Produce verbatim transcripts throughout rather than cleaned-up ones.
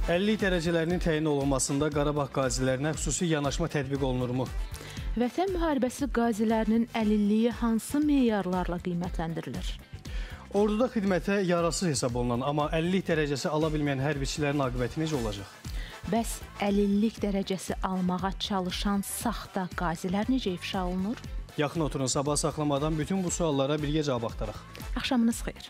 əlillik dərəcələrinin təyin olunmasında Qarabağ qazilərinə xüsusi yanaşma tətbiq olunurmu? Vətən müharibəsi qazilərinin əlilliyi hansı meyarlarla qiymətləndirilir? Orduda xidmətə yararsız hesab olunan, amma əlillik dərəcəsi ala bilməyən hərbiçilərin aqibəti necə olacaq? Bəs əlillik dərəcəsi almağa çalışan saxta qazilər necə ifşa olunur? Yaxın oturun, sabah saxlamadan bütün bu suallara birgə cavab axtaraq. Axşamınız xeyir.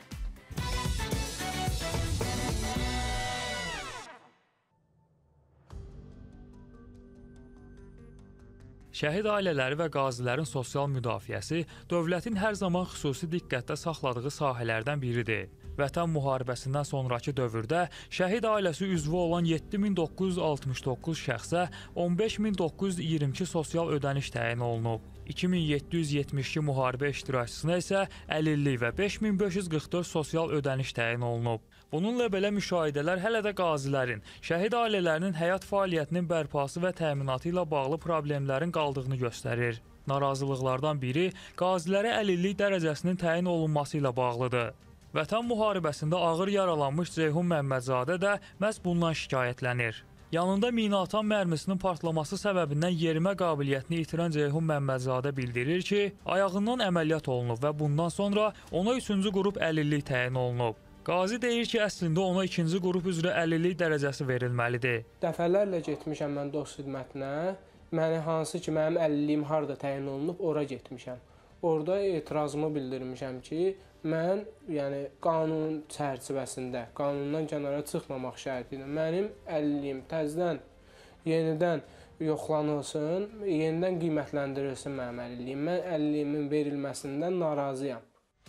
Şəhid ailələri və qazilərin sosial müdafiəsi dövlətin hər zaman xüsusi diqqətdə saxladığı sahələrdən biridir. Vətən müharibəsindən sonraki dövrdə şəhid ailəsi üzvü olan yeddi min doqquz yüz altmış doqquz şəxsə on beş min doqquz yüz iyirmi iki sosial ödəniş təyin olunub. iki min yeddi yüz yetmiş iki müharibə iştirakçısına isə əlillik və beş min beş yüz qırx dörd sosial ödəniş təyin olunub. Bununla belə müşahidələr hələ də qazilərin, şəhid ailələrinin həyat fəaliyyətinin bərpası və təminatı ilə bağlı problemlərin qaldığını göstərir. Narazılıqlardan biri qazilərə əlillik dərəcəsinin təyin olunması ilə bağlıdır. Vətən müharibəsində ağır yaralanmış Ceyhun Məmmədzadə də məhz bundan şikayətlənir. Yanında minaatan mərmisinin partlaması səbəbindən yerimə qabiliyyətini itirən Ceyhun Məmmədzadə bildirir ki, ayağından əməliyyat olunub və bundan sonra ona üçüncü qrup əlillik təyin olunub. Qazi deyir ki, əslində ona ikinci qrup üzrə əlillik dərəcəsi verilməlidir. Dəfələrlə getmişəm mən dost xidmətinə, mənə hansı ki, mənim əlilliyim harada təyin olunub, ora getmişəm. Orada etirazımı bildirmişəm ki, mən yəni qanun çərçivəsində, qanundan kənara çıxmamaq şərti ilə mənim əlilliyim təzədən, yenidən yoxlanılsın, yenidən qiymətləndirilsin mənim əlilliyim. Mən əlilliyimin verilməsindən narazıyam.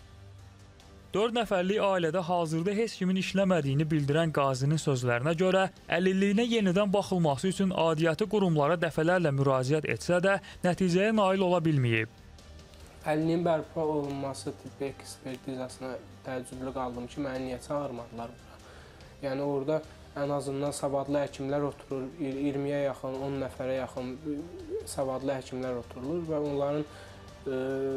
dörd nəfərlik ailədə hazırda heç kimin işləmədiyini bildirən qazinin sözlərinə görə, əlilliyinə yenidən baxılması üçün adiyyəti qurumlara dəfələrlə müraciət etsə də, nəticəyə nail ola bilməyib. Əlilliyin bərpa olunması tibbi ekspertizasına təəccüblü qaldım ki, məni niyə çağırmadılar bura? Yəni orada ən azından savadlı həkimlər oturur, iyirmiyə yaxın, on nəfərə yaxın savadlı həkimlər oturulur və onların e,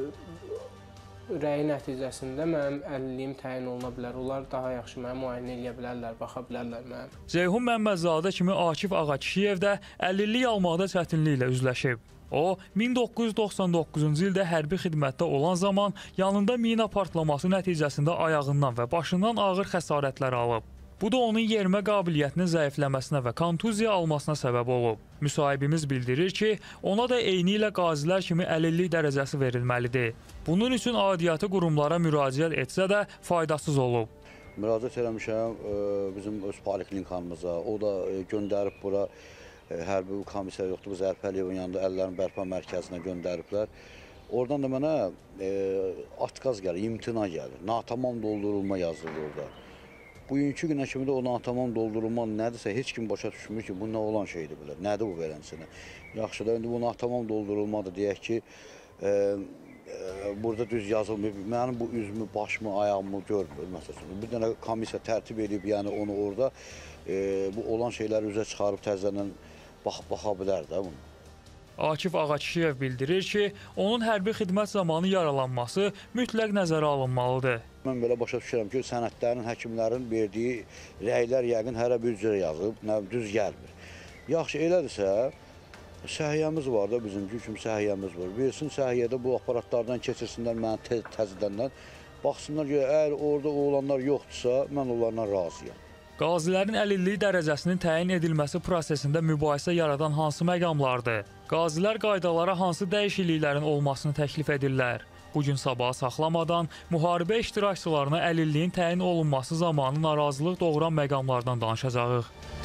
rəyi nəticəsində mənim əlilliyim təyin oluna bilər. Onlar daha yaxşı mənə müayinə edə bilərlər, baxa bilərlər mənim. Ceyhun Məmmədzadə kimi Akif Ağakişiyev də əlillik almaqda çətinliklə üzləşib. O, min doqquz yüz doxsan doqquzuncu ildə hərbi xidmətdə olan zaman yanında mina partlaması nəticəsində ayağından və başından ağır xəsarətlər alıb. Bu da onun yerimə qabiliyyətinin zəifləməsinə və kontuziya almasına səbəb olub. Müsahibimiz bildirir ki, ona da eyni ilə qazilər kimi əlillik dərəcəsi verilməlidir. Bunun üçün adiyyəti qurumlara müraciət etsə də faydasız olub. Müraciət eləmişəm bizim öz poliklinikamıza, o da göndərib bura hərbi komissiya yoxdur, bu Zərfəliyevin yanında əllərin bərpa mərkəzinə göndəriblər. Oradan da mənə e, atqaz gəlir, imtina gəlir, natamam doldurulma yazılır orada. Bugünkü günə kimi də o natamam doldurulma nədirsə, heç kim başa düşmür ki, bu nə olan şeydir bilər, nədir bu verənsinə. Yaxşı da, indi bu natamam doldurulmadır, deyək ki, e, e, burada düz yazılmıyor, mənim bu üzümü, başımı, ayağımı görmür, məsələn. Bir dənə komissiya tərtib edib, yəni onu orada e, bu olan şeyləri üzə çıxarıb təzədən baxa bilər də bunu. Akif Ağakişiyev bildirir ki, onun hərbi xidmət zamanı yaralanması mütləq nəzərə alınmalıdır. Mən belə başa düşürəm ki, sənədlərin, həkimlərin verdiyi rəylər yəqin hərə bir cürə yazıb, nə, düz gəlmir. Yaxşı, elədirsə, səhiyyəmiz var da, bizim kimi səhiyyəmiz var. Versin səhiyyədə bu aparatlardan keçirsinlər mənə tez, təzidəndən. Baxsınlar ki, əgər orada oğlanlar yoxdursa, mən onlarla razıyam. Qazilərin əlillik dərəcəsinin təyin edilməsi prosesində mübahisə yaradan hansı məqamlardır? Qazilər qaydalara hansı dəyişikliklərin olmasını təklif edirlər? Bugün sabaha saxlamadan müharibə iştirakçılarına əlilliyin təyin olunması zamanı narazılıq doğuran məqamlardan danışacağıq.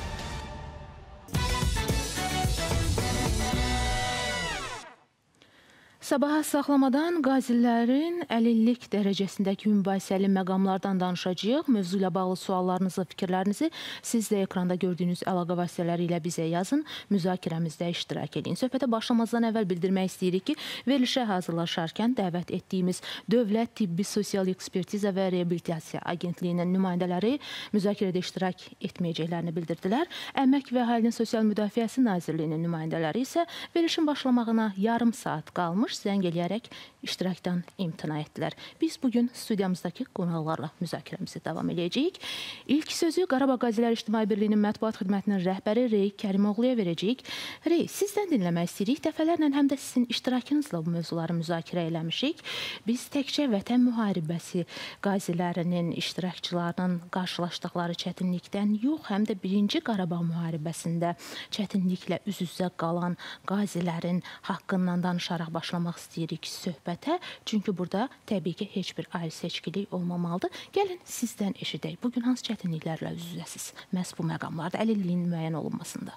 Sabaha saxlamadan qazilərin əlillik dərəcəsindəki mübahisəli məqamlardan danışacağıq. Mövzu ilə bağlı suallarınızı, fikirlərinizi siz də ekranda gördüyünüz əlaqə vasitələri ilə bizə yazın, müzakirəmizdə iştirak edin. Söhbətə başlamazdan əvvəl bildirmək istəyirik ki, verilişə hazırlaşarkən dəvət etdiyimiz Dövlət Tibbi Sosial Ekspertiza və Reabilitasiya Agentliyinin nümayəndələri müzakirədə iştirak etməyəcəklərini bildirdilər. Əmək və Əhalinin Sosial Müdafiəsi Nazirliyinin nümayəndələri isə verilişin başlamağına yarım saat qalmış zəng eləyərək iştirakdan imtina etdilər. Biz bugün studiyamızdakı qonaqlarla müzakirəmizi davam edəcəyik. İlk sözü Qarabağ Qazilər İctimai Birliyinin mətbuat xidmətinin rəhbəri Rey Kərimoğluya verəcəyik. Rey, sizdən dinləmək istəyirik. Dəfələrlə həm də sizin iştirakınızla bu mövzuları müzakirə eləmişik. Biz təkcə Vətən müharibəsi qazilərinin, iştirakçılarının qarşılaşdıqları çətinlikdən yox, həm də birinci Qarabağ müharibəsində çətinliklə üz-üzə qalan qazilərin haqqından danışaraq başlamaq istəyirik söhbətə. Çünki burada təbii ki, heç bir ayrı seçkilik olmamalıdır. Gəlin sizdən eşidək. Bugün hansı çətinliklərlə üz-üzəsiz məhz bu məqamlarda əlilliyin müəyyən olunmasında?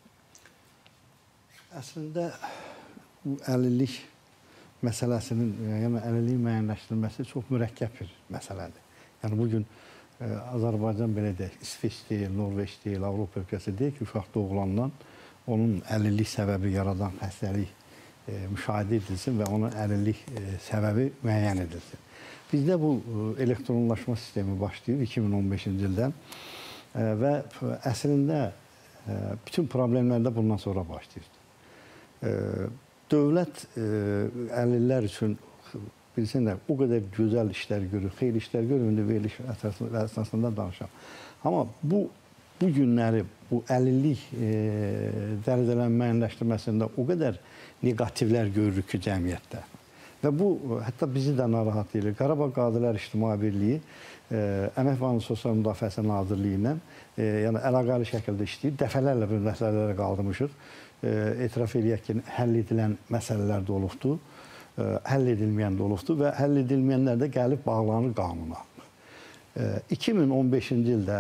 Əslində bu əlillik məsələsinin, yəni əlilliyin müəyyənləşdirilməsi çox mürəkkəb bir məsələdir. Yəni bugün e, Azərbaycan belə deyək, İsveç deyil, Norveç deyil, Avropa ölkəsi deyil ki, uşaq doğulandan onun əlillik səbəbi yaradan xəstəlik e, müşahidə edilsin və onun əlillik e, səbəbi müəyyən edilsin. Bizdə bu e, elektronlaşma sistemi başlayıb iki min on beşinci ildən e, və əslində e, bütün problemlər də bundan sonra başlayır. E, dövlət e, əlillər üçün bilsinlər, o qədər gözəl işlər görür, xeyli işlər görür, indi veriliş əsasında danışam. Amma bu Bu günləri bu əlillik e, dərəcələrin müəyyənləşdirməsində o qədər negativlər görürük ki, cəmiyyətdə. Və bu, hətta bizi də narahat edir. Qarabağ Qazilər İctimai Birliyi e, Əmək və Sosial Müdafiəsi Nazirliyi ilə e, yəni əlaqəli şəkildə işləyir. Dəfələrlə bir məsələlərə qaldırmışıq. E, etiraf eləyək ki, həll edilən məsələlər də olubdur, e, həll edilməyən də olubdur və həll edilməyənlər də gəlib bağlanır qanuna. E, iki min on beşinci ildə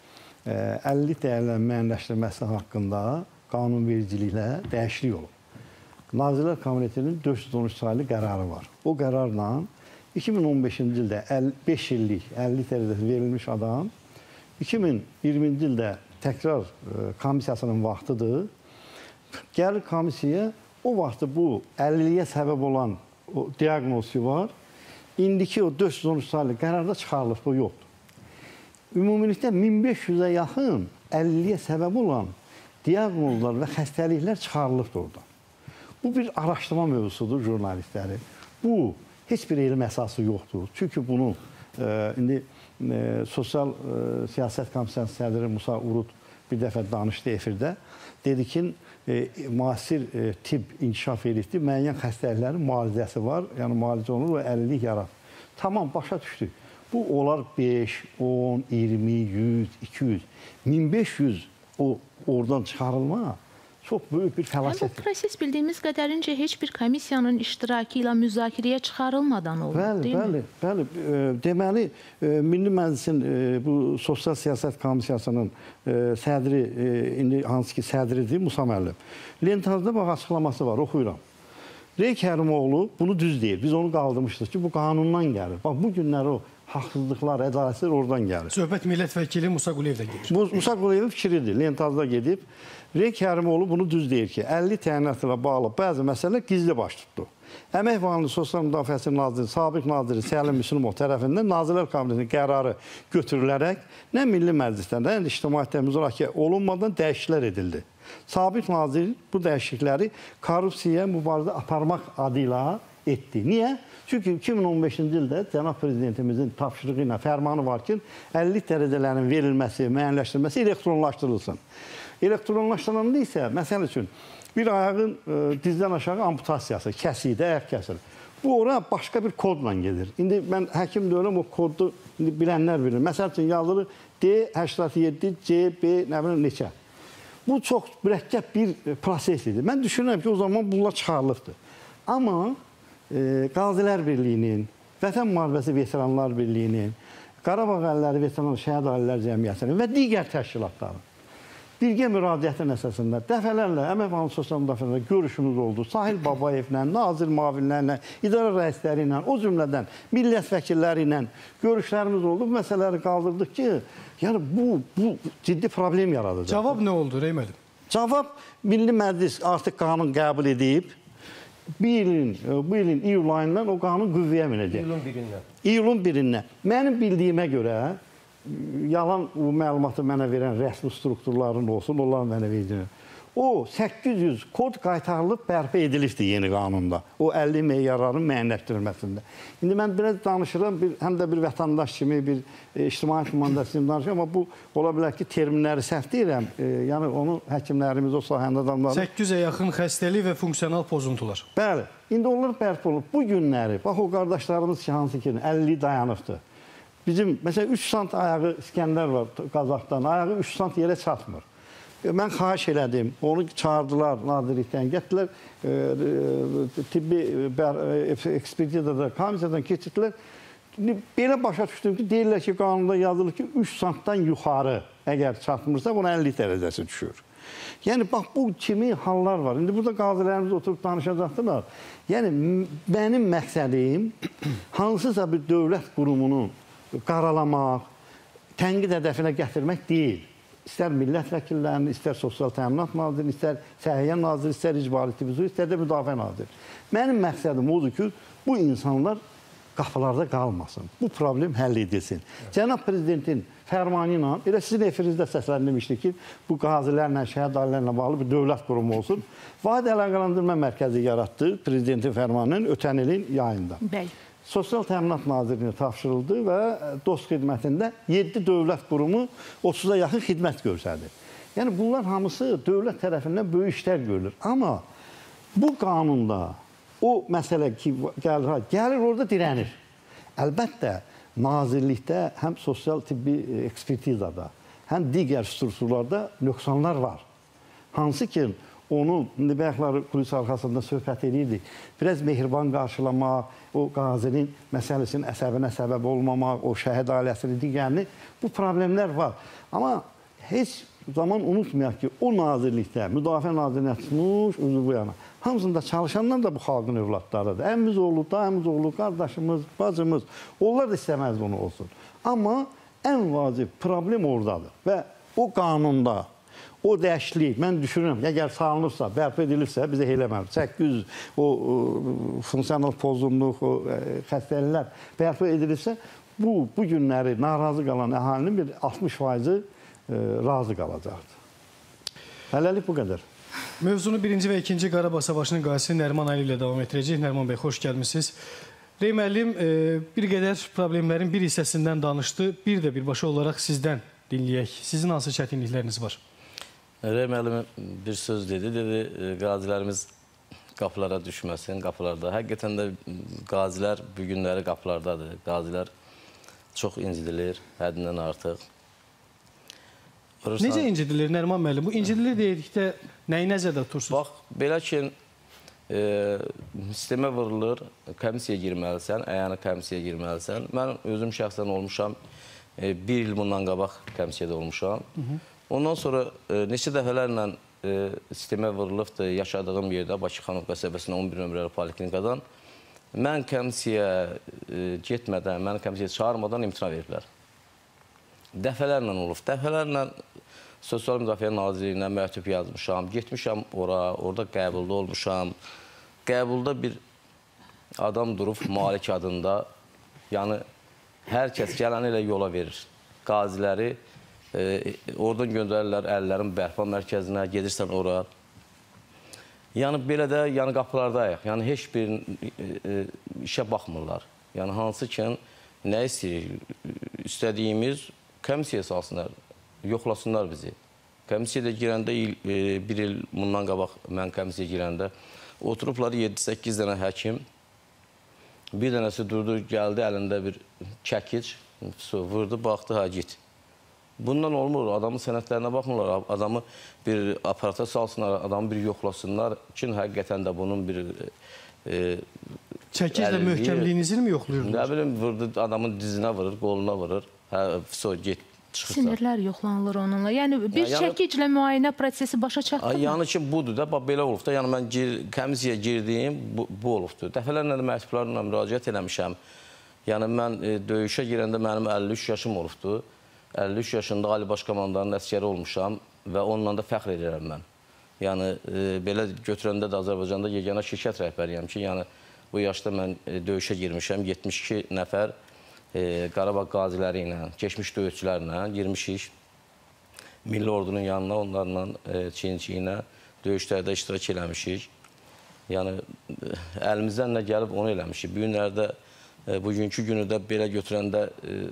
əlillik dəyərlərinin müəyyənləşdirilməsi haqqında qanunvericiliklə dəyişiklik olub. Nazirlər Kabinetinin dörd yüz on üç saylı qərarı var. O qərarla iki min on beşinci ildə beş illik əlillik dərəcəsi verilmiş adam iki min iyirminci ildə təkrar komissiyasının vaxtıdır. Gəlir komissiyaya, o vaxtı bu əlilliyə səbəb olan o diaqnozi var. İndiki o dörd yüz on üç saylı qərarda çıxarılıb, bu yoxdur. Ümumilikdə min beş yüzə yaxın əlilliyə səbəb olan diaqnozlar və xəstəliklər çıxarılıbdır oradan. Bu bir araşdırma mövzusudur jurnalistləri. Bu, heç bir elm əsası yoxdur. Çünki bunu e, indi e, Sosial e, Siyasət Komissiyasının sədri Musa Urud bir dəfə danışdı efirdə. Dedi ki, e, müasir e, tibb inkişaf edildi, müəyyən xəstəliklərin müalicəsi var, yəni müalicə olunur və əlillik yaratır. Tamam, başa düşdük. Bu olar beş, on, iyirmi, yüz, iki yüz, min beş yüz o oradan çıxarılma çox böyük bir fəlakət. Bu proses bildiyimiz qədərincə heç bir komissiyanın iştirakı ilə müzakirəyə çıxarılmadan oldu, bəli, değil bəli, mi? Bəli, bəli. Deməli, Milli Məclisin bu Sosial Siyasət Komissiyasının sədri, indi hansı ki sədridir, Musa müəllim. Lentazda bax açıqlaması var, oxuyuram. Rey Kərimoğlu bunu düz deyir. Biz onu qaldırmışdıq ki, bu qanundan gəlir. Bax, bu günləri o haqsızlıqlar, ədalətsizlik oradan gəlir. Söhbət millət vəkili Musa Quliyev də gedir. Musa Quliyevin fikridir, Lentazda gedib. Rey Kərimoğlu bunu düz deyir ki, əlillik təyinatı ilə bağlı bəzi məsələlər gizli baş tutdu. Əmək və Sosial Müdafiəsi Naziri, sabiq naziri Səlim Müslümov tərəfindən Nazirlər Kabinetinin qərarı götürülərək nə Milli Məclisdən, nə ictimaiyyətdə müzakirə olunmadan dəyişikliklər edildi. Sabiq nazir bu dəyişiklikləri korrupsiyaya mübarizə aparmaq adıyla etdi. Niyə? Çünki iki min on beşinci ildə Cənab Prezidentimizin tapşırığı ilə fərmanı var ki, əlillik dərəcələrinin verilməsi, müəyyənləşdirilməsi elektronlaşdırılsın. Elektronlaşdırılanda isə, məsəl üçün, bir ayağın e, dizdən aşağı amputasiyası, kəsikdə, ayaq kəsilir. Bu, ora başqa bir kodla gedir. İndi mən həkim deyirəm, o kodu indi bilənlər bilir. Məsəl üçün, yazılır D səksən yeddi C B nə bilim neçə. Bu, çox mürəkkəb bir proses idi. Mən düşünürəm ki, o zaman bunlar çıxarılıbdır. Amma e, Qazilər Birliyinin, Vətən Müharibəsi Veteranlar Birliyinin, Qarabağ Əlilləri Veteran Şəhid Aillər Cəmiyyətinin və digər təşkilatların birgə müraciətin əsasında dəfələrlə Əmək və Sosial Müdafiədə görüşümüz oldu. Sahil Babayevlə, nazir müavinlərlə, idarə rəisləri ilə, o cümlədən millət vəkilləri ilə görüşlərimiz oldu. Bu məsələləri qaldırdıq ki, yəni bu, bu ciddi problem yaradacaq. Cavab nə oldu, Rey müəllim? Cavab, Milli Məclis artıq qanun qəbul edib. Bir ilin, bu ilin iyul ayından o qanun qüvvəyə minəcək. İyulun birindən. İyulun birindən. Mənim bildiyimə görə, yalan o məlumatı mənə verən rəsmi strukturların olsun, onların mənə verdiyin. o səkkiz yüz kod qaytarılıb bərpa edilibdir yeni qanunda. O əlillik meyarlarının müəyyənləşdirilməsində. İndi mən biraz danışıram, bir, həm də bir vətəndaş kimi, bir e, ictimai komandası kimi danışıram, amma bu ola bilər ki, terminləri səhv deyirəm. E, yəni onu həkimlərimiz, o sahəndə adamlar... səkkiz yüzə yaxın xəstəlik və funksional pozuntular. Bəli, indi onlar bərpa olub. Bu günləri, bax o qardaşlarımız ki, hansı ki, əlilliyi dayanıbdır. Bizim, məsələn, üç sant ayağı İskəndər var Qazaxdan, ayağı üç sant yerə çatmır. Mən xahiş elədim, onu çağırdılar nazirlikdən, getdilər, e, e, tibbi e, ekspertizada, komissiyadan keçirdilər. Belə başa düşdüm ki, deyirlər ki, qanunda yazılır ki, üç santdan yuxarı əgər çatmırsa, buna əlillik dərəcəsi düşür. Yəni, bax, bu kimi hallar var. İndi burada qazilərimiz oturub danışacaqdılar. Yəni, mənim məqsədim hansısa bir dövlət qurumunu qaralamaq, tənqid hədəfinə gətirmək deyil. İstər millət vəkillərini, istər sosial təminat naziri, istər səhiyyə naziri, istər icbari tibbi, istər də müdafiə naziri. Mənim məqsədim odur ki, bu insanlar qapılarda qalmasın. Bu problem həll edilsin. Evet. Cənab Prezidentin fərmanı ilə, elə sizin efirinizdə səsləndirmişdik ki, bu qazilərlə, şəhid ailələrlə bağlı bir dövlət qurumu olsun. Vahid Əlaqəlandırma Mərkəzi yaratdı Prezidentin fərmanının ötən ilin yayında. Bəli. Sosial Təminat Nazirinə tapşırıldı və dost xidmətində yeddi dövlət qurumu otuza yaxın xidmət göstərdi. Yəni, bunlar hamısı dövlət tərəfindən böyük işlər görülür. Amma bu qanunda o məsələ ki, gəlir, gəlir orada dirənir. Əlbəttə, nazirlikdə həm sosial tibbi ekspertizada, həm digər strukturlarda nöqsanlar var. Hansı ki, onu, indi bəyəkləri kulis arxasında söhbət edirdik, biraz mehriban qarşılamaq, o qazinin məsələsinin əsəbinə səbəb olmamaq, o şəhid ailəsini, digərini, bu problemlər var. Amma heç zaman unutmayaq ki, o nazirlikdə, Müdafiə Nazirliğinə tutmuş, özü bu yana, hamısında çalışanlar da bu xalqın övladlarıdır. Əmimiz oğlu, dayımız oğlu, qardaşımız, bacımız, onlar da istəməz bunu olsun. Amma ən vacib problem oradadır və o qanunda, o dəyişiklik, mən düşünürəm, əgər sağlanırsa, bərpa edilirsə, bizə eləməlir. səkkiz yüz o, o funksional pozunluq, o xəstəliklər bərpa edilirsə, bu, bu günləri narazı qalan əhalinin bir altmış faizi e, razı qalacaqdır. Hələlik bu qədər. Mövzunu birinci və ikinci Qarabağ Savaşının qazisi Nəriman Ali ilə davam etdirəcək. Nəriman bəy, xoş gəlmişsiniz. Rey müəllim, e, bir qədər problemlərin bir hissəsindən danışdı. Bir də birbaşa olaraq sizdən dinləyək. Sizin hansı çətinlikləriniz var? Rey müəllim bir söz dedi, dedi, qazilərimiz qapılara düşməsin, qapılarda. Həqiqətən də qazilər bu günləri qapılardadır. Qazilər çox incidilir, həddindən artıq. Vurursan... Necə incidilir Nəriman müəllim? Bu incidilir deyildikdə nəyi nəzərdə tutursunuz? Bax, belə ki, e, sistemə vurulur, komisiya girməlisən, əyani komisiya girməlisən. Mən özüm şəxsən olmuşam, e, bir il bundan qabaq komisiyada olmuşam. Hı -hı. Ondan sonra e, neçə dəfələrlə e, sistemə vurulubdur yaşadığım yerdə, Bakıxanov qəsəbəsində on bir nömrəli poliklinikadan. Mən komisiya e, getmədən, məni komisiya çağırmadan imtina veriblər. Dəfələrlə olub, dəfələrlə Sosial Müdafiə Nazirliyinə məktub yazmışam, getmişəm ora, orada qəbulda olmuşam. Qəbulda bir adam durub Malik adında, yəni hər kəs gələni ilə yola verir. Qaziləri E, oradan göndərirlər əllərin bərpa mərkəzinə, gedirsən ora. Yəni, belə də yəni, qapılardayıq. Yəni, heç bir e, e, işə baxmırlar. Yəni, hansı ki, nə istəyir? İstədiyimiz komisiya salsınlar, yoxlasınlar bizi. Komisiyada girəndə, il, e, bir il bundan qabaq mən komisiyaya girəndə, oturublar yeddi səkkiz dənə həkim. Bir dənəsi durdu, gəldi əlində bir çəkic, vurdu, baxdı, ha, git. Bundan olmur, adamın sənədlərinə baxmırlar, adamı bir aparata salsınlar, adamı bir yoxlasınlar ki, həqiqətən də bunun bir... E, Çəkizlə möhkəmliyinizi mi yoxluyurlar? Nə bilim, vurdu, adamın dizinə vurur, qoluna vurur, hə, so, get, çıxırsa. Sinirlər yoxlanılır onunla. Yəni, bir yəni, çəkiclə müayinə prosesi başa çatdırmı? Yəni ki, budur da, belə olub da, yəni mən gir, komisiya girdiyim, bu, bu olubdur. Dəfələrlə də məktublarla müraciət eləmişəm. Yəni, mən e, döyüşə girəndə mənim əlli üç yaşım olubdur. əlli üç yaşında Ali Baş Komandanın əsgəri olmuşam və onunla da fəxr edirəm mən. Yəni, e, belə götürəndə də Azərbaycanda yeganə şirkət rəhbəriyəm ki, yəni bu yaşda mən e, döyüşə girmişəm, yetmiş iki nəfər e, Qarabağ qaziləri ilə, keçmiş döyüşçülərlə girmişik. Milli ordunun yanına, onlarla e, çiyin-çiyinə döyüşlərdə iştirak eləmişik. Yəni, əlimizdən nə gəlib onu eləmişik. Bu günlərdə, bugünkü günü də belə götürəndə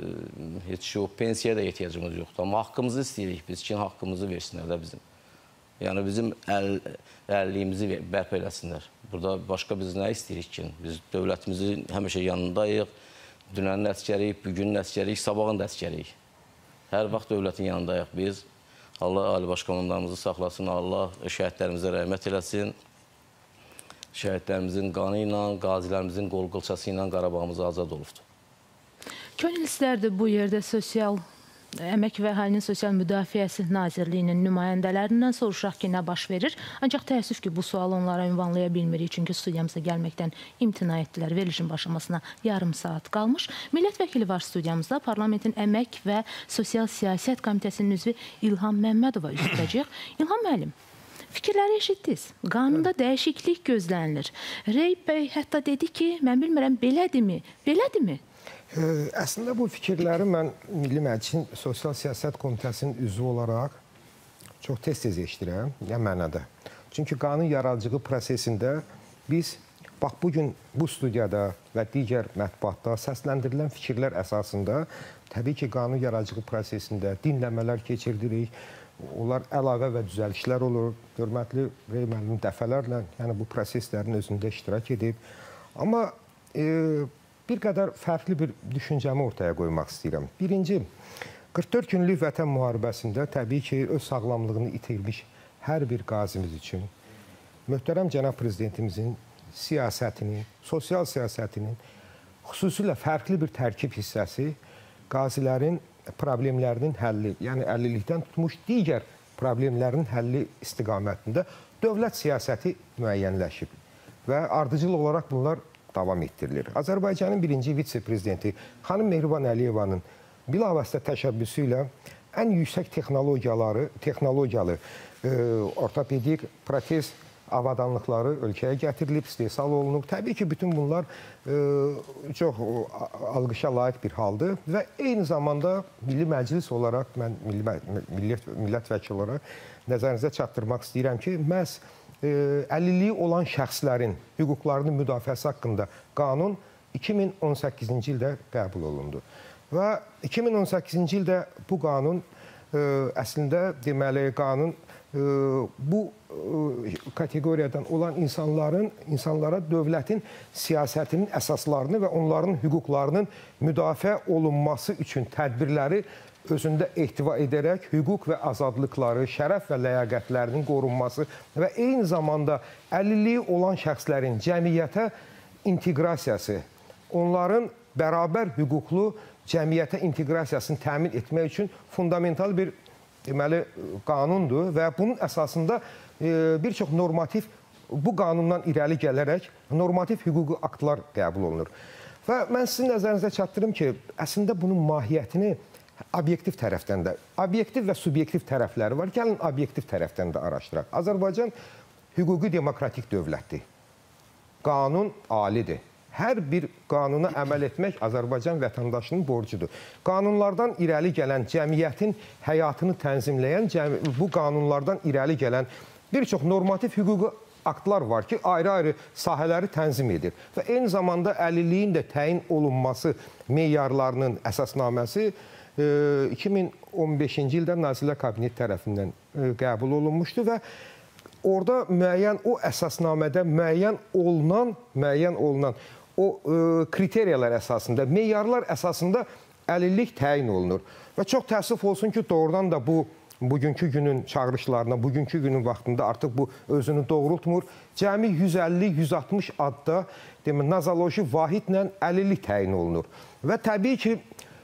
heç o pensiyaya da ehtiyacımız yoxdur. Amma haqqımızı istəyirik biz ki, haqqımızı versinlər də bizim. Yəni, bizim əliliyimizi bərpa eləsinlər. Burada başqa biz nə istəyirik ki? Biz dövlətimizin həmişə yanındayıq. Dünənin əskəriyik, bugünün əskəriyik, sabahın da əskəriyik. Hər vaxt dövlətin yanındayıq biz. Allah Ali Başkomandanımızı saxlasın, Allah şəhidlərimizə rəhmət eləsin. Şəhidlərimizin qanı ilə, qazilərimizin qol qılçası ilə Qarabağımız azad olubdur. Könül istərdi bu yerdə sosial Əmək və Əhalinin Sosial Müdafiəsi Nazirliyinin nümayəndələrindən soruşaq ki, nə baş verir. Ancaq təəssüf ki, bu sualı onlara ünvanlaya bilmirik, çünki studiyamıza gəlməkdən imtina etdilər. Verilişin başlamasına yarım saat qalmış. Millət vəkili var studiyamızda. Parlamentin Əmək və Sosial Siyasət Komitəsinin üzvü İlham Məmmədova üz tutacaq. İlham müəllim, fikirləri eşitdiniz. Qanunda dəyişiklik gözlənilir. Reyb bəy hətta dedi ki, mən bilmirəm, belədirmi? Belədirmi? Əslində bu fikirləri mən Milli Məclisin Sosial Siyasət Komitəsinin üzvü olaraq çox tez-tez eşidirəm, yəni mənada. Çünki qanun yaradıcılığı prosesində biz, bax bugün bu studiyada və digər mətbuatda səsləndirilən fikirlər əsasında təbii ki, qanun yaradıcılığı prosesində dinləmələr keçirdirik, onlar əlavə və düzəlişlər olur. Hörmətli Rey müəllim dəfələrlə yəni bu proseslərin özündə iştirak edib. Amma e, bir qədər fərqli bir düşüncəmi ortaya qoymaq istəyirəm. Birinci, qırx dörd günlük vətən müharibəsində təbii ki, öz sağlamlığını itirmiş hər bir qazimiz üçün möhtərəm cənab prezidentimizin siyasətinin, sosial siyasətinin xüsusilə fərqli bir tərkib hissəsi qazilərin problemlərinin həlli, yəni əlillikdən tutmuş digər problemlərin həlli istiqamətində dövlət siyasəti müəyyənləşib və ardıcıl olaraq bunlar davam etdirilir. Azərbaycanın birinci vitse-prezidenti xanım Mehriban Əliyevanın bilavasitə təşəbbüsü ilə ən yüksək texnologiyaları, texnologiyalı e, ortopedik protez avadanlıqları ölkəyə gətirilib, istehsal olunub. Təbii ki, bütün bunlar e, çox alqışa layiq bir haldır və eyni zamanda Milli Məclis olaraq, mən milli, millət, millət vəkili olaraq nəzərinizə çatdırmaq istəyirəm ki, məhz əlilliyi olan şəxslərin hüquqlarının müdafiəsi haqqında qanun iki min on səkkizinci ildə qəbul olundu. Və iki min on səkkizinci ildə bu qanun ə, əslində deməli qanun ə, bu ə, kateqoriyadan olan insanların insanlara dövlətin siyasətinin əsaslarını və onların hüquqlarının müdafiə olunması üçün tədbirləri özündə ehtiva edərək hüquq və azadlıqları, şərəf və ləyaqətlərinin qorunması və eyni zamanda əlilliyi olan şəxslərin cəmiyyətə inteqrasiyası, onların bərabər hüquqlu cəmiyyətə inteqrasiyasını təmin etmək üçün fundamental bir deməli qanundur və bunun əsasında e, bir çox normativ bu qanundan irəli gələrək normativ hüquqi aktlar qəbul olunur. Və mən sizin nəzərinizə çatdırım ki, əslində bunun mahiyyətini obyektiv tərəfdən də, obyektiv və subyektiv tərəfləri var. Gəlin, obyektiv tərəfdən də araşdıraq. Azərbaycan hüquqi demokratik dövlətdir. Qanun alidir. Hər bir qanuna əməl etmək Azərbaycan vətəndaşının borcudur. Qanunlardan irəli gələn, cəmiyyətin həyatını tənzimləyən, bu qanunlardan irəli gələn bir çox normativ hüquqi aktlar var ki, ayrı-ayrı sahələri tənzim edir. Və eyni zamanda əlilliyin də təyin olunması meyarlarının əsasnaməsi iki min on beşinci ildə Nazirlər Kabineti tərəfindən qəbul olunmuşdu və orada müəyyən o əsasnamədə müəyyən olunan, müəyyən olunan o kriteriyalar əsasında, meyarlar əsasında əlillik təyin olunur. Və çox təəssüf olsun ki, doğrudan da bu bugünkü günün çağırışlarına, bugünkü günün vaxtında artıq bu özünü doğrultmur. Cəmi yüz əlli yüz altmış adda nazoloji vahidlə əlillik təyin olunur. Və təbii ki,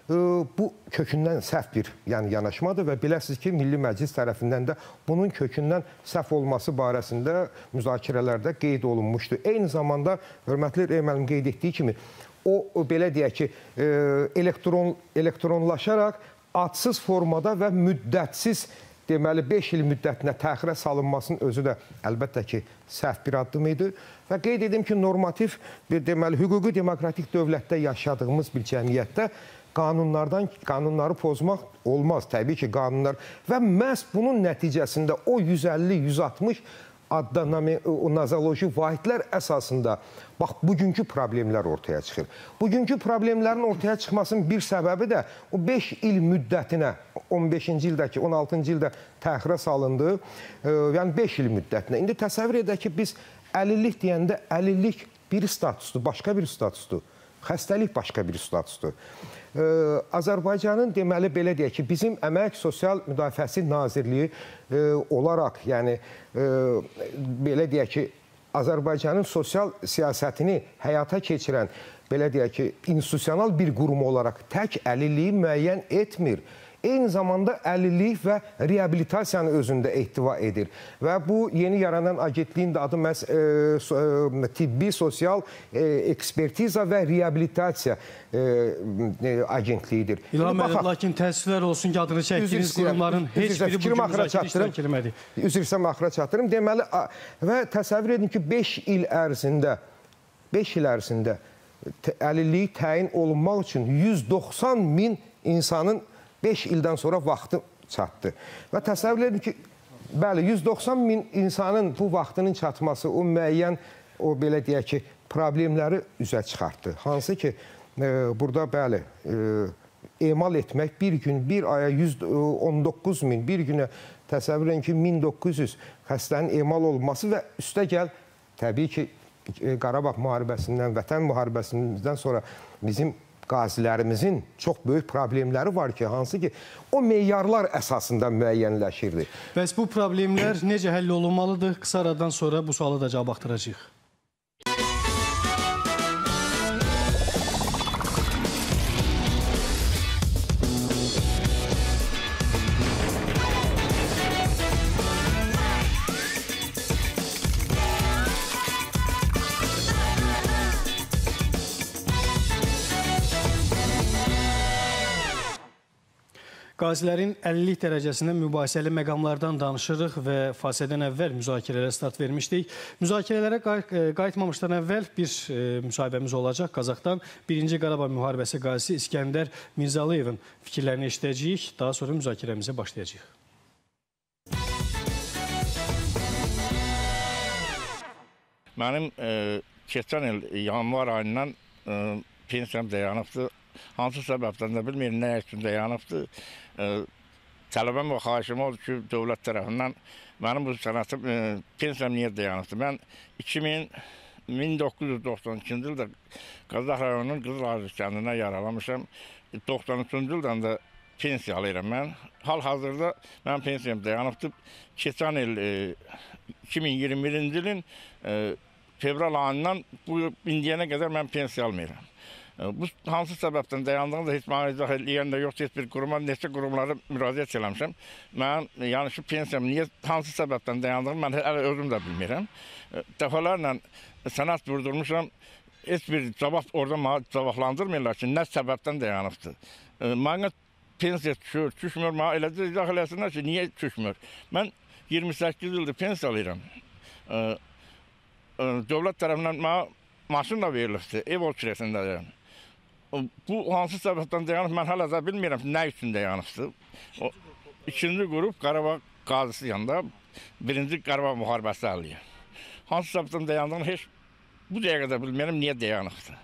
bu kökündən səhv bir yəni yanaşmadır və biləsiniz ki, Milli Məclis tərəfindən də bunun kökündən səhv olması barəsində müzakirələrdə qeyd olunmuşdur. Eyni zamanda, hörmətli Rey müəllim qeyd etdiyi kimi, o, o belə deyək ki, elektron, elektronlaşaraq adsız formada və müddətsiz, deməli beş il müddətinə təxirə salınmasının özü də əlbəttə ki, səhv bir addım idi. Və qeyd edim ki, normativ, bir, deməli, hüquqi demokratik dövlətdə yaşadığımız bir cəmiyyətdə qanunlardan, qanunları pozmaq olmaz. Təbii ki, qanunlar və məhz bunun nəticəsində o yüz əlli yüz altmış adda o nazoloji vahidlər əsasında bax, bugünkü problemlər ortaya çıxır. Bugünkü problemlərin ortaya çıxmasının bir səbəbi də o beş il müddətinə, on beşinci ildəki, on altıncı ildə təxirə salındı, e, yəni beş il müddətinə. İndi təsəvvür edək ki, biz əlillik deyəndə əlillik bir statusdur, başqa bir statusdur. Xəstəlik başqa bir statusdur. Ee, Azərbaycanın deməli belə deyək ki, bizim Əmək Sosial Müdafiəsi Nazirliyi e, olaraq, yəni e, belə deyək ki, Azərbaycanın sosial siyasətini həyata keçirən, belə deyək ki, institusional bir qurum olaraq tək əlilliyi müəyyən etmir. Eyni zamanda əlillik və reabilitasiyanı özündə ehtiva edir. Və bu yeni yaranan agentliyin də adı məhz e, so, e, tibbi, sosial e, ekspertiza və reabilitasiya e, e, agentliyidir. İlham müəllim, lakin təəssüflər olsun ki, adını çəkdiyiniz qurumların heç biri bugün müzakirə iştirak etmədi. Üzr istəyirəm, axıra çatdırım. Deməli, və təsəvvür edin ki, beş il ərzində, beş il ərzində əlilliyi təyin olunmaq üçün yüz doxsan min insanın beş ildən sonra vaxtı çatdı. Və təsəvvür edin ki, bəli, yüz doxsan min insanın bu vaxtının çatması, o müəyyən, o belə deyək ki, problemləri üzə çıxartdı. Hansı ki, e, burada bəli, e, emal etmək bir gün, bir aya yüz on doqquz min, bir günə təsəvvür edin ki, min doqquz yüz xəstənin emal olması və üstə gəl, təbii ki, Qarabağ müharibəsindən, Vətən müharibəsindən sonra bizim qazilərimizin çox böyük problemləri var ki, hansı ki, o meyarlar əsasında müəyyənləşirdi. Bəs bu problemlər necə həll olunmalıdır? Qısa aradan sonra bu sualı da cavab axtaracağıq. Qazilərin əlillik dərəcəsində mübahisəli məqamlardan danışırıq və fasilədən əvvəl müzakirələrə start vermişdik. Müzakirələrə qayıtmamışdan əvvəl bir e, müsahibəmiz olacaq. Qazaxdan birinci Qarabağ müharibəsi qazisi İskəndər Mirzəliyevin fikirlərini eşidəcəyik. Daha sonra müzakirəmizə başlayacağıq. Mənim e, keçən il yanvar ayından e, pensiyam dayanıbdır. Hansı səbəbdən də bilmiyorum, nə üçün dayanıbdır. E, tələbəm və xahişim oldu ki, dövlət tərəfindən mənim bu sənətim, e, pensiyam niyə dayanıbdır? Mən min doqquz yüz doxsan ikinci ildə Qazax rayonunun Qızılazi kəndinə yaralamışam. doxsan üçüncü ildən də pensiya alıram mən. Hal-hazırda mənim pensiyam dayanıbdır. Keçən il e, iki min iyirmi birinci ilin e, fevral ayından bu indiyənə qədər mən pensiya almıram. Bu hansı səbəbdən dayandığını da heç mənə izah eləyən də yoxdur, heç bir quruma, neçə qurumlara müraciət eləmişəm. Mən, yəni şu pensiyam niyə, hansı səbəbdən dayandığını mən hələ özüm də bilmirəm. Dəfələrlə sənət vurdurmuşam, heç bir cavab orada mənə cavablandırmırlar ki, nə səbəbdən dayanıbdır. Mənə pensiya düşür, düşmür, mənə eləcə izah eləsinlər ki, niyə düşmür. Mən iyirmi səkkiz ildir pensiya alıram. Dövlət tərəfindən mənə maşın da verilibdir, ev ol kirəsindəyəm. Bu hansı səbəbdən dayanıb, mən hələ də bilmirəm nə üçün dayanıbdır. İkinci qrup Qarabağ qazisi yanında birinci Qarabağ müharibəsi əliyyə. Hansı səbəbdən dayandığını heç bu dəqiqə də bilmirəm, niyə dayanıbdır.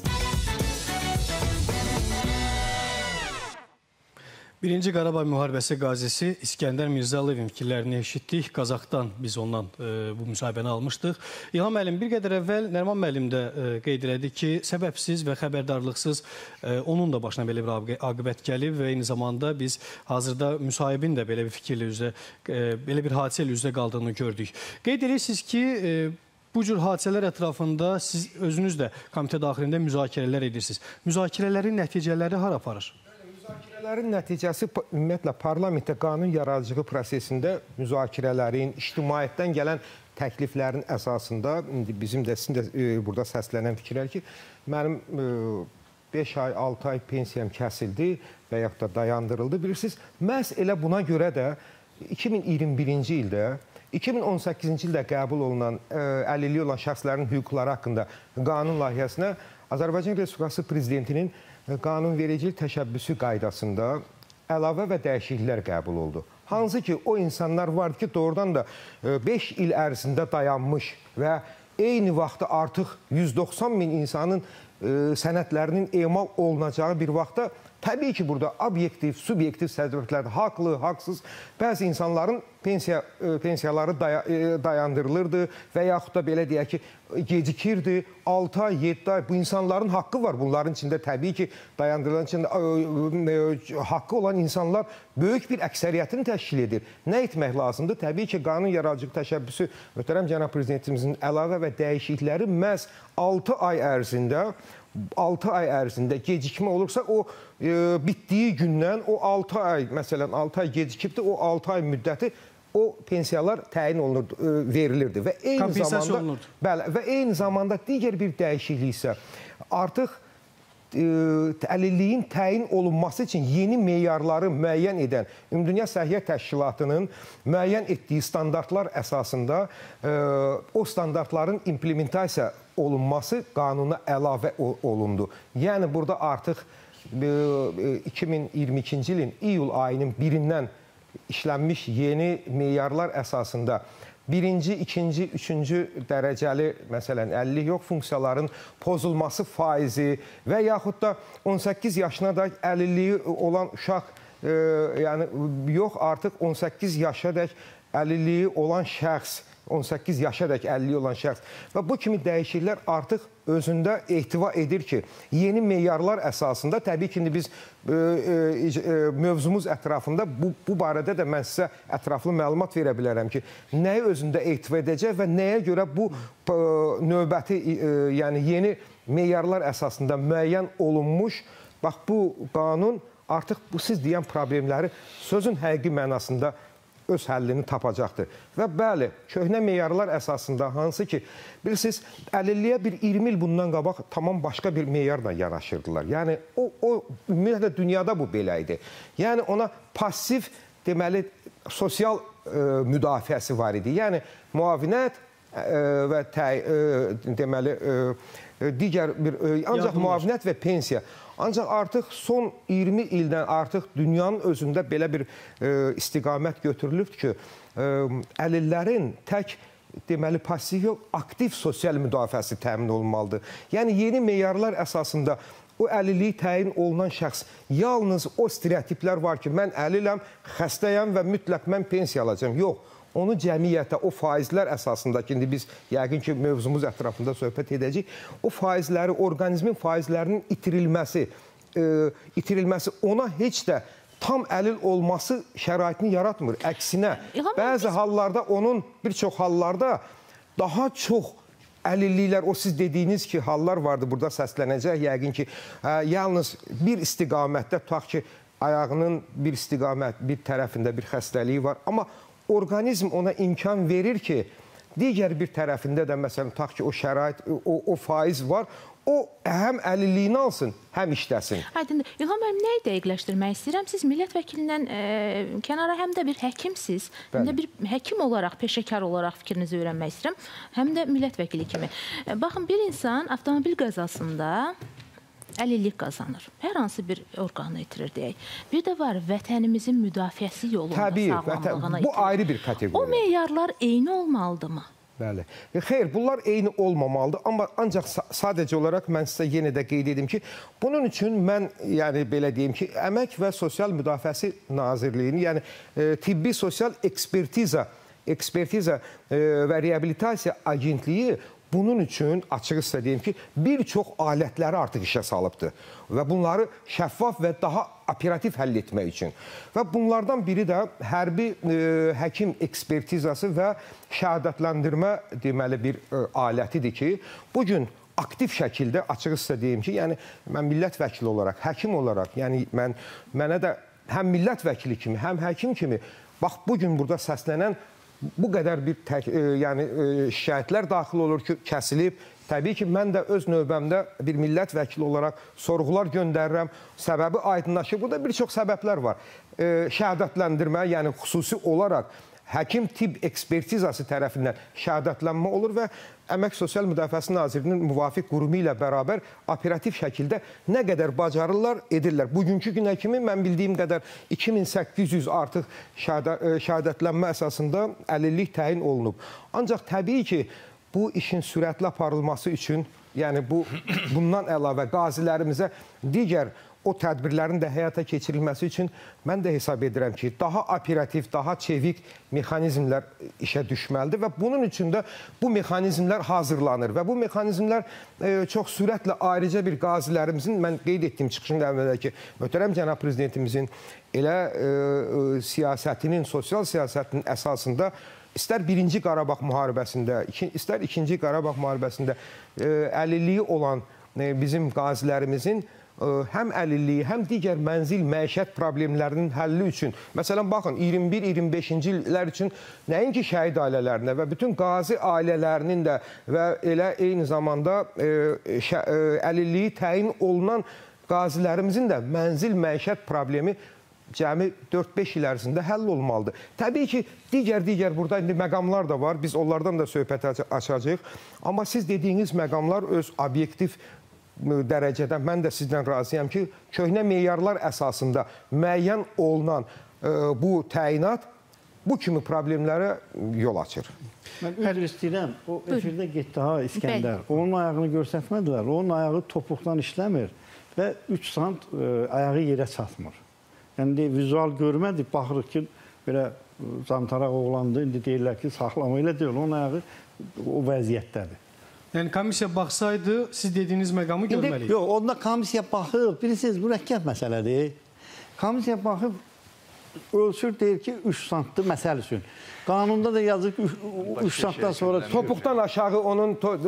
Birinci Qarabağ müharibəsi qazisi İskəndər Mirzəliyevin fikirlərini eşitdik. Qazaxdan biz ondan e, bu müsahibəni almışdıq. İlham müəllim, bir qədər əvvəl Nəriman müəllim də e, qeyd elədi ki, səbəbsiz və xəbərdarlıqsız e, onun da başına belə bir aqibət gəlib və eyni zamanda biz hazırda müsahibin də belə bir fikirlə üzrə, e, belə bir hadisə ilə üzrə qaldığını gördük. Qeyd edirsiniz ki, e, bu cür hadisələr ətrafında siz özünüz də komitə daxilində müzakirələr edirsiniz. Müzakirələrin nəticələri hara aparır? Müzakirələrin nəticəsi ümumiyyətlə parlamentdə qanun yaradıcılığı prosesində müzakirələrin, ictimaiyyətdən gələn təkliflərin əsasında indi bizim də sizin də e, burada səslənən fikirlər ki, mənim e, beş ay, altı ay pensiyam kəsildi və yaxud da dayandırıldı. Bilirsiniz, məhz elə buna görə də iki min iyirmi birinci ildə, iki min on səkkizinci ildə qəbul olunan e, əlilliyi olan şəxslərin hüquqları haqqında qanun layihəsinə Azərbaycan Respublikası Prezidentinin qanunvericilik təşəbbüsü qaydasında əlavə və dəyişikliklər qəbul oldu. Hansı ki o insanlar var ki doğrudan da beş il ərzində dayanmış və eyni vaxtda artıq yüz doxsan min insanın sənədlərinin emal olunacağı bir vaxtda təbii ki, burada obyektiv, subyektiv səbəblərdə haqlı, haqsız bəzi insanların pensiya, pensiyaları dayandırılırdı və yaxud da belə deyək ki, gecikirdi. altı ay, yeddi ay bu insanların haqqı var. Bunların içində təbii ki, dayandırılan içində haqqı olan insanlar böyük bir əksəriyyətini təşkil edir. Nə etmək lazımdır? Təbii ki, qanun yaradıcılıq təşəbbüsü möhtərəm cənab prezidentimizin əlavə və dəyişiklikləri məhz altı ay ərzində altı ay ərzində gecikmə olursa, o e, bitdiyi gündən o altı ay, məsələn, altı ay gecikibdir, o altı ay müddəti o pensiyalar təyin olunurdu, e, verilirdi və eyni zamanda olunurdu. Bəli, və eyni zamanda digər bir dəyişiklik isə artıq e, əlilliyin təyin olunması üçün yeni meyarları müəyyən edən Ümumdünya Səhiyyə Təşkilatının müəyyən etdiyi standartlar əsasında e, o standartların implementasiya olunması qanuna əlavə olundu. Yəni, burada artıq iki min iyirmi ikinci ilin iyul ayının birindən işlənmiş yeni meyarlar əsasında birinci, ikinci, üçüncü dərəcəli, məsələn, əlillik yox funksiyaların pozulması faizi və yaxud da on səkkiz yaşına da əlilliyi olan uşaq, e, yəni yox, artıq on səkkiz yaşa dək əlilliyi olan şəxs, on səkkiz yaşa dək əlilliyi olan şəxs və bu kimi dəyişikliklər artıq özündə ehtiva edir ki, yeni meyarlar əsasında, təbii ki, biz e, e, mövzumuz ətrafında bu, bu barədə də mən sizə ətraflı məlumat verə bilərəm ki, nəyi özündə ehtiva edəcək və nəyə görə bu e, növbəti, e, yəni yeni meyarlar əsasında müəyyən olunmuş, bax, bu qanun artıq bu siz deyən problemləri sözün həqiqi mənasında öz həllini tapacaqdır. Və bəli, köhnə meyarlar əsasında hansı ki, bilirsiniz, əlilliyə bir iyirmi il bundan qabaq tamam başqa bir meyarla yanaşırdılar. Yəni, o, o ümumiyyətlə dünyada bu belə idi. Yəni, ona pasiv, deməli, sosial e, müdafiəsi var idi. Yəni, müavinət e, və təy, e, deməli, e, digər bir, e, ancaq Yardımlar. müavinət və pensiya. Ancaq artıq son iyirmi ildən artıq dünyanın özündə belə bir e, istiqamət götürülüb ki, e, əlillərin tək deməli pasiv yox, aktiv sosial müdafiəsi təmin olunmalıdır. Yəni yeni meyarlar əsasında o əlilliyi təyin olunan şəxs yalnız o stereotiplər var ki, mən əliləm, xəstəyəm və mütləq mən pensiya alacağım. Yox. Onu cəmiyyətə, o faizlər əsasında ki, indi biz yəqin ki, mövzumuz ətrafında söhbət edəcəyik, o faizləri, orqanizmin faizlərinin itirilməsi, e, itirilməsi ona heç də tam əlil olması şəraitini yaratmır. Əksinə, bəzi hallarda onun, bir çox hallarda daha çox əlilliklər, o siz dediyiniz ki, hallar vardı, burada səslənəcək, yəqin ki, ə, yalnız bir istiqamətdə, tutaq ki, ayağının bir istiqamət, bir tərəfində bir xəstəliyi var, amma orqanizm ona imkan verir ki, digər bir tərəfində də, məsələn, tutaq ki, o şərait, o, o faiz var, o həm əlilliyini alsın, həm işləsin. Aydındır. İlham müəllim, nəyi dəqiqləşdirmək istəyirəm? Siz millət vəkilindən e, kənara həm də bir həkimsiz, həm də bir həkim olaraq, peşəkar olaraq fikrinizi öyrənmək istəyirəm, həm də millət vəkili kimi. E, baxın, bir insan avtomobil qəzasında əlillik qazanır. Hər hansı bir orqanı itirir deyək. Bir də var, vətənimizin müdafiəsi yolunda Təbii, sağlamlığına vətən, bu itirir. ayrı bir kateqoriya. O meyarlar eyni olmalıdır mı? Bəli. E, xeyr, bunlar eyni olmamalıdır. Amma ancaq sadəcə olaraq mən sizə yenə də qeyd edim ki, bunun üçün mən, yəni belə deyim ki, Əmək və Sosial Müdafiəsi Nazirliyinin, yəni e, Tibbi Sosial Ekspertiza, Ekspertiza e, və Reabilitasiya Agentliyi bunun üçün, açıq sizə deyim ki, bir çox alətləri artıq işə salıbdır və bunları şəffaf və daha operativ həll etmək üçün. Və bunlardan biri də hərbi e, həkim ekspertizası və şəhadətləndirmə deməli bir e, alətidir ki, bugün aktiv şəkildə, açıq sizə deyim ki, yəni mən millət vəkili olaraq, həkim olaraq, yəni mən, mənə də həm millət vəkili kimi, həm həkim kimi, bax, bugün burada səslənən bu qədər bir tək, e, yəni, e, şikayətlər daxil olur ki, kəsilib. Təbii ki, mən də öz növbəmdə bir millət vəkili olaraq sorğular göndərirəm. Səbəbi aydınlaşır. Burada bir çox səbəblər var. E, şəhadətləndirmə, yəni xüsusi olaraq həkim tibb ekspertizası tərəfindən şəhadətlənmə olur və Əmək Sosial Müdafiəsi Nazirinin müvafiq qurumu ilə bərabər operativ şəkildə nə qədər bacarırlar, edirlər. Bugünkü günə kimi mən bildiyim qədər iki min səkkiz yüz artıq şəhadətlənmə əsasında əlillik təyin olunub. Ancaq təbii ki, bu işin sürətli aparılması üçün, yəni bu bundan əlavə qazilərimizə digər o tədbirlərin də həyata keçirilməsi üçün mən də hesab edirəm ki, daha operativ, daha çevik mexanizmlər işə düşməlidir və bunun üçün də bu mexanizmlər hazırlanır və bu mexanizmlər e, çox sürətlə ayrıca bir qazilərimizin, mən qeyd etdiyim çıxışın əvvəlki möhtərəm cənab prezidentimizin elə e, e, siyasətinin, sosial siyasətinin əsasında İstər birinci Qarabağ müharibəsində, iki, istər ikinci Qarabağ müharibəsində e, əlilliyi olan e, bizim qazilərimizin e, həm əlilliyi, həm digər mənzil, məişət problemlərinin həlli üçün, məsələn, baxın, iyirmi bir iyirmi beşinci illər üçün nəinki şəhid ailələrinə və bütün qazi ailələrinin də və elə eyni zamanda e, şə, e, əlilliyi təyin olunan qazilərimizin də mənzil, məişət problemi cəmi dörd beş il ərzində həll olmalıdır. Təbii ki, digər-digər burada indi məqamlar da var, biz onlardan da söhbət açacağıq. Amma siz dediyiniz məqamlar öz obyektiv dərəcədə, mən də sizdən razıyam ki, köhnə meyarlar əsasında müəyyən olunan e, bu təyinat bu kimi problemlərə yol açır. Mən üzr istəyirəm, o efirdə getdi ha İskəndər. Onun ayağını göstərmədilər, onun ayağı topuqdan işləmir və üç sant e, ayağı yerə çatmır. Yəni, vizual görmədik, baxırıq ki, belə zantaraq oğlandı, indi deyirlər ki, saxlama ilə deyil, onun ayağı o vəziyyətdədir. Yəni, komissiya baxsaydı, siz dediyiniz məqamı görməliyik. Yox, onda komissiya baxıb, bilirsiniz, mürəkkəb məsələdir. Komissiya baxıb, ölçür, deyir ki, üç santdır məsəl üçün. Qanunda da yazır ki, üç santdan sonra... Topuqdan aşağı onun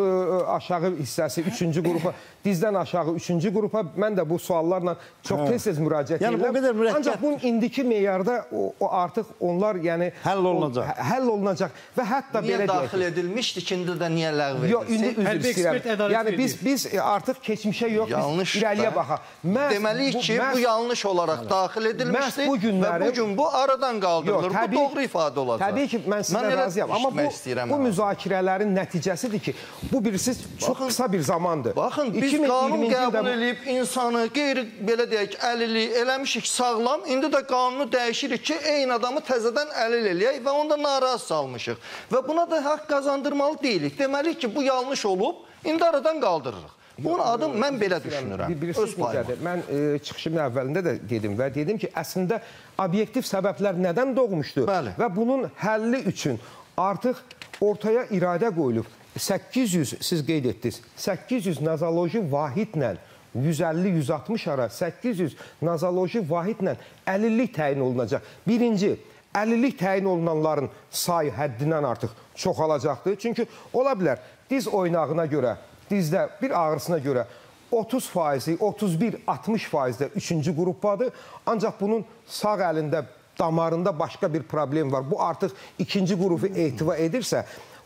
aşağı hissəsi üçüncü qrupa, dizdən aşağı üçüncü qrupa mən də bu suallarla çox tez-tez müraciət edirəm. Ancaq bunun indiki meyarda o artıq onlar yəni həll olunacaq. Həll olunacaq və hətta belə deyək. Niyə daxil edilmişdi ki, indi də niyə ləğv edilsin? Yox, indi üzr istəyirəm. Yəni biz biz artıq keçmişə yox, biz irəliyə baxaq. Deməliyik ki, bu yanlış olaraq daxil edilmişdi və bu gün bu aradan qaldırılır. Bu doğru ifadə olacaq. Təbii ki, mən sizə razıyam. Amma bu, bu müzakirələrin nəticəsidir ki, bu birisi çox qısa bir zamandır. Baxın, biz qanun qəbul edib insanı qeyri, belə deyək, əlili eləmişik sağlam, indi də qanunu dəyişirik ki, eyni adamı təzədən əlil eləyək və onda narazı salmışıq. Və buna da haqq qazandırmalı deyilik. Deməliyik ki, bu yanlış olub, indi aradan qaldırırıq. Bunun adım mən belə düşünürəm. Öz payıma. Mən e, çıxışımın əvvəlində də dedim və dedim ki, əslində obyektiv səbəblər nədən doğmuşdu? Bəli. Və bunun həlli üçün artıq ortaya iradə qoyulub. səkkiz yüz, siz qeyd etdiniz, səkkiz yüz nazoloji vahidlə yüz əlli yüz altmış ara səkkiz yüz nazoloji vahidlə əlillik təyin olunacaq. Birinci, əlillik təyin olunanların sayı həddindən artıq çoxalacaqdır. Çünki ola bilər, diz oynağına görə, dizdə bir ağrısına görə otuz faizi, otuz bir altmış faizdə üçüncü qrupadır. Ancaq bunun sağ əlində, damarında başqa bir problem var. Bu artıq ikinci qrupu ehtiva edirsə,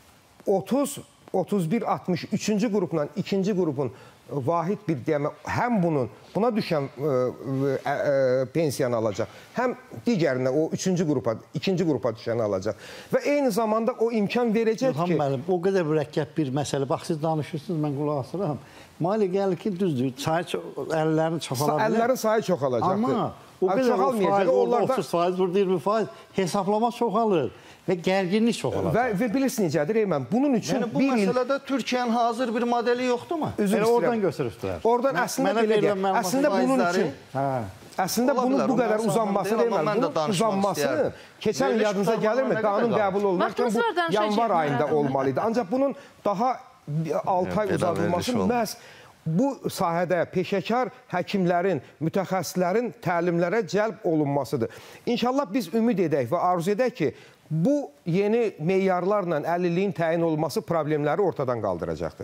otuz, otuz bir altmış üçüncü qrupla ikinci qrupun vahid bir deyəmə, həm bunun, buna düşən ə, ə, ə, pensiyanı alacaq, həm digərinə o üçüncü qrupa, ikinci qrupa düşəni alacaq. Və eyni zamanda o imkan verəcək İlham ki... müəllim, o qədər mürəkkəb bir məsələ. Bax, siz danışırsınız, mən qulaq asıram. Mali gəlir ki, düzdür, sayı, əllərin çoxalabilir. Əllərin sayı çoxalacaqdır. Amma o qədər o faiz, orada otuz faiz, burada iyirmi faiz hesablama çoxalır. Və gərginlik çoxalır. Və, və bilirsiniz necədir, Eymen? Bunun üçün yəni, bu bir il... məsələdə Türkiyənin hazır bir modeli yoxdurmu? Üzr Elə oradan götürübdülər. Oradan mən, əslində belə deyək. Əslində bunun üçün... Hə. Əslində bunun bu qədər uzanması deyil, bunun uzanmasını keçən il yadınıza gəlirmi? Qanun qəbul olunarkən bu yanvar ayında olmalıydı. Ancaq bunun daha altı ay uzadılması məhz bu sahədə peşəkar həkimlərin, mütəxəssislərin təlimlərə cəlb olunmasıdır. İnşallah biz ümid edək və arzu edək ki, bu yeni meyarlarla əlilliyin təyin olması problemləri ortadan qaldıracaqdır.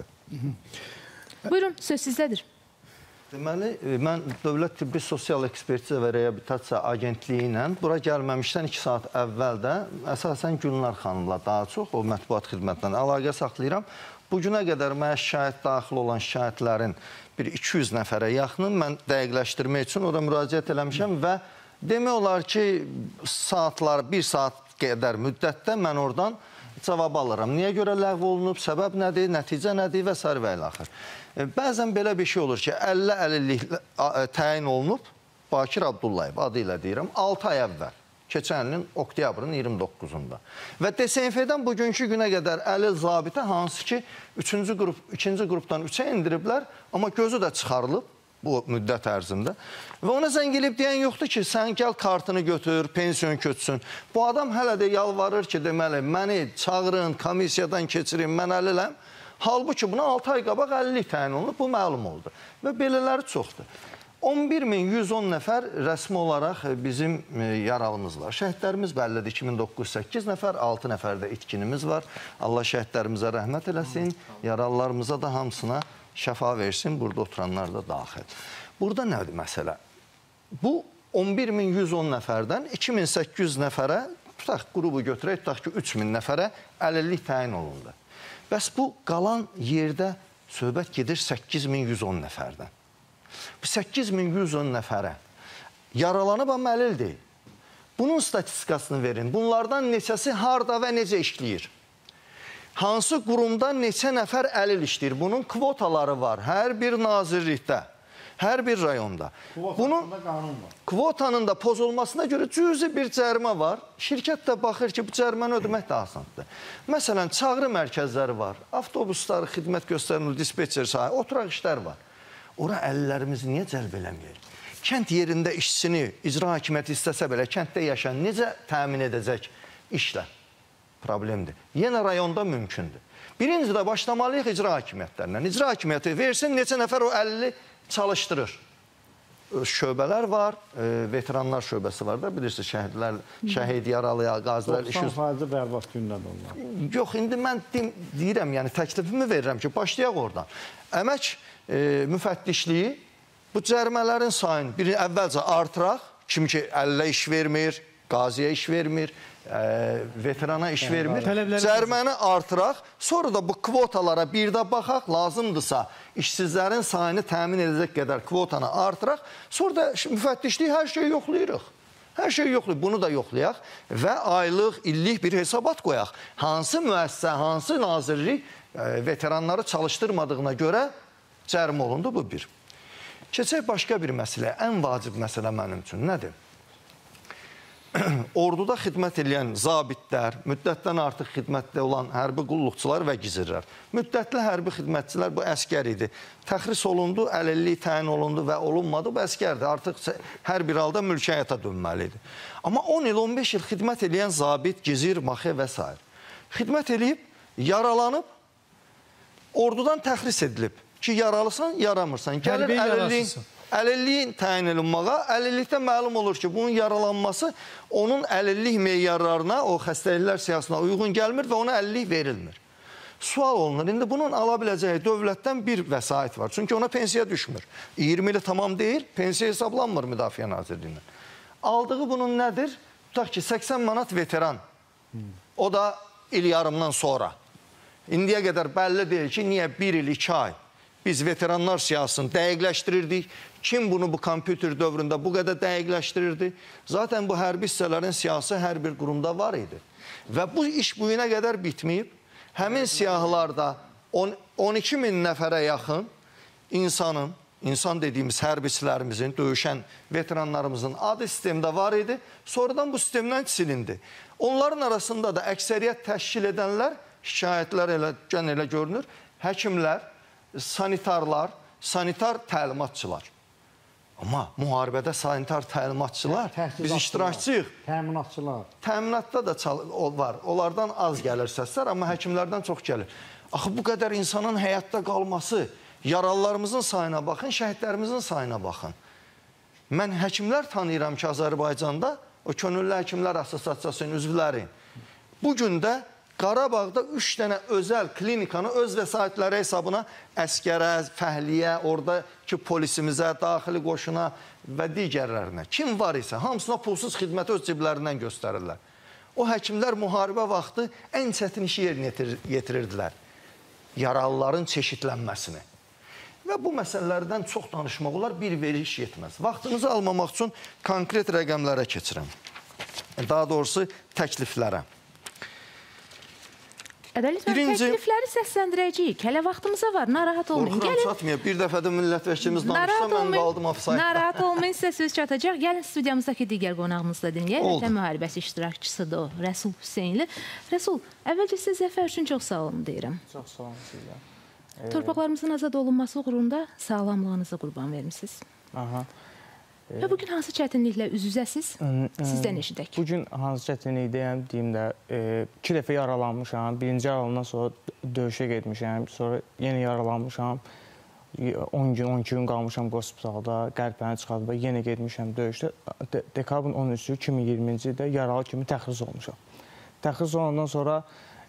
Buyurun, söz sizdədir. Deməli, mən Dövlət Tibbi Sosial Ekspertiza və Reabilitasiya Agentliyi ilə bura gəlməmişdən iki saat əvvəl də əsasən Gülnar xanımla daha çox o mətbuat xidmətindən əlaqə saxlayıram. Bugünə qədər mənə şikayət daxil olan şikayətlərin bir iki yüz nəfərə yaxını mən dəqiqləşdirmək üçün orada müraciət eləmişəm və demək olar ki, saatlar, bir saat qədər müddətdə mən oradan cavab alıram. Niyə görə ləğv olunub, səbəb nədir, nəticə nədir və s. və ilə axır. Bəzən belə bir şey olur ki, əlli əlillik təyin olunub, Bakir Abdullayev adı ilə deyirəm, altı ay əvvəl, keçən ilin oktyabrın iyirmi doqquzunda. Və D S F D'dən bugünkü günə qədər əlil zabitə hansı ki, üçüncü qrup, ikinci qrupdan üçə indiriblər, amma gözü də çıxarılıb bu müddət ərzində. Və ona zəng elib deyən yoxdur ki, sən gəl kartını götür, pensiyon köçsün. Bu adam hələ də yalvarır ki, deməli, məni çağırın, komissiyadan keçirin, mən əliləm. Halbuki buna altı ay qabaq əlillik təyin olunub, bu məlum oldu. Və belələri çoxdur. on bir min yüz on nəfər rəsmi olaraq bizim yaralımız var. Şəhidlərimiz bəllidir, iki min doqquz yüz səkkiz nəfər, altı nəfər də itkinimiz var. Allah şəhidlərimizə rəhmət eləsin, yaralılarımıza da hamısına şəfa versin, burada oturanlar da daxil. Burada nədir məsələ? Bu on bir min yüz on nəfərdən iki min səkkiz yüz nəfərə, tutaq qrubu götürək, tutaq ki, üç min nəfərə əlillik təyin olundu. Bəs bu qalan yerdə söhbət gedir səkkiz min yüz on nəfərdən. Bu səkkiz min yüz on nəfərə yaralanıb, amma əlil deyil. Bunun statistikasını verin. Bunlardan neçəsi harda və necə işləyir? Hansı qurumda neçə nəfər əlil işləyir? Bunun kvotaları var. Hər bir nazirlikdə, hər bir rayonda. Bunun kvotanın da pozulmasına görə cüzi bir cərimə var. Şirkət də baxır ki, bu cəriməni ödəmək də asandır. Məsələn, çağrı mərkəzləri var. Avtobusları, xidmət göstərilən dispetçer sahə, oturaq işlər var. Ora əlillərimizi niyə cəlb eləməyir? Kənd yerində işçini icra hakimiyyəti istəsə belə kənddə yaşayan necə təmin edəcək işlə? Problemdir. Yenə rayonda mümkündür. Birinci də başlamalıyıq icra hakimiyyətlərindən. İcra hakimiyyəti versin, neçə nəfər o əlili çalışdırır. Şöbələr var, veteranlar şöbəsi var da, bilirsiniz, şəhidlər, şəhid, yaralıya, qazilər... doxsan faizi bərbad gündən onlar. Yox, indi mən deyirəm, yəni təklifimi verirəm ki, başlayaq oradan. Əmək müfəttişliyi bu cərimələrin sayını bir əvvəlcə artıraq, kim ki əlilə iş vermir, qaziyə iş vermir, veterana iş vermir, cəriməni artıraq, sonra da bu kvotalara bir də baxaq, lazımdırsa işsizlərin sayını təmin edəcək qədər kvotanı artıraq, sonra da müfəttişliyi hər şeyi yoxlayırıq. Hər şeyi yoxlayırıq, bunu da yoxlayaq və aylıq, illik bir hesabat qoyaq. Hansı müəssə, hansı nazirlik veteranları çalışdırmadığına görə cərim olundu, bu bir. Keçək başqa bir məsələ, ən vacib məsələ mənim üçün nədir? Orduda xidmət edən zabitlər, müddətdən artıq xidmətdə olan hərbi qulluqçular və gizirlər. Müddətli hərbi xidmətçilər, bu əskər idi. Təxris olundu, əlillik təyin olundu və olunmadı, bu əskərdir. Artıq hər bir halda mülki həyata dönməlidir. Amma on il, on beş il xidmət edən zabit, gizir, maxi və s. xidmət edib, yaralanıb, ordudan təxris edilib. Ki, yaralısan, yaramırsan. Gəlir əlilliyin, əlilliyin təyin olunmağa, əlillikdə məlum olur ki, bunun yaralanması onun əlillik meyarlarına, o xəstəliklər siyasına uyğun gəlmir və ona əlillik verilmir. Sual olunur, indi bunun ala biləcəyi dövlətdən bir vəsait var. Çünki ona pensiya düşmür. iyirmi ili tamam deyil, pensiya hesablanmır Müdafiə Nazirliyindən. Aldığı bunun nədir? Tutaq ki, səksən manat veteran. O da il yarımdan sonra. İndiyə qədər bəlli deyil ki, niyə bir il, iki ay biz veteranlar siyasını dəqiqləşdirirdik. Kim bunu bu kompüter dövründə bu qədər dəqiqləşdirirdi? Zaten bu hərbi hissələrin siyasi hər bir qurumda var idi. Və bu iş bu günə qədər bitməyib. Həmin siyahılarda on iki min nəfərə yaxın insanın, insan dediyimiz hərbiçilərimizin, döyüşən veteranlarımızın adı sistemdə var idi. Sonradan bu sistemdən silindi. Onların arasında da əksəriyyət təşkil edənlər, şikayətlər elə, elə görünür, həkimlər, sanitarlar, sanitar təlimatçılar. Amma müharibədə sanitar təlimatçılar, biz iştirakçıyıq. Təminatçılar. Təminatda da var. Onlardan az gəlir səslər, amma həkimlərdən çox gəlir. Axı, bu qədər insanın həyatda qalması, yaralılarımızın sayına baxın, şəhidlərimizin sayına baxın. Mən həkimlər tanıyıram ki, Azərbaycanda, o Könüllü Həkimlər Assosiasiyasının üzvləri, bugün də Qarabağda üç dənə özəl klinikanı öz vəsaitləri hesabına əskərə, fəhliyə, oradakı polisimizə, daxili qoşuna və digərlərinə. Kim var isə, hamısına pulsuz xidməti öz ciblərindən göstərirlər. O həkimlər müharibə vaxtı ən çətin işi yerinə yetirirdilər. Yaralıların çeşidlənməsini. Və bu məsələlərdən çox danışmaq olar, bir veriş yetməz. Vaxtınızı almamaq üçün konkret rəqəmlərə keçirəm. daha doğrusu təkliflərə. Ədalət bəy, təklifləri səsləndirəcəyik. Hələ vaxtımıza var, narahat olmayın. Qorxuram çatmıyor. Bir dəfə də millət vəkilimiz danışsa, mən qaldım afsayda. Narahat olmayın, sizə söz çatacaq. Gəlin studiyamızdakı digər qonağımızı da dinləyək. Vətən müharibəsi iştirakçısıdır o, Rəsul Hüseynli. Rəsul, əvvəlcə sizə zəfər üçün çox sağ olun deyirəm. Çox sağ olun sizə. Torpaqlarımızın azad olunması uğrunda sağlamlığınıza qurban vermişsiniz. Aha. Və bugün hansı çətinliklə üz-üzəsiz? Sizdən eşidək. Bugün hansı çətinlikdəyəm, deyim də, iki dəfə yaralanmışam. Birinci yaralandan sonra döyüşə getmişəm. Sonra yenə yaralanmışam. on gün, on iki gün qalmışam hospitalda. Qəlbəni çıxardı və yenə getmişəm döyüşdə. Dekabrın on üçü iki min iyirminci ildə yaralı kimi təxriz olmuşam. Təxriz olandan sonra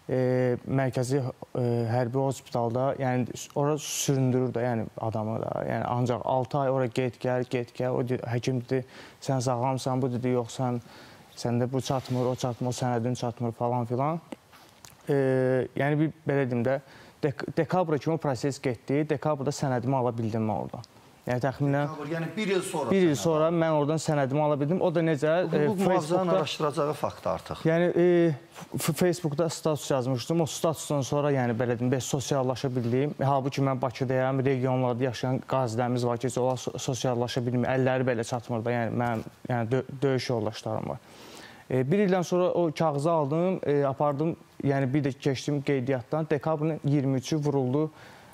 E, mərkəzi e, hərbi hospitalda, yəni ora süründürür də, yəni adamı da. Yəni ancaq altı ay ora get gəl, get gəl. O həkim dedi, sən sağlamsan, bu dedi, yox sən səndə bu çatmır, o çatmır, o sənədin çatmır falan filan. E, yəni bir belə deyim də, dek dekabra kimi o proses getdi. Dekabrda sənədimi ala bildim mən orada. Yəni təxminən yəni bir il sonra. Bir il sonra mən oradan sənədimi ala bildim. O da necə? Hüquq mühafizənin araşdıracağı fakt artıq. Yəni e, Facebookda status yazmışdım. O statusdan sonra yəni belə deyim, sosiallaşa bildiyim. Halbuki mən Bakıdayam, regionlarda yaşayan qazilərimiz var ki, onlar sosiallaşa bilmir. Əlləri belə çatmır da. Yəni mənim yəni dö döyüş yoldaşlarım var. E, bir ildən sonra o kağızı aldım, e, apardım. Yəni bir də keçdim qeydiyyatdan. Dekabrın iyirmi üçü vuruldu.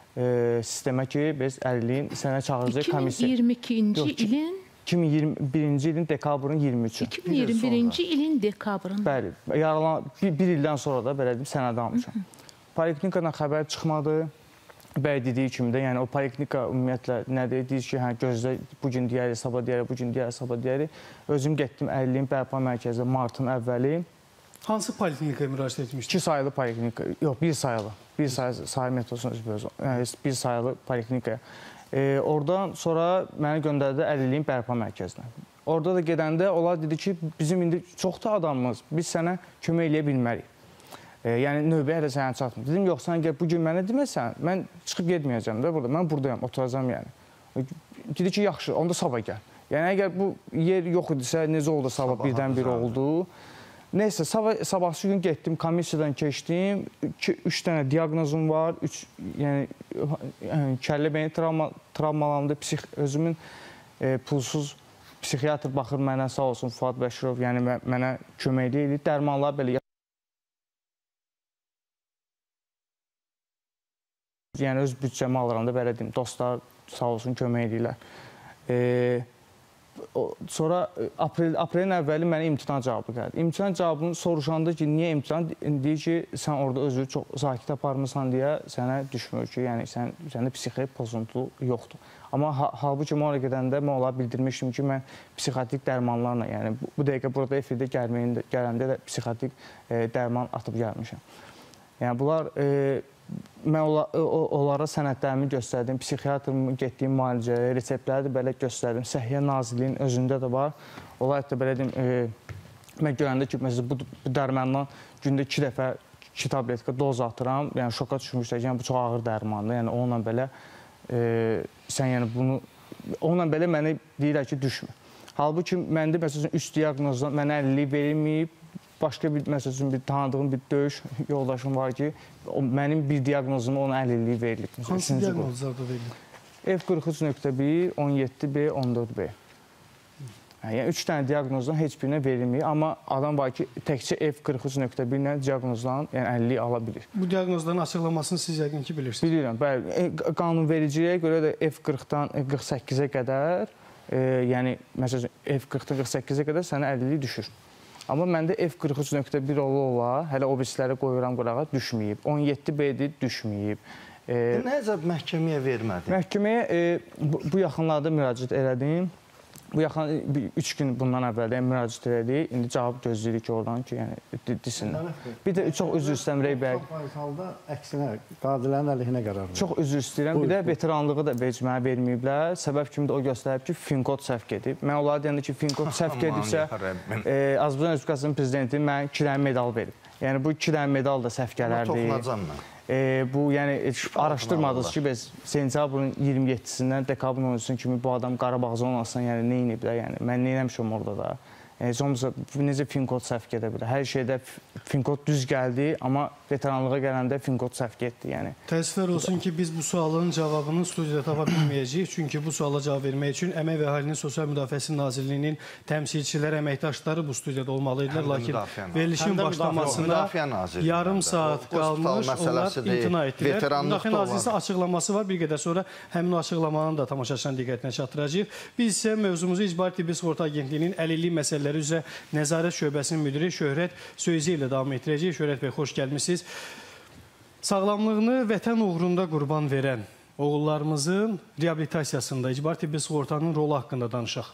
E, sistemə ki, biz əlilliyin sənə çağıracaq komissiya. iki min iyirmi ikinci ilin iki min iyirmi birinci ilin dekabrın iyirmi üçü. iki min iyirmi birinci ilin dekabrın. Bəli, yaralan bir, bir ildən sonra da belə deyim sənəd almışam. Poliklinikadan xəbər çıxmadı. Bəy dediyi kimi də, yəni o poliklinika ümumiyyətlə nədir? Deyir ki, hə gözlə bu gün deyərik, sabah deyərik, bu gün deyərik, sabah deyərik. Özüm getdim əlilliyin bərpa mərkəzinə martın əvvəli. Hansı poliklinikaya müraciət etmişdiniz? İki sayılı poliklinika, yox bir sayılı. Bir sayılı, sayı metrosun üzbözü, yəni bir sayılı poliklinikaya. E, oradan sonra məni göndərdi əlilliyin bərpa mərkəzinə. Orada da gedəndə onlar dedi ki, bizim indi çoxda adamımız, biz sənə kömək eləyə bilmərik. E, yəni növbəyə də sənə çatmır. Dedim, yox, sən gəl bugün mənə deməsən, mən çıxıb getməyəcəm də burada, mən buradayam, oturacam yəni. Dedi ki, yaxşı, onda sabah gəl. Yəni əgər bu yer yox idisə, necə oldu sabah, sabah birdən bir oldu. Neysə, sabah, sabahçı gün getdim, komissiyadan keçdim, üç dənə diaqnozum var, üç, yəni, yəni kəllə beyin travma, travmalandı, psix, özümün e, pulsuz psixiatr baxır mənə, sağ olsun Fuad Bəşirov, yəni mənə kömək edir, dərmanlar belə. Yəni öz büdcəmi alıram da, belə deyim, dostlar sağ olsun kömək edirlər. E, O, sonra aprel, aprelin əvvəli mənə imtina cavabı gəldi. İmtina cavabını soruşanda ki, niyə imtina? Deyir ki, sən orada özü çox sakit aparmısan deyə sənə düşmür ki, yəni sən, səndə psixi pozuntu yoxdur. Amma ha, halbuki mən oraya gedəndə mən onlara bildirmişdim ki, mən psixatrik dərmanlarla, yəni bu, bu dəqiqə burada efirdə gəlməyində, gələndə də psixatrik e, dərman atıb gəlmişəm. Yəni bunlar... E, Mən onlara sənədlərimi göstərdim, psixiatrımın getdiyim müalicələri, reseptləri də belə göstərdim. Səhiyyə Nazirliyinin özündə də var. Onlar da belə deyim, e, mən görəndə ki, məsələn, bu, bu dərmandan gündə iki dəfə iki tabletka doz atıram. Yəni şoka düşmüşlər ki, yəni, bu çox ağır dərmandır. Yəni onunla belə e, sən yəni bunu, onunla belə mənə deyirlər ki, düşmür. Halbuki məndə məsələn üç diaqnozdan mənə əlillik verilməyib. Başqa bir, məsələn, bir tanıdığım bir döyüş yoldaşım var ki, o, mənim bir diaqnozuma ona əlilliyi verilib. Hansı diaqnozlarda verilib? F qırx üç nöqtə bir, on yeddi B, on dörd B. Yəni, üç dənə diaqnozdan heç birinə verilməyib, amma adam var ki, təkcə F qırx üç nöqtə bir ilə diaqnozdan yəni, əlillik ala bilir. Bu diaqnozların açıqlamasını siz yəqin ki, bilirsiniz. Bilirəm, bəli. Qanunvericiliyə görə də F qırxdan qırx səkkizə qədər, e, yəni, məsələn, F qırxdan qırx səkkizə qədər sənə əlillik düşür. Amma məndə F qırx üç nöqtə bir ola-ola, hələ o birisləri qoyuram qırağa, düşməyib. on yeddi B-dir, düşməyib. E, Necə məhkəməyə vermədi? Məhkəməyə e, bu, bu yaxınlarda müraciət elədim. Bu yaxın üç gün bundan əvvəl müraciət elədik. İndi cavab gözləyirik oradan ki, yəni desinlər. Bir də çox üzr istəyirəm Rey bəy. Çox halda əksinə qazilərin əleyhinə qərar verir. Çox üzr istəyirəm. Bir də veteranlığı da mənə verməyiblər. Səbəb kimi də o göstərib ki, Finkod səhv gedib. Mən onlara deyəndə ki, Finkod səhv gedibsə, e, Azərbaycan Respublikasının prezidenti mənə iki dənə medal verib. Yəni bu iki dənə medal da səhv gələrdi. Toxunacam mən. E, bu yəni araşdırmadınız ki, biz sentyabrın iyirmi yeddisindən dekabrın on üçüsü kimi bu adam Qarabağ zonasından yəni nə edib də, yəni mən nə etmişəm orada da. Somsa necə fin kod səhv gedə bilər? Hər şeydə fin kod düz gəldi, amma veteranlığa gələndə fin kod səhv getdi. Yəni təəssüflər olsun ki, biz bu sualın cavabını studiyada tapa bilməyəcəyik. Çünki bu suala cavab vermək üçün Əmək və Əhalinin Sosial Müdafiəsi Nazirliyinin təmsilçiləri, əməkdaşları bu studiyada olmalıdırlar. Lakin verilişin başlamasına yarım saat qalmış, onlar imtina etdilər. Müdafiə Nazirliyinin açıqlaması var. Bir qədər sonra həmin o açıqlamanın da tamaşaçıların diqqətinə çatdıracağıq. Biz isə mövzumuzu İcbari Tibbi Sığorta Agentliyinin əlillik məsələləri üzrə Nəzarət Şöbəsinin müdiri Şöhrət Söyzi ilə davam etdirəcəyik. Şöhrət bəy, xoş gəlmişsiniz. Sağlamlığını vətən uğrunda qurban verən oğullarımızın reabilitasiyasında İcbari Tibbi Sığortanın rolu haqqında danışaq.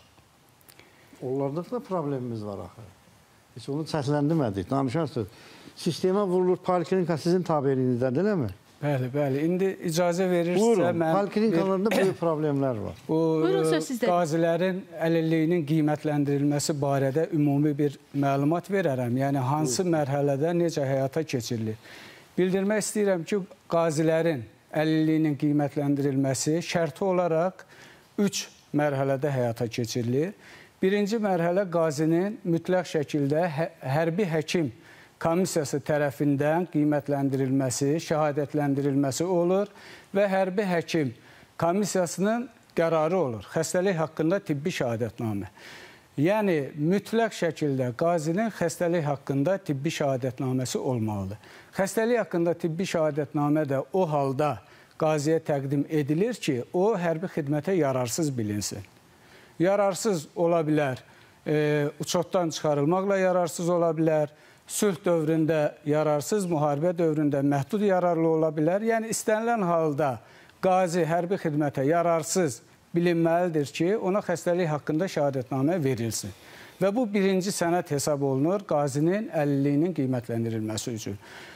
Onlarda da problemimiz var axı. Heç onu səsləndirmədik. Danışarsınız. Sistemə vurulur, poliklinika sizin tabeliyinizdədir, eləmi? Bəli, bəli. İndi icazə verirsə, Buyurun, poliklinikalarında böyük problemlər var. Bu, qazilərin əlilliyinin qiymətləndirilməsi barədə ümumi bir məlumat verərəm. Yəni, hansı mərhələdə necə həyata keçirilir? Bildirmək istəyirəm ki, qazilərin əlilliyinin qiymətləndirilməsi şərti olaraq üç mərhələdə həyata keçirilir. Birinci mərhələ qazinin mütləq şəkildə hərbi həkim komissiyası tərəfindən qiymətləndirilməsi, şəhadətləndirilməsi olur və hərbi həkim komissiyasının qərarı olur. Xəstəlik haqqında tibbi şəhadətnamə. Yəni, mütləq şəkildə qazinin xəstəlik haqqında tibbi şəhadətnaməsi olmalıdır. Xəstəlik haqqında tibbi şəhadətnamə də o halda qaziyə təqdim edilir ki, o hərbi xidmətə yararsız bilinsin. Yararsız ola bilər, e, uçotdan çıxarılmaqla yararsız ola bilər, sülh dövründə yararsız, müharibə dövründə məhdud yararlı ola bilər. Yəni, istənilən halda qazi hərbi xidmətə yararsız bilinməlidir ki, ona xəstəlik haqqında şəhadətnamə verilsin. Və bu birinci sənəd hesab olunur qazinin əlilliyinin qiymətləndirilməsi üçün.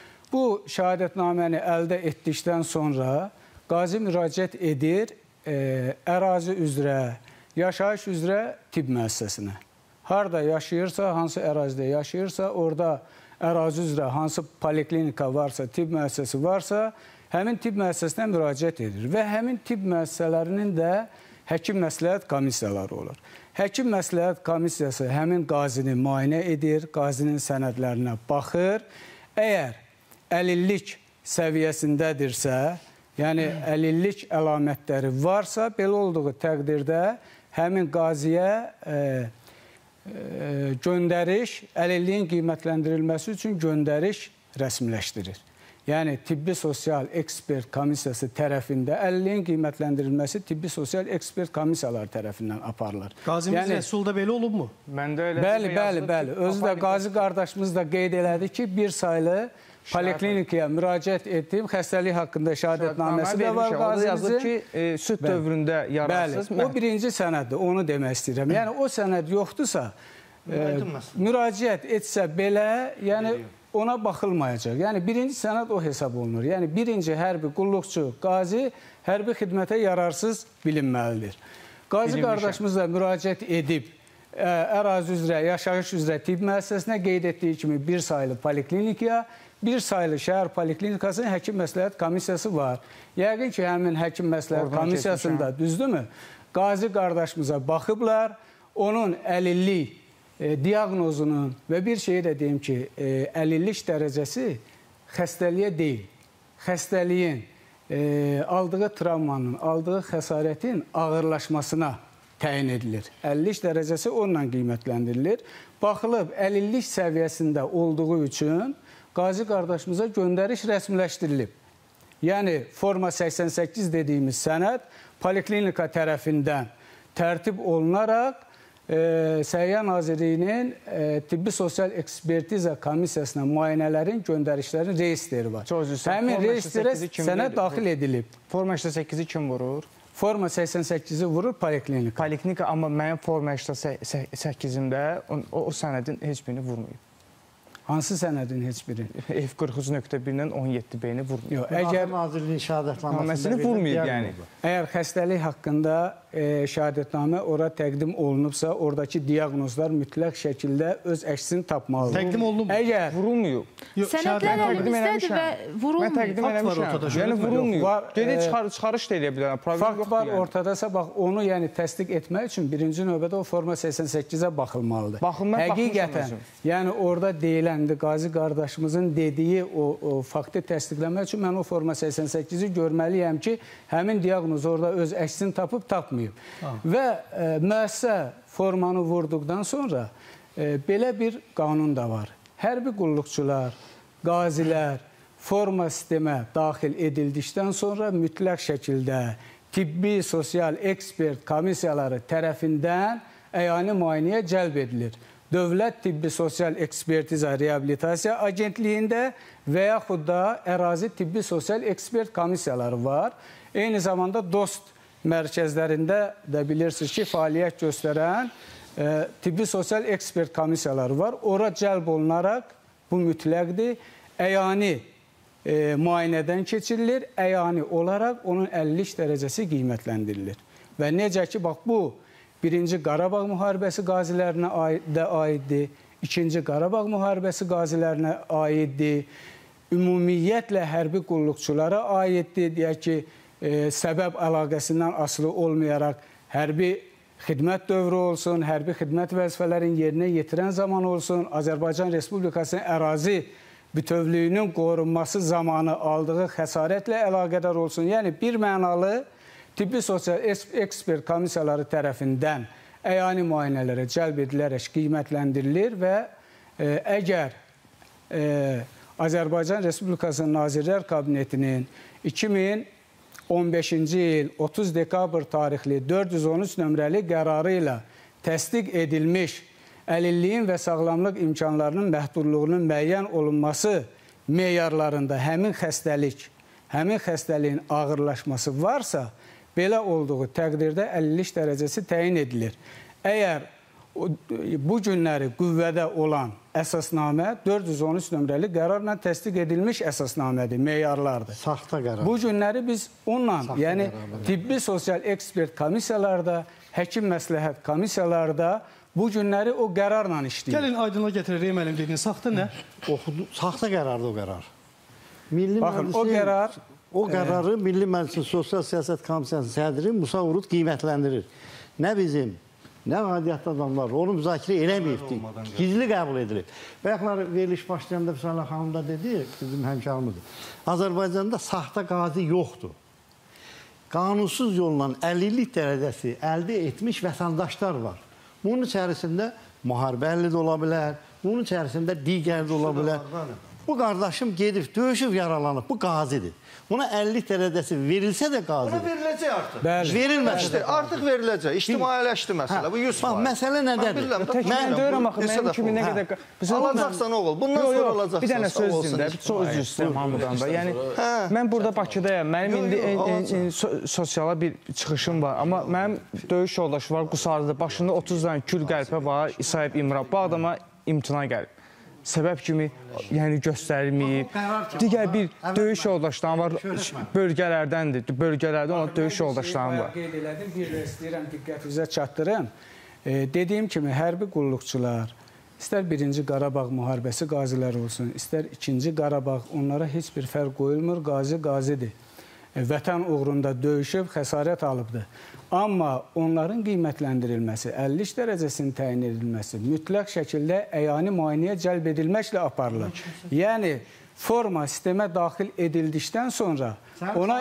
Bu şəhadətnaməni əldə etdikdən sonra qazi müraciət edir e, ərazi üzrə, yaşayış üzrə tibb müəssisəsinə. Harada yaşayırsa, hansı ərazidə yaşayırsa, orada ərazi üzrə hansı poliklinika varsa, tibb müəssisəsi varsa, həmin tibb müəssisəsinə müraciət edir. Və həmin tibb müəssisələrinin də həkim məsləhət komissiyaları olur. Həkim məsləhət komissiyası həmin qazini müayinə edir, qazinin sənədlərinə baxır. Əgər əlillik səviyyəsindədirsə, yəni əlillik əlamətləri varsa, belə olduğu təqdirdə həmin qaziyə e, e, göndəriş, əlilliyin qiymətləndirilməsi üçün göndəriş rəsmiləşdirir. Yəni, tibbi sosial ekspert komissiyası tərəfində əlilliyin qiymətləndirilməsi tibbi sosial ekspert komissiyaları tərəfindən aparılır. Qazimiz yəni, Rəsulda belə olub mu? Məndə elə bəli, bəli, bəli. Özü də qazi qardaşımız da qeyd elədi ki, bir saylı poliklinikaya müraciət etdim. Xəstəlik haqqında şəhadətnaməsi də var qazimizin. Yazılır ki, e, süd bəli. dövründə yararsız. Bəli, o birinci sənəddir, onu demək istəyirəm. Yəni, o sənəd yoxdursa, e, müraciət etsə belə, yəni ona baxılmayacaq. Yəni, birinci sənəd o hesab olunur. Yəni, birinci hərbi qulluqçu, qazi hərbi xidmətə yararsız bilinməlidir. Qazi qardaşımız da müraciət edib, ə, ərazi üzrə, yaşayış üzrə tibb müəssisəsinə qeyd etdiyi kimi bir saylı poliklinikaya, bir saylı şəhər poliklinikasının həkim məsləhət komissiyası var. Yəqin ki, həmin həkim məsləhət komissiyasında, düzdürmü? Qazi qardaşımıza baxıblar, onun əlillik e, diaqnozunun və bir şeyi də deyim ki, e, əlillik dərəcəsi xəstəliyə deyil, xəstəliyin e, aldığı travmanın, aldığı xəsarətin ağırlaşmasına təyin edilir. əlillik dərəcəsi onunla qiymətləndirilir. Baxılıb, əlillik səviyyəsində olduğu üçün qazi qardaşımıza göndəriş rəsmiləşdirilib. Yəni, forma səksən səkkiz dediyimiz sənəd poliklinika tərəfindən tərtib olunaraq e, Səhiyyə Nazirliyinin e, tibbi sosial ekspertiza komissiyasına müayinələrin, göndərişlərin reistri var. Həmin reistrə sənəd daxil edilib. Forma səksən səkkizi kim vurur? Forma səksən səkkizi vurur poliklinika. Poliklinika, amma mənim forma səksən səkkizimdə o, o sənədin heç birini vurmayıb. Hansı sənədin heç biri? F qırx üç nöqtə birdən on yeddi B-ni vurmur. Yox, əgər Nazirliyin şəhadətnaməsində vurmayıb, yəni. Əgər xəstəlik haqqında e, şəhadətnamə ora təqdim olunubsa, oradakı diaqnozlar mütləq şəkildə öz əksini tapmalıdır. Təqdim olunub. Əgər vurulmuyub. Sənədlər əlimizdə və vurulmuyub. Mən təqdim eləmişəm. Yəni vurulmuyub. Gedib çıxar, çıxarış da eləyə bilərəm. Fakt var yəni. Ortadasa, bax, onu yəni təsdiq etmək üçün birinci növbədə o forma səksən səkkizə baxılmalıdır. Baxın, mən həqiqətən, yəni orada deyilən Qazi qardaşımızın dediyi o, o faktı təsdiqləmək üçün mən o forma səksən səkkizi görməliyəm ki, həmin diaqnoz orada öz əksini tapıb tapmayıb. Ha. Və e, müəssisə formanı vurduqdan sonra e, belə bir qanun da var. Hərbi qulluqçular, qazilər forma sistemə daxil edildikdən sonra mütləq şəkildə tibbi, sosial ekspert komissiyaları tərəfindən əyani müayinəyə cəlb edilir. Dövlət Tibbi Sosial Ekspertiza Reabilitasiya Agentliyində və yaxud da ərazi tibbi sosial ekspert komissiyaları var. Eyni zamanda DOST mərkəzlərində də bilirsiniz ki, fəaliyyət göstərən e, tibbi sosial ekspert komissiyaları var. Ora cəlb olunaraq, bu mütləqdir, əyani e, müayinədən keçirilir, əyani olaraq onun əlillik dərəcəsi qiymətləndirilir. Və necə ki, bax bu, Birinci Qarabağ müharibəsi qazilərinə də aiddir, ikinci Qarabağ müharibəsi qazilərinə aiddir, ümumiyyətlə hərbi qulluqçulara aiddir, deyək ki, e, səbəb əlaqəsindən asılı olmayaraq hərbi xidmət dövrü olsun, hərbi xidmət vəzifələrini yerinə yetirən zaman olsun, Azərbaycan Respublikasının ərazi bütövlüyünün qorunması zamanı aldığı xəsarətlə əlaqədar olsun. Yəni, bir mənalı tibbi sosial ekspert komissiyaları tərəfindən əyani müayinələrə cəlb edilərək qiymətləndirilir və e, əgər e, Azərbaycan Respublikasının Nazirlər Kabinetinin iki min on beşinci il otuz dekabr tarixli dörd yüz on üç nömrəli qərarı ilə təsdiq edilmiş əlilliyin və sağlamlıq imkanlarının məhdudluğunun müəyyən olunması meyarlarında həmin xəstəlik, həmin xəstəliyin ağırlaşması varsa, belə olduğu təqdirdə əlillik dərəcəsi təyin edilir. Əgər bu günləri qüvvədə olan əsasnamə dörd yüz on üç nömrəli qərarla təsdiq edilmiş əsasnamədir, meyarlardır. Saxta qərar. Bu günləri biz onunla, Saxta yəni qərarlar. Tibbi sosial ekspert komissiyalarda, həkim məsləhət komissiyalarda bu günləri o qərarla işləyir. Gəlin aydınlığa gətirək, müəllim dediniz, saxta nə? Oxudu, saxta qərardır o qərar. Milli Baxın, o qərar... O qərarı Milli Məclisin Sosial Siyasət Komissiyasının sədri Musa Vurut qiymətləndirir. Nə bizim, nə aidiyyatlı adamlar onu müzakirə eləməyibdik, gizli qəbul edilib. Bayaqlar veriliş başlayanda Füsulə xanım da dedi, bizim həmkarımızdır. Azərbaycanda saxta qazi yoxdur. Qanunsuz yolla əlillik dərəcəsi əldə etmiş vətəndaşlar var. Bunun içərisində müharibə əlli də ola bilər, bunun içərisində digər də ola bilər. Bu qardaşım gedib, döyüşüb, yaralanıb, bu qazidir. Buna əlillik dərəcəsi verilsə də qazidir. Buna veriləcək artıq. Bəli. Verilməmişdir. Artıq veriləcək. İctimailəşdi məsələ. Bu yüz faiz. Məsələ nədədir? Mən deyirəm axı, mənim kimi nə qədər... Alacaqsan oğul, bundan sonra alacaqsan. Bir dənə söz dinlə, çox üzr istəyirəm hamıdan da. Yəni, mən burada Bakıdayam, mənim indi sosiala bir çıxışım var. Amma mənim döyüş yoldaşı var, Qusarlıda, başında otuz dənə kül qəlpə var, İsayev İmran. Bu adama imtina gəlib. Səbəb kimi yəni göstərilməyib. Digər bir döyüş yoldaşlarım var, bölgələrdəndir. Bölgələrdə ona döyüş yoldaşlarım var. Qeyd elədim, bir də istəyirəm diqqətinizə çatdırım. E, dediyim kimi, hərbi qulluqçular, istər birinci Qarabağ müharibəsi qaziləri olsun, istər ikinci Qarabağ, onlara heç bir fərq qoyulmur, qazi qazidir. E, vətən uğrunda döyüşüb, xəsarət alıbdır. Amma onların qiymətləndirilməsi, əlillik dərəcəsinin təyin edilməsi mütləq şəkildə əyani müayinəyə cəlb edilməklə aparılır. Yəni, forma sistemə daxil edildikdən sonra ona,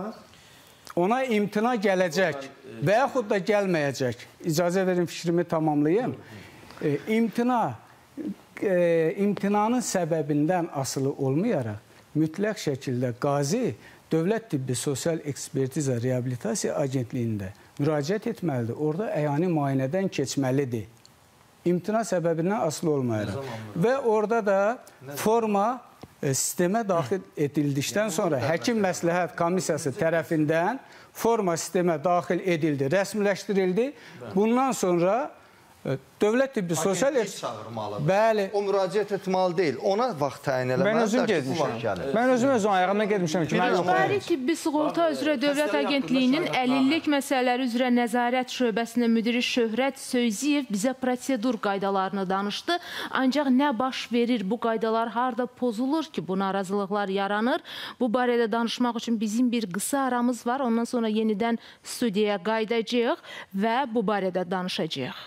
ona imtina gələcək və yaxud da gəlməyəcək. İcazə verin, fikrimi tamamlayayım. E, imtina, e, imtinanın səbəbindən asılı olmayaraq, mütləq şəkildə qazi Dövlət Tibbi Sosial Ekspertiza Reabilitasiya Agentliyində müraciət etməlidir. Orada əyani müayinədən keçməlidir. İmtina səbəbindən asılı olmayaraq. Və orada da forma e, sistemə daxil edildikdən sonra həkim məsləhət komissiyası tərəfindən forma sistemə daxil edildi, rəsmiləşdirildi. Bundan sonra Dövlət tibbi sosial çağırmalıdır. Bəli. O müraciət etməli deyil. Ona vaxt təyin Mən eləməlidir. özüm getmişəm. Mən özüm özüm ayağımda getmişəm ki, mən İcbari tibbi sığorta üzrə Dövlət Agentliyinin əlillik məsələləri üzrə nəzarət şöbəsinin müdiri Şöhrət Söyziyev bizə prosedur qaydalarını danışdı. Ancaq nə baş verir, bu qaydalar harda pozulur ki, bu narazılıqlar yaranır? Bu barədə danışmaq üçün bizim bir qısa aramız var. Ondan sonra yenidən studiyaya qayıdacağıq və bu barədə danışacağıq.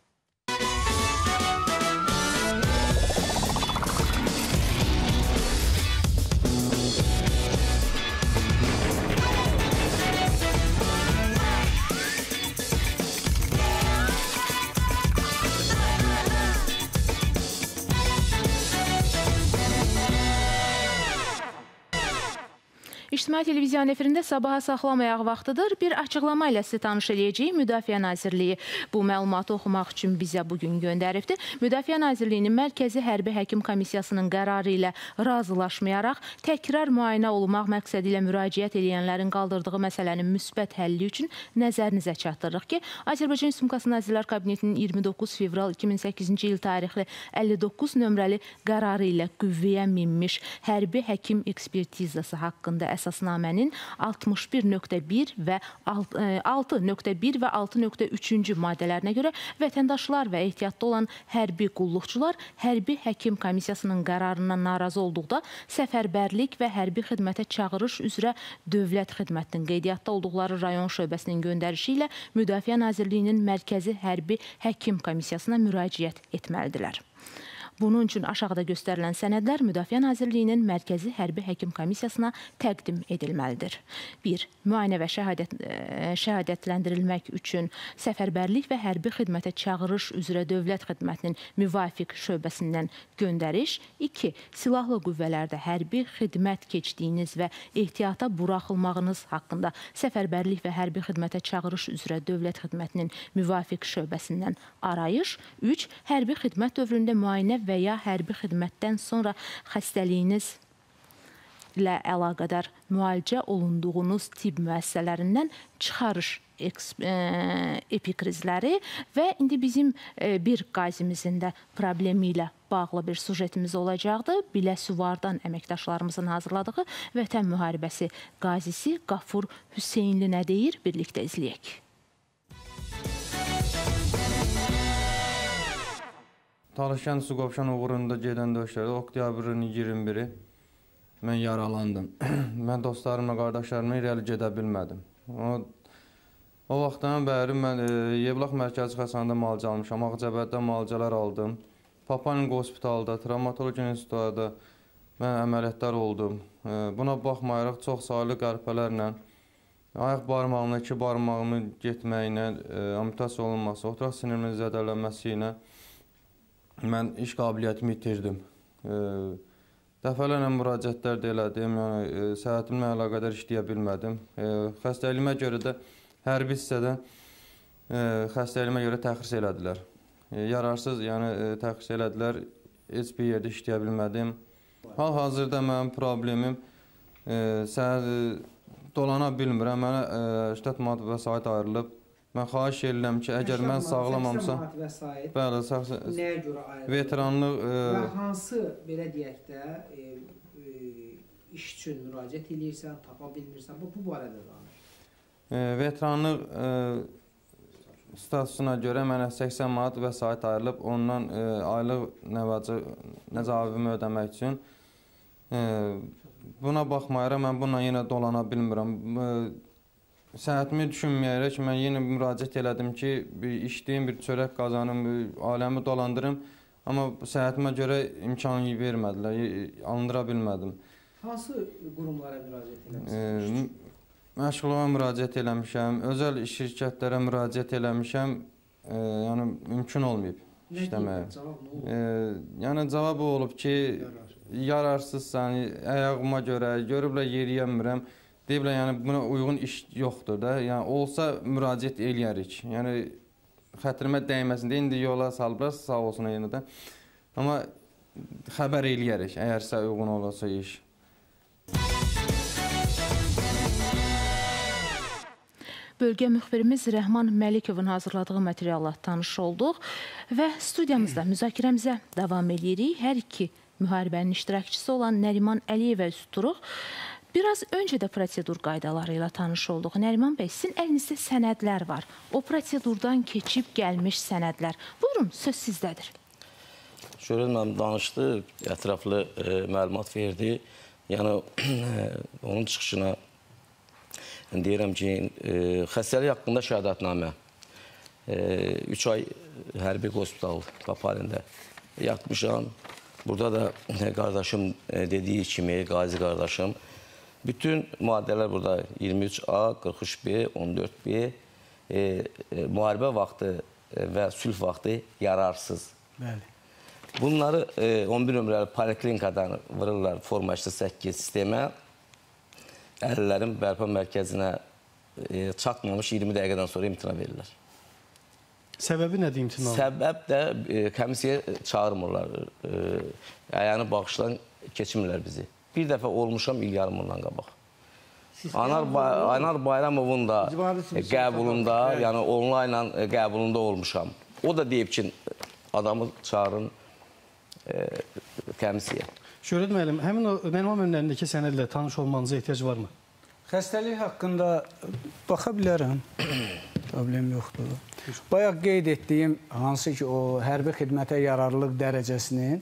İctimai Televiziyanın efirində sabaha saxlamayaq vaxtıdır. Bir açıqlama ilə sizi tanış eləyəcəyik. Müdafiə Nazirliyi bu məlumatı oxumaq üçün bizə bugün göndəribdir. Müdafiə Nazirliyinin Mərkəzi Hərbi Həkim Komissiyasının qərarı ilə razılaşmayaraq təkrar müayinə olunmaq məqsədi ilə müraciət edənlərin qaldırdığı məsələnin müsbət həlli üçün nəzərinizə çatdırırıq ki, Azərbaycan Respublikası Nazirlər Kabinetinin iyirmi doqquz fevral iki min səkkizinci il tarixli əlli doqquz nömrəli qərarı ilə qüvvəyə minmiş hərbi həkim ekspertizası haqqında əsasnamənin altmış bir nöqtə bir və altı nöqtə bir və altı nöqtə üçüncü maddələrinə görə vətəndaşlar və ehtiyatda olan hərbi qulluqçular hərbi həkim komissiyasının qərarından narazı olduqda səfərbərlik və hərbi xidmətə çağırış üzrə dövlət xidmətinin qeydiyyatda olduqları rayon şöbəsinin göndərişi ilə Müdafiə Nazirliyinin Mərkəzi Hərbi Həkim Komissiyasına müraciət etməlidirlər. Bunun üçün aşağıda göstərilən sənədlər Müdafiə Nazirliyinin Mərkəzi Hərbi Həkim Komissiyasına təqdim edilməlidir. bir. Müayinə və şəhadət, şəhadətləndirilmək üçün səfərbərlik və hərbi xidmətə çağırış üzrə dövlət xidmətinin müvafiq şöbəsindən göndəriş. iki. Silahlı qüvvələrdə hərbi xidmət keçdiyiniz və ehtiyata buraxılmağınız haqqında səfərbərlik və hərbi xidmətə çağırış üzrə dövlət xidmətinin müvafiq şöbəsindən arayış. üç. Hərbi xidmət dövründə müayinə və ya hərbi xidmətdən sonra xəstəliyiniz ilə əlaqədar müalicə olunduğunuz tibb müəssisələrindən çıxarış epikrizləri və indi bizim bir qazimizin də problemi ilə bağlı bir sujetimiz olacaqdı. Biləsuvardan əməkdaşlarımızın hazırladığı Vətən müharibəsi qazisi Qafur Hüseynli nə deyir? Birlikdə izləyək. Talışkən Suqovşan uğrunda gedən döyüşlərdə oktyabrın iyirmi biri mən yaralandım. Mən dostlarımla, qardaşlarımla irəli gedə bilmədim. O, o vaxtdan bəri mən e, Yevlax Mərkəzi Xəstəxanada müalicə almışam. Ağcabəddə müalicələr aldım. Papaninq Hospitalda, Travmatoloji İnstitutunda mən əməliyyatlar oldum. E, buna baxmayaraq çox saylı qərpələrlə, ayaq barmağımla, iki barmağımın getməyinə, e, amputasiya olunması, oturaq sinirimin zədələnməsi ilə mən iş qabiliyyətimi itirdim. E, dəfələrlə müraciətlər də elədim, yəni e, səhhətimlə əlaqədar işləyə bilmədim. E, xəstəliyimə görə də hərbi hissədə e, xəstəliyimə görə təxris elədilər. E, yararsız, yəni e, təxris elədilər, heç bir yerdə işləyə bilmədim. Hal-hazırda mənim problemim e, səhər e, dolana bilmirəm, mənə e, səksən manat vəsait ayrılıb. Mən xahiş edirəm ki, əgər mən sağlamamsa, bəli, nəyə görə ayrılır? Veteranlıq e, və hansı belə deyək də e, e, iş üçün müraciət edirsən, tapa bilmirsən, bu, bu barədə danış. E, veteranlıq e, statusuna görə mənə səksən manat vəsait ayrılıb, ondan e, aylıq nəvacı nəcavibimi ödəmək üçün. E, buna baxmayaraq mən bununla yenə dolana bilmirəm. E, Səhhətimi düşünməyərək mən yenə müraciət elədim ki, bir işləyim, bir çörək qazanım, aləmi dolandırım. Amma səhhətimə görə imkan vermədilər, alındıra bilmədim. Hansı qurumlara müraciət eləmişsiniz? E, məşğulluğa müraciət eləmişəm, özəl şirkətlərə müraciət eləmişəm, e, yəni mümkün olmayıb işləməyə. Cavab nə olub? E, yəni cavab olub ki, yararsızsan, ayağıma görə, görüblər yeriyəmirəm. Deyiblər, yəni buna uyğun iş yoxdur da. Yəni olsa müraciət eləyərik. Yəni xətrimə dəyməsin deyə indi yola salıblar, sağ olsun yenə də. Amma xəbər eləyərik, əgər sizə uyğun olursa iş. bölgə müxbirimiz Rəhman Məlikovun hazırladığı materialla tanış olduq və studiyamızda müzakirəmizə davam edirik. Hər iki müharibənin iştirakçısı olan Nəriman Əliyevə üz tuturuq. Biraz öncə də prosedur qaydaları ilə tanış olduq. Nəriman bəy, sizin əlinizdə sənədlər var. O prosedurdan keçib gəlmiş sənədlər. Buyurun, söz sizdədir. Şöhrət müəllim danışdı, ətraflı e, məlumat verdi. Yəni, onun çıxışına deyirəm ki, e, xəstəlik haqqında şəhadətnamə. üç ay hərbi hospital Paparində yatmışam. Burada da qardaşım dediyi kimi, qazi qardaşım, bütün maddələr burada iyirmi üç A, qırx üç B, on dörd B, e, e, müharibə vaxtı və sülh vaxtı yararsız. Bəli. Bunları e, on bir nömrəli poliklinikadan vururlar forma səkkiz sistemə. Əhlilərin bərpa mərkəzinə e, çatmamış iyirmi dəqiqədən sonra imtina verirlər. Səbəbi nədir imtina? Səbəb də e, komisiya çağırmırlar. E, ayağını bağışdan keçirmirlər bizi. Bir dəfə olmuşam il yarım bundan qabaq. Anar, bay Anar Bayramovun da e, qəbulunda, yəni onlayla e, qəbulunda olmuşam. O da deyib ki, adamı çağırın e, komisiya. Şöhrət müəllim, həmin o məlumat önlərindəki sənədlə tanış olmanıza ehtiyac varmı? Xəstəlik haqqında baxa bilərəm. Problem yoxdur. Bayaq qeyd etdiyim, hansı ki, o hərbi xidmətə yararlılıq dərəcəsinin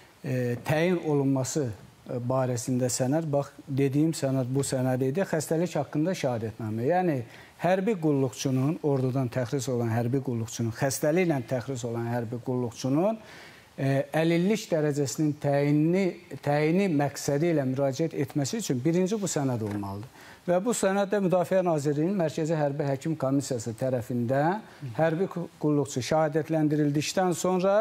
e, təyin olunması barəsində sənəd, bax, dediyim sənəd bu sənəd idi, xəstəlik haqqında şəhadətnamə. Yəni, hərbi qulluqçunun, ordudan təxris olan hərbi qulluqçunun, xəstəliklə təxris olan hərbi qulluqçunun e, əlillik dərəcəsinin təyini, təyini məqsədi ilə müraciət etməsi üçün birinci bu sənəd olmalıdır. Və bu sənəddə Müdafiə Nazirliyinin Mərkəzi Hərbi Həkim Komissiyası tərəfindən hərbi qulluqçu şəhadətləndirildikdən sonra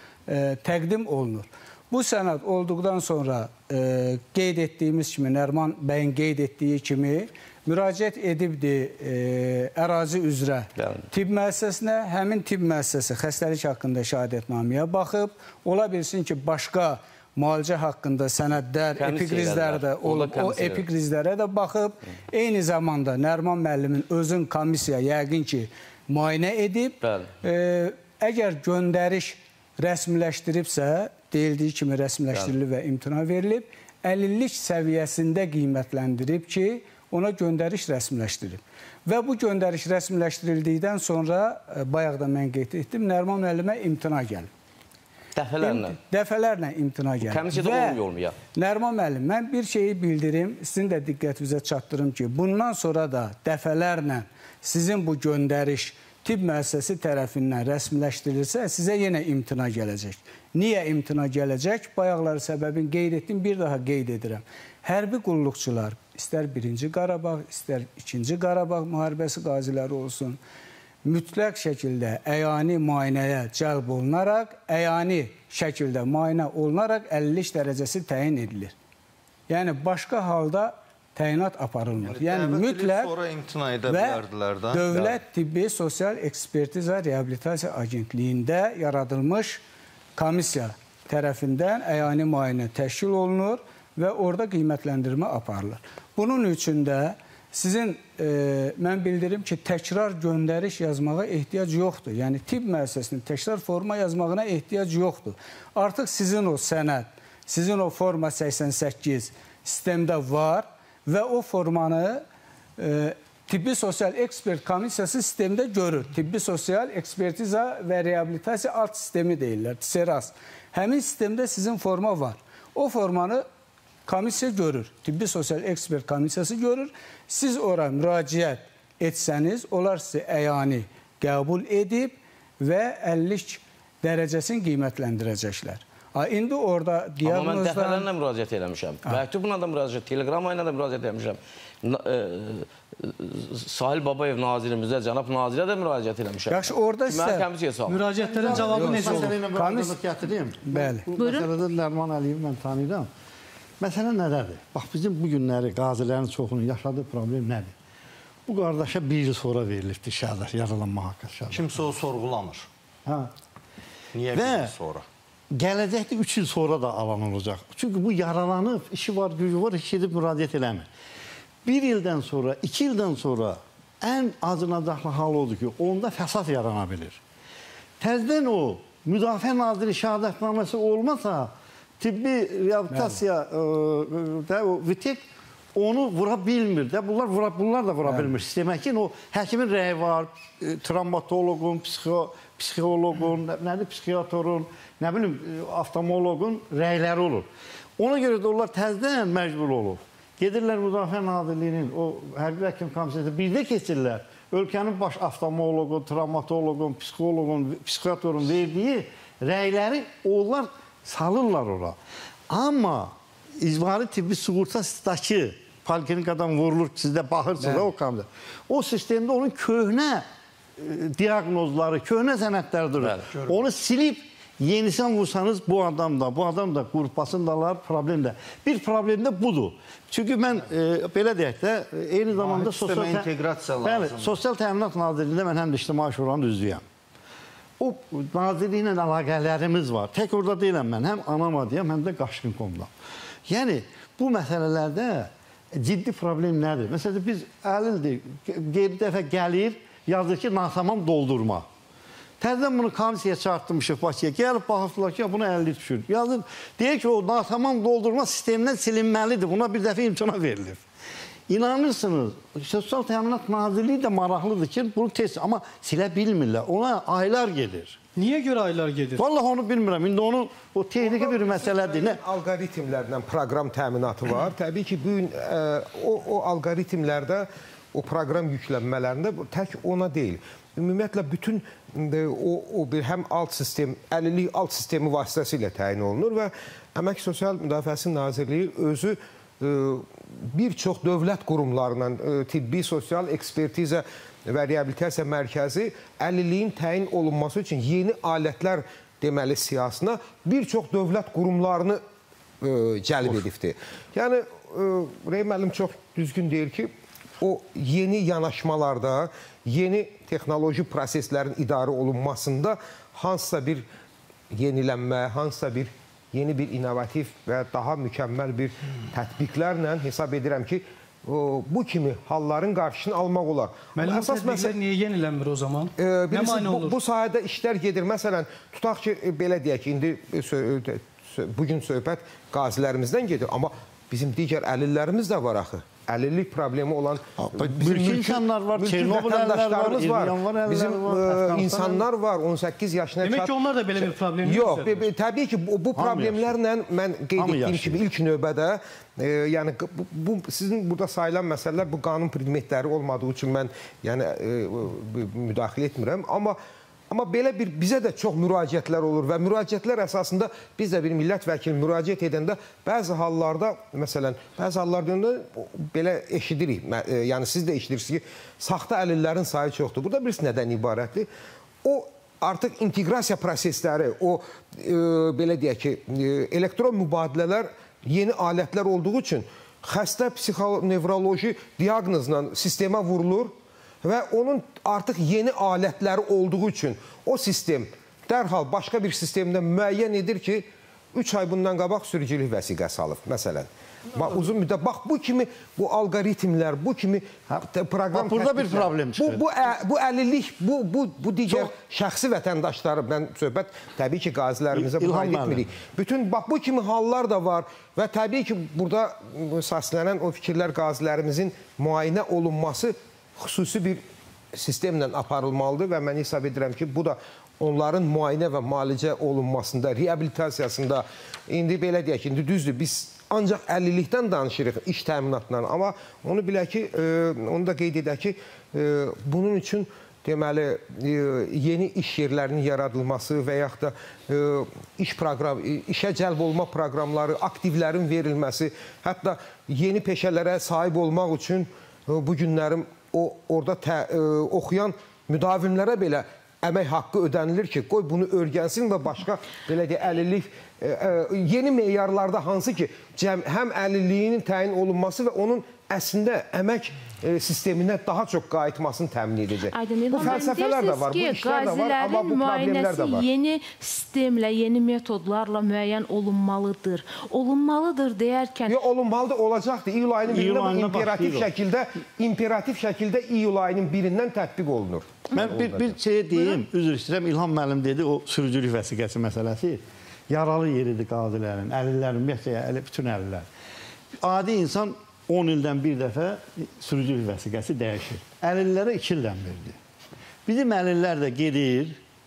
e, təqdim olunur. Bu sənəd olduqdan sonra e, qeyd etdiyimiz kimi, Nəriman bəyin qeyd etdiyi kimi müraciət edibdir e, ərazi üzrə tibb müəssisəsinə, həmin tibb müəssisəsi xəstəlik haqqında şəhadətnaməyə baxıb, ola bilsin ki, başqa müalicə haqqında sənədlər, epikrizlər də olub, o epikrizlərə də baxıb, eyni zamanda Nəriman müəllimin özün komissiya yəqin ki, müayinə edib, e, əgər göndəriş rəsmiləşdiribsə, deyildiyi kimi rəsmiləşdirilib və imtina verilib, əlillik səviyyəsində qiymətləndirib ki, ona göndəriş rəsmiləşdirib. Və bu göndəriş rəsmiləşdirildikdən sonra, bayaq da mən qeyd etdim, Nəriman müəllimə imtina gəlib. Dəfələrlə. Dəfələrlə imtina gəlir. Komissiyada olmuyor mu ya? Nəriman müəllim, mən bir şeyi bildirim, sizin də diqqətinizə çatdırım ki, bundan sonra da dəfələrlə sizin bu göndəriş tibb müəssisəsi tərəfindən rəsmiləşdirilirsə, sizə yenə imtina gələcək. Niyə imtina gələcək? Bayaqları səbəbini qeyd etdim, bir daha qeyd edirəm. Hərbi qulluqçular, istər birinci Qarabağ, istər ikinci Qarabağ müharibəsi qaziləri olsun, mütləq şəkildə əyani müayinəyə cəlb olunaraq, əyani şəkildə müayinə olunaraq əlillik dərəcəsi təyin edilir. Yəni, başqa halda təyinat aparılmır. Yəni, mütləq və Dövlət Tibbi Sosial Ekspertiza Reabilitasiya Agentliyində yaradılmış komissiya tərəfindən əyani müayinə təşkil olunur və orada qiymətləndirmə aparılır. Bunun üçün də sizin, e, mən bildirim ki, təkrar göndəriş yazmağa ehtiyac yoxdur. Yəni, tibb müəssisəsinin təkrar forma yazmağına ehtiyac yoxdur. Artıq sizin o sənəd, sizin o forma səksən səkkiz sistemdə var və o formanı e, Tibbi Sosial Ekspert Komissiyası sistemdə görür. Tibbi Sosial Ekspertiza və Reabilitasiya alt sistemi deyirlər, SERAS. Həmin sistemdə sizin forma var. O formanı komissiya görür, Tibbi Sosial Ekspert Komissiyası görür. Siz ora müraciət etsəniz, onlar sizi əyani qəbul edib və əlillik dərəcəsini qiymətləndirəcəklər. İndi orada diaqnozdan... Amma mən dəfələrlə müraciət eləmişəm. Məktubla da müraciət, teleqramla da müraciət eləmişəm. Sahil Babayev nazirimizə, cənab nazirə də müraciət eləmişəm. Yaxşı, orada sizə müraciətlərin cavabı necə olur? Komissiya gətireyim. Bəli. Məsələdə Nəriman Əliyevi mən tanıyıram. Məsələ nədədir? Bax, bizim bu günləri qazilərin çoxunun yaşadığı problem nədir? Bu qardaşa bir il sonra verilibdir şəhadət, yaralanma haqqı şəhadət. Kimsə o sorğulamır. Hə. Niyə bir il sonra? Gələcəkdə üç il sonra da alan olacaq. Çünki bu yaralanıb, işi var, gücü var, heç edib müraciət eləmir. Bir ildən sonra, iki ildən sonra ən acınacaqlı hal odur ki, onda fəsad yarana bilir. Təzdən o Müdafiə Naziri şəhadətnaməsi olmasa, tibbi reabilitasiya da o vitek onu vura bilmir də. Bunlar vura, bunlar da vura Bəli. bilmir. Demək ki, o həkimin rəyi var, travmatoloqun, psixo, psixoloqun, nədir, psixiatrun, nə bilim, oftalmoloqun rəyləri olur. Ona görə də onlar təzdən məcbur olur. Gedirlər Müdafiə Nazirliyinin o hərbi həkim komissiyası birdə keçirlər. Ölkənin baş oftalmoloqun, travmatoloqun, psixoloqun, psixiatrun verdiyi rəyləri onlar salırlar ora. Amma icbari tibbi sığortasındakı poliklinikadan vurulur, sizdə baxırsınız o komissiyada. O sistemdə onun köhnə diaqnozları, köhnə sənədlərdir. Onu silib yenisən vursanız bu adam da, bu adam da qrupasındalar, problem də. Bir problem də budur. Çünki mən e, belə deyək də, eyni zamanda sosial, bəli, sosial təminat nazirliyində mən həm də ictimai şuranın üzvüyəm. O nazirliklə əlaqələrimiz var. Tək orada deyiləm mən, həm Anamadiyəm, həm də Qaşqın.comda. Yəni, bu məsələlərdə ciddi problem nədir? Məsələn, biz əlildir, qeyri dəfə gəlir, yazır ki, natamam doldurma. Təzdən bunu komissiyaya çağırtmışıq Bakıya. Gəlib baxırdılar ki, buna əlli düşür. Yazır, deyir ki, o natamam doldurma sistemindən silinməlidir. Buna bir dəfə imtina verilir. İnanırsınız, Sosial Təminat Nazirliyi də maraqlıdır ki, bunu tez, amma silə bilmirlər. Ona aylar gedir. Niyə görə aylar gedir? Vallahi onu bilmirəm. İndi onu o texniki bir məsələdir. Nə? Alqoritmlərlə proqram təminatı var. Təbii ki, bu gün o, o alqoritmlərdə, o proqram yüklənmələrində tək ona deyil. Ümumiyyətlə, bütün o, o bir həm alt sistem, əlillik alt sistemi vasitəsilə təyin olunur və Əmək Sosial Müdafiəsi Nazirliyi özü e, bir çox dövlət qurumlarından e, tibbi, sosial ekspertiza və reabilitasiya mərkəzi əlilliyin təyin olunması üçün yeni alətlər deməli siyasına bir çox dövlət qurumlarını e, cəlb edibdir. Yəni, e, Rey müəllim çox düzgün deyir ki, o yeni yanaşmalarda, yeni texnoloji proseslərin idarə olunmasında hansısa bir yenilənmə, hansısa bir yeni bir inovativ və daha mükəmməl bir tətbiqlərlə hesab edirəm ki, bu kimi halların qarşısını almaq olar. Müəllim, bu tətbiqlər niyə yenilənmir o zaman? E, Nə mani olur? Bu, bu sahədə işlər gedir. Məsələn, tutaq ki, belə deyək ki, indi bugün söhbət qazilərimizdən gedir, amma bizim digər əlillərimiz də var axı. Əlillik problemi olan mülki insanlar var, Çernobıl əlillərimiz var, bizim var, insanlar var, on səkkiz yaşına Demək ki, onlar da belə bir problem yox. Təbii ki, bu, bu problemlərlə mən qeyd etdiyim kimi ilk növbədə, e, yəni bu, bu sizin burada sayılan məsələlər bu qanun predmetləri olmadığı üçün mən yəni e, müdaxilə etmirəm, amma Amma belə bir bizə də çox müraciətlər olur və müraciətlər əsasında biz də bir millət vəkili müraciət edəndə bəzi hallarda, məsələn, bəzi hallarda belə eşidirik, yəni siz də eşidirsiniz ki, saxta əlillərin sayı çoxdur. Burada birisi nədən ibarətdir? O artıq inteqrasiya prosesləri, o e, belə deyək ki, e, elektron mübadilələr yeni alətlər olduğu üçün xəstə psixonevroloji diaqnozla sistemə vurulur. Və onun artıq yeni alətləri olduğu üçün o sistem dərhal başqa bir sistemdə müəyyən edir ki, üç ay bundan qabaq sürücülük vəsiqəsi alıb, məsələn. Bax, uzun müddət, bax, bu kimi bu alqoritmlər, bu kimi proqram... Bax, burada bir problem çıxır. Bu, bu, bu əlillik, bu, bu, bu digər Çox... şəxsi vətəndaşları, mən söhbət təbii ki, qazilərimizə bu aid etmirik. Bütün, bax, bu kimi hallar da var və təbii ki, burada səslənən o fikirlər qazilərimizin müayinə olunması xüsusi bir sistemlə aparılmalıdır və mən hesab edirəm ki, bu da onların müayinə və müalicə olunmasında, reabilitasiyasında, indi belə deyək ki, indi düzdür, biz ancaq əlillikdən danışırıq iş təminatından, amma onu bilək ki, e, onu da qeyd edək ki, e, bunun üçün deməli, e, yeni iş yerlərinin yaradılması və yaxud da e, iş proqram, işə cəlb olma proqramları, aktivlərin verilməsi, hətta yeni peşələrə sahib olmaq üçün e, bu günlərim o orada tə, e, oxuyan müdavimlərə belə əmək haqqı ödənilir ki, qoy bunu öyrənsin və başqa belə deyək, əlillik e, e, yeni meyarlarda hansı ki, cəm, həm əlilliyinin təyin olunması və onun əslində əmək e, sisteminə daha çox qayıtmasını təmin edəcək. Aydın, bu İlham, fəlsəfələr də var, bu işlər də var, amma bu problemlər də var. Yeni sistemlə, yeni metodlarla müəyyən olunmalıdır. Olunmalıdır deyərkən... Yox, olunmalıdır, olacaqdır. İyul ayının birindən imperativ şəkildə, imperativ şəkildə iyul ayının birindən tətbiq olunur. Mən bir, bir şey deyim, üzr istəyirəm, İlham müəllim dedi, o sürücülük vəsiqəsi məsələsi yaralı yeridir qazilərin, əlillərin, bütün əlillər. Adi insan on ildən bir dəfə sürücülük vəsiqəsi dəyişir. Əlillərə iki ildən verdi. Bizim əlillər də gedir,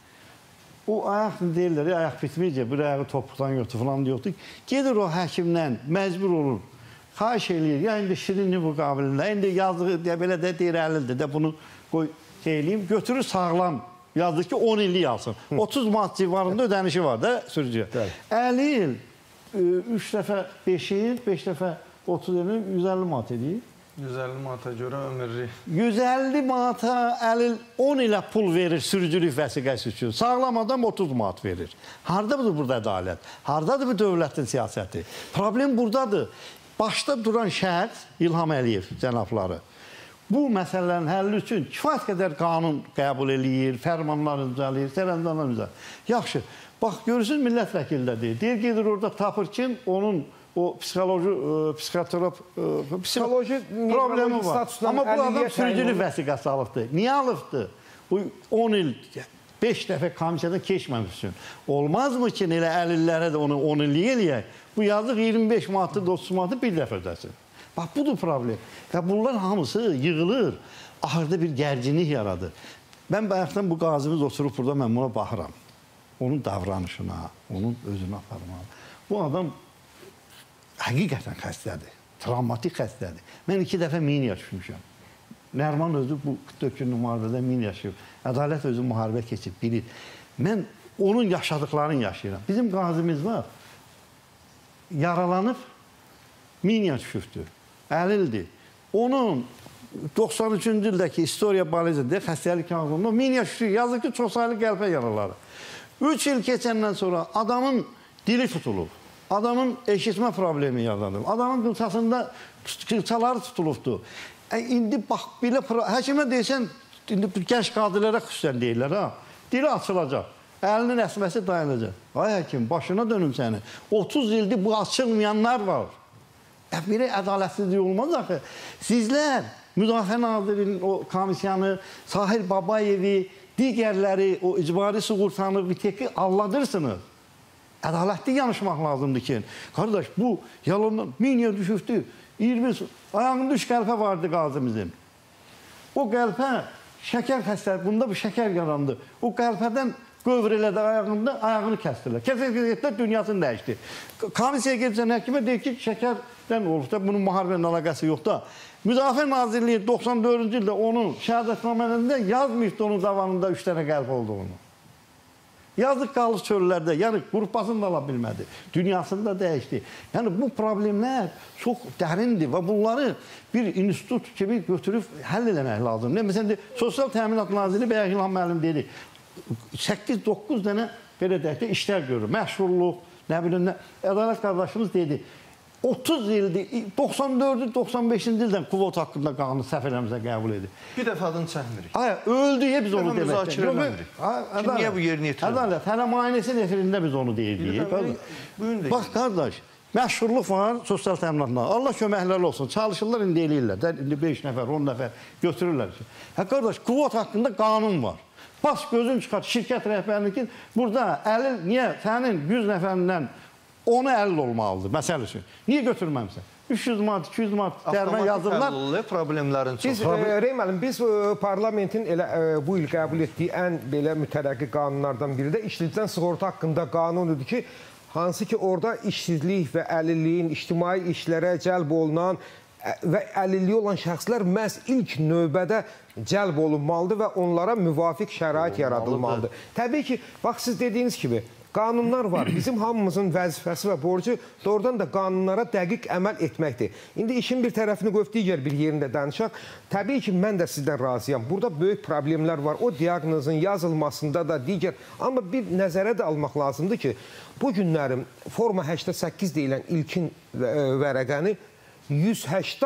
o ayaq deyirlər, ayaq bitməyəcək, bir ayağı topuqdan götür falan diyordur. Gedir o həkimdən, məcbur olur, xahiş eləyir, ya indi şirinli bu qabilində, indi yazdığı, belə də deyir əlildir də bunu qoy şey eləyim, götürür sağlam. Yazdı ki on illik alsın. otuz manat civarında ödənişi var da sürücüyə. əlli il, üç dəfə beş il, beş dəfə otuz il, yüz əlli manat edir. yüz əlli manata görə ömürlük. yüz əlli manata əlil on ilə pul verir sürücülük vəsiqəsi üçün. Sağlam adam otuz manat verir. Haradadır burada ədalət? Haradadır bu dövlətin siyasəti? Problem buradadır. Başda duran şəxs İlham Əliyev cənabları. Bu məsələlərin həlli üçün kifayət qədər qanun qəbul eləyir, fərmanlar imzalayır, sərəncamlar imzalayır. Yaxşı, bax görürsünüz millət vəkili də deyir. Deyir gedir orada tapır kim? Onun o psixoloji, psixoterap, psixoloji problemi var. Amma bu adam sürücülük vəsiqəsi alıbdır. Niyə alıbdır? Bu on il, beş dəfə komisiyadan keçməmiş üçün. Olmazmı ki, elə əlillərə də onu on illik eləyək? Bu yazıq iyirmi beş manatı, otuz manatı bir dəfə ödəsin. Bax, budur problem. Və bunlar hamısı yığılır, ahırda bir gərginlik yaradır. Mən bayaqdan bu qazimiz oturub burada, mən buna baxıram. Onun davranışına, onun özünə aparmalı. Bu adam həqiqətən xəstədir, travmatik xəstədir. Mən iki dəfə min yaşmışam. Nərman özü bu qırx dörd günlük müharibədə min yaşayıb. Ədalət özü müharibə keçib, bilir. Mən onun yaşadıqlarını yaşayıram. Bizim qazimiz var, yaralanıb, min yaşayıbdır. Əlildir. Onun doxsan üçüncü ildəki historiya balezində xəstəlik ağzında min yaşayır. Yazır ki, çox sayılı qəlpə yaraları. üç il keçəndən sonra adamın dili tutulub. Adamın eşitmə problemi yaradılıb. Adamın qılçasında qılçaları tutulubdur. E, indi bax, belə həkimə deysən, indi gənc qadilərə xüsusən deyirlər, ha, dili açılacaq. Əlinin əsməsi dayanacaq. Ay həkim, başına dönüm səni. otuz ildir bu açılmayanlar var. E, belə ədalətsizlik olmaz axı. Sizlər Müdafiə Nazirinin o komisyanı, Sahil Babayevi, digərləri, o icbari sığurtanı, viteki anladırsınız. Ədalətli yanışmaq lazımdır ki, qardaş, bu yalandan minya düşübdü, iyirmi, ayağında üç qəlpə vardı qazimizin. O qəlpə, şəkər xəstəlik, bunda bir şəkər yarandı. O qəlpədən qövr elədi ayağında, ayağını kəsdirlər. Kəsəkdə dünyasını dəyişdi. Komisiya gedəcən həkimə deyir ki, şəkərdən olub da, bunun müharibənin əlaqəsi yox da. Müdafiə Nazirliyi doxsan dördüncü ildə onun şəhadətnamələrində yazmışdı onun zamanında üç dənə qəlb olduğunu. Yazıq qalır çöllərdə, yəni qrupasını da ala bilmədi, dünyasını da dəyişdi. Yəni bu problemlər çox dərindir və bunları bir institut kimi götürüb həll eləmək lazımdır. Məsələn, Sosial Təminat Naziri Bəyək İlham müəllim dedi, səkkiz doqquz dənə belə deyək də işlər görür, məşğulluq, nə bilim, Ədalət qardaşımız dedi, otuz ildir, doxsan dördüncü, doxsan beşinci ildən kvot haqqında qanunu səhv eləmizə qəbul edir. Bir dəfə adını çəkmirik. Hayır, öldüyə biz onu deməkdir. Müzakirə eləmirik. Kim niyə bu yerini yetirir? Ədalət, hələ müayinəsi nefrində biz onu deyirik. Bax, qardaş, məşhurluq var sosial təminatla. Allah köməkləri olsun, çalışırlar, indi eləyirlər. İndi beş nəfər, on nəfər götürürlər. Hə, qardaş, kvot haqqında qanun var. Bas gözün çıxar, şirkət rəhbərinin ki, burada əlil, niyə sənin yüz nəfərindən onu əlil olmalıdır, məsəl üçün. Niyə götürməmsən? üç yüz manat, iki yüz manat dərmə yazırlar. Avtomatik problemlərin çox. Biz, e, Rey müəllim, biz e, parlamentin elə e, bu il qəbul etdiyi ən belə mütərəqqi qanunlardan biri də işsizlikdən sığorta haqqında qanunudur ki, hansı ki orada işsizlik və əlilliyin ictimai işlərə cəlb olunan və əlilliyi olan şəxslər məhz ilk növbədə cəlb olunmalıdır və onlara müvafiq şərait yaradılmalıdır. Təbii ki, bax siz dediyiniz kimi, qanunlar var. Bizim hamımızın vəzifəsi və borcu doğrudan da qanunlara dəqiq əməl etməkdir. İndi işin bir tərəfini qoyub digər bir yerində danışaq. Təbii ki, mən də sizdən razıyam. Burada böyük problemlər var. O diaqnozun yazılmasında da digər. Amma bir nəzərə də almaq lazımdır ki, bu günlərin forma səksən səkkiz deyilən ilkin vərəqəni yüz səksən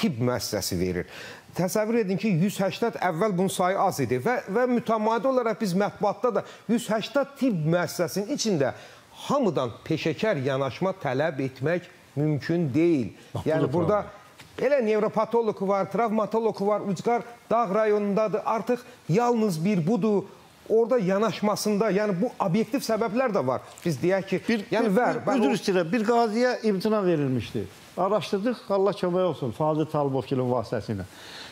tibb müəssisəsi verir. Təsəvvür edin ki, yüz səksən əvvəl bunun sayı az idi və, və mütəmadi olaraq biz mətbuatda da yüz səksən tibb müəssisəsinin içində hamıdan peşəkar yanaşma tələb etmək mümkün deyil. Bax, yəni burada elə nevropatologu var, travmatologu var, Ucqar Dağ rayonundadır. Artıq yalnız bir budur. Orada yanaşmasında, yəni bu obyektiv səbəblər də var. Biz deyək ki, bir, yəni bir, var. Bir, bir, üstüne, bir qaziyə imtina verilmişdi. Araşdırdıq, Allah kömək olsun, Fazıl Talibovgilin vasitəsilə.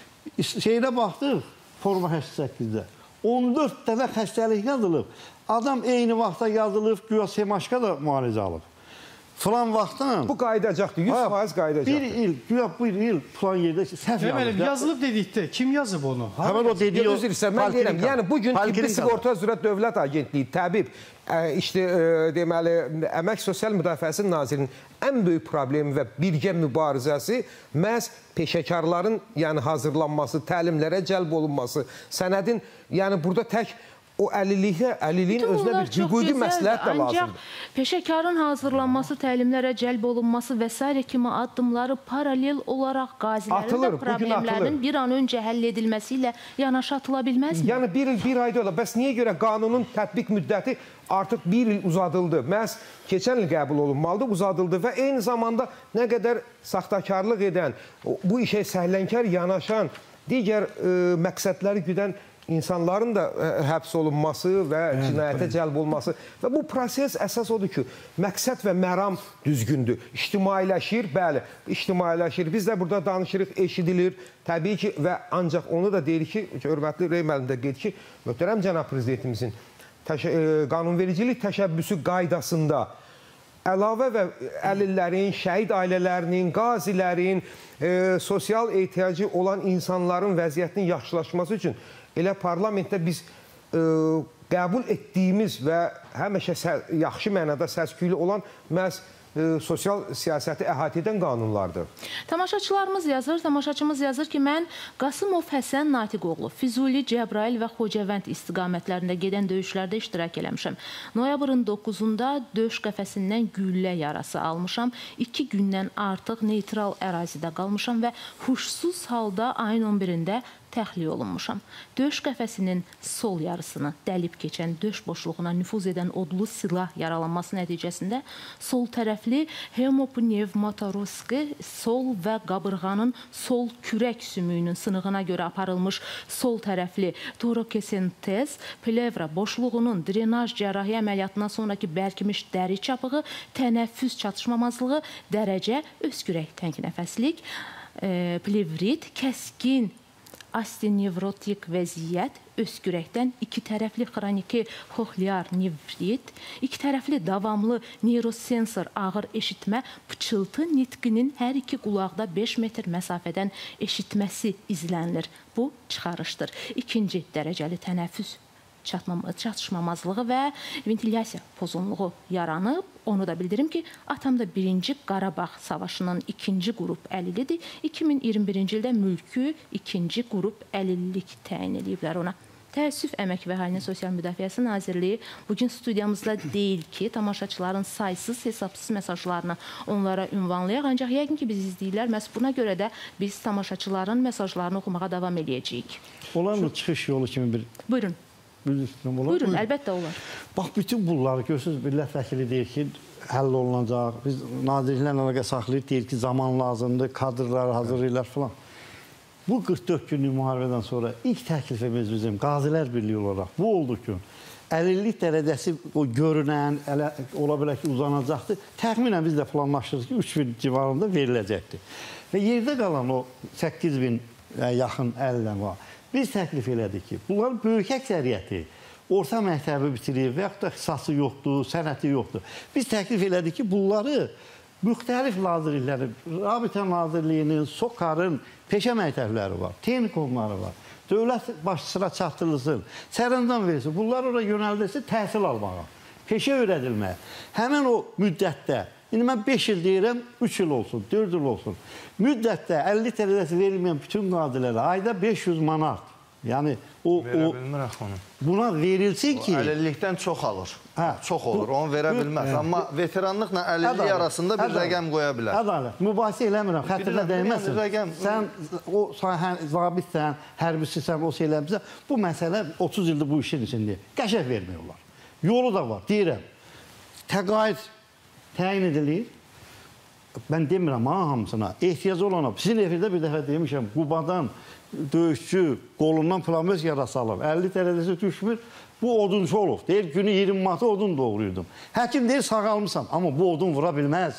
Şeyinə baxdıq, forma səksən səkkizdə. on dörd dənə xəstəlik yazılıb. Adam eyni vaxtda yazılıb, güya Semaşka da müalicə alıb. Falan vaxtdan... Bu qayıdacaqdır, yüz faiz qayıdacaqdır. Bir il, güya bir il falan yerdə səhv yazılıb. Yazılıb dedikdə, kim yazıb onu? Həmən o dediyi o... Mən deyirəm, yəni bugün Tibbi Sığorta üzrə Dövlət Agentliyi, təbib, işte, deməli, Əmək Sosial Müdafiəsi Nazirinin ən böyük problemi və birgə mübarizəsi məhz peşəkarların yəni, hazırlanması, təlimlərə cəlb olunması, sənədin, yəni burada tək o əlilliyə, əlilliyin özünə bir hüquqi məsləhət də lazımdır. Ancaq peşəkarın hazırlanması, təlimlərə cəlb olunması və s. kimi addımları paralel olaraq qazilərin də problemlərinin bir an öncə həll edilməsi ilə yanaşı atıla bilməzmi? Yəni bir il, bir ayda ola. Bəs niyə görə qanunun tətbiq müddəti artıq bir il uzadıldı? Məhz keçən il qəbul olunmalıdır, uzadıldı və eyni zamanda nə qədər saxtakarlıq edən, bu işə səhlənkar yanaşan, digər e, məqsədləri güdən insanların da həbs olunması və cinayətə cəlb olması və bu proses əsas odur ki, məqsəd və məram düzgündür. İctimailəşir, bəli, ictimailəşir. Biz də burada danışırıq, eşidilir. Təbii ki, və ancaq onu da deyirik ki, hörmətli Rey müəllim də qeyd ki, möhtərəm cənab prezidentimizin qanunvericilik təşəbbüsü qaydasında əlavə və əlillərin, şəhid ailələrinin, qazilərin, e, sosial ehtiyacı olan insanların vəziyyətinin yaxşılaşması üçün elə parlamentdə biz e, qəbul etdiyimiz və həmişə yaxşı mənada səs-küylü olan məhz e, sosial siyasəti əhatə edən qanunlardır. Tamaşaçılarımız yazır, tamaşaçımız yazır ki, mən Qasımov Həsən Natiqoğlu, Füzuli, Cəbrayıl və Xocavənd istiqamətlərində gedən döyüşlərdə iştirak eləmişəm. Noyabrın doqquzunda döyüş qəfəsindən güllə yarası almışam. İki gündən artıq neytral ərazidə qalmışam və huşsuz halda ayın on birində təxliyə olunmuşam. Döyüş qəfəsinin sol yarısını dəlib keçən döş boşluğuna nüfuz edən odlu silah yaralanması nəticəsində sol tərəfli hemopnevmatoroski, sol və qabırğanın sol kürək sümüyünün sınığına görə aparılmış sol tərəfli torokesentez, plevra boşluğunun drenaj cərrahi əməliyyatından sonraki bərkimiş dəri çapığı, tənəffüs çatışmamazlığı, dərəcə öskürək təngnəfəslik, e, plevrit, kəskin astenevrotik vəziyyət, öskürəkdən iki tərəfli xroniki xoxliar nevrit, iki tərəfli davamlı neyrosensor ağır eşitmə, pıçıltı nitqinin hər iki qulaqda beş metr məsafədən eşitməsi izlənilir. Bu çıxarışdır. İkinci dərəcəli tənəffüs çatışmamazlığı və ventilyasiya pozunluğu yaranıb. Onu da bildirim ki, atamda birinci Qarabağ Savaşının ikinci qrup əlillidir. iki min iyirmi birinci ildə mülkü ikinci qrup əlillik təyin ediblər ona. Təəssüf, Əmək və Əhalinin Sosial Müdafiəsi Nazirliyi bugün studiyamızda deyil ki, tamaşaçıların saysız, hesabsız mesajlarını onlara ünvanlayaq. Ancaq yəqin ki, biz izləyirlər. Məhz buna görə də biz tamaşaçıların mesajlarını oxumağa davam edəcəyik. Olar mı çıxış yolu kimi bir... Buyurun. Buyurun, əlbəttə olar. Bax, bütün bunları görürsünüz, millət vəkili deyir ki, həll olunacaq. Biz nazirliklərlə əlaqə saxlayır, deyir ki, zaman lazımdır, kadrlar hazırlayırlar falan. Bu qırx dörd günlük müharibədən sonra ilk təklifimiz bizim Qazilər Birliyi olaraq bu oldu ki, əlillik dərəcəsi o görünən, ələ, ola bilər ki, uzanacaqdır. Təxminən biz də planlaşdırırıq ki, üç bin civarında veriləcəkdir. Və yerdə qalan o səkkiz min yaxın əlilən var. Biz təklif elədik ki, bunların böyük əksəriyyəti orta məktəbi bitirir və yaxud da ixtisası yoxdur, sənəti yoxdur. Biz təklif elədik ki, bunları müxtəlif nazirliklərin, Rabitə Nazirliyinin, SOCAR-ın peşə məktəbləri var, texnikumları var. Dövlət başçısına çatdırılsın, sərəncam verilsin, bunlar oraya yönəldilsin təhsil almağa, peşə öyrədilməyə. Həmin o müddətdə, indi mən beş il deyirəm, üç il olsun, dörd il olsun. Müddətdə əlillik dərəcəsi verilməyən bütün qazilərə ayda beş yüz manat Yəni o verə o bilmirək onu. Buna verilsin ki, o əlillikdən çox alır. Hə, çox olur. bu, onu verə bilməz. Bu, Amma veteranlıqla əlillik arasında bir ədalət, rəqəm qoya bilər. Ədalət. Mübahisə eləmirəm. Xətrinə dəyməsin. Rəqəm, sən o sahən zabitsən, hərbisisən, o şey eləmirsən. Bu məsələ otuz ildir bu işin içindəyir. Qəşəng vermiyorlar. Yolu da var. Deyirəm. Təqaüd təyin edilir. Mən demirəm ha hamısına. Ehtiyacı olana. Sizin efirdə bir dəfə demişəm. Qubadan döyüşçü qolundan plamöz yarası alır. əlli dərəcəsi düşmür. Bu odunçu olub. Deyir günü iyirmi manata odun doğruyordum. Həkim deyir sağalmışam. Amma bu odun vura bilməz.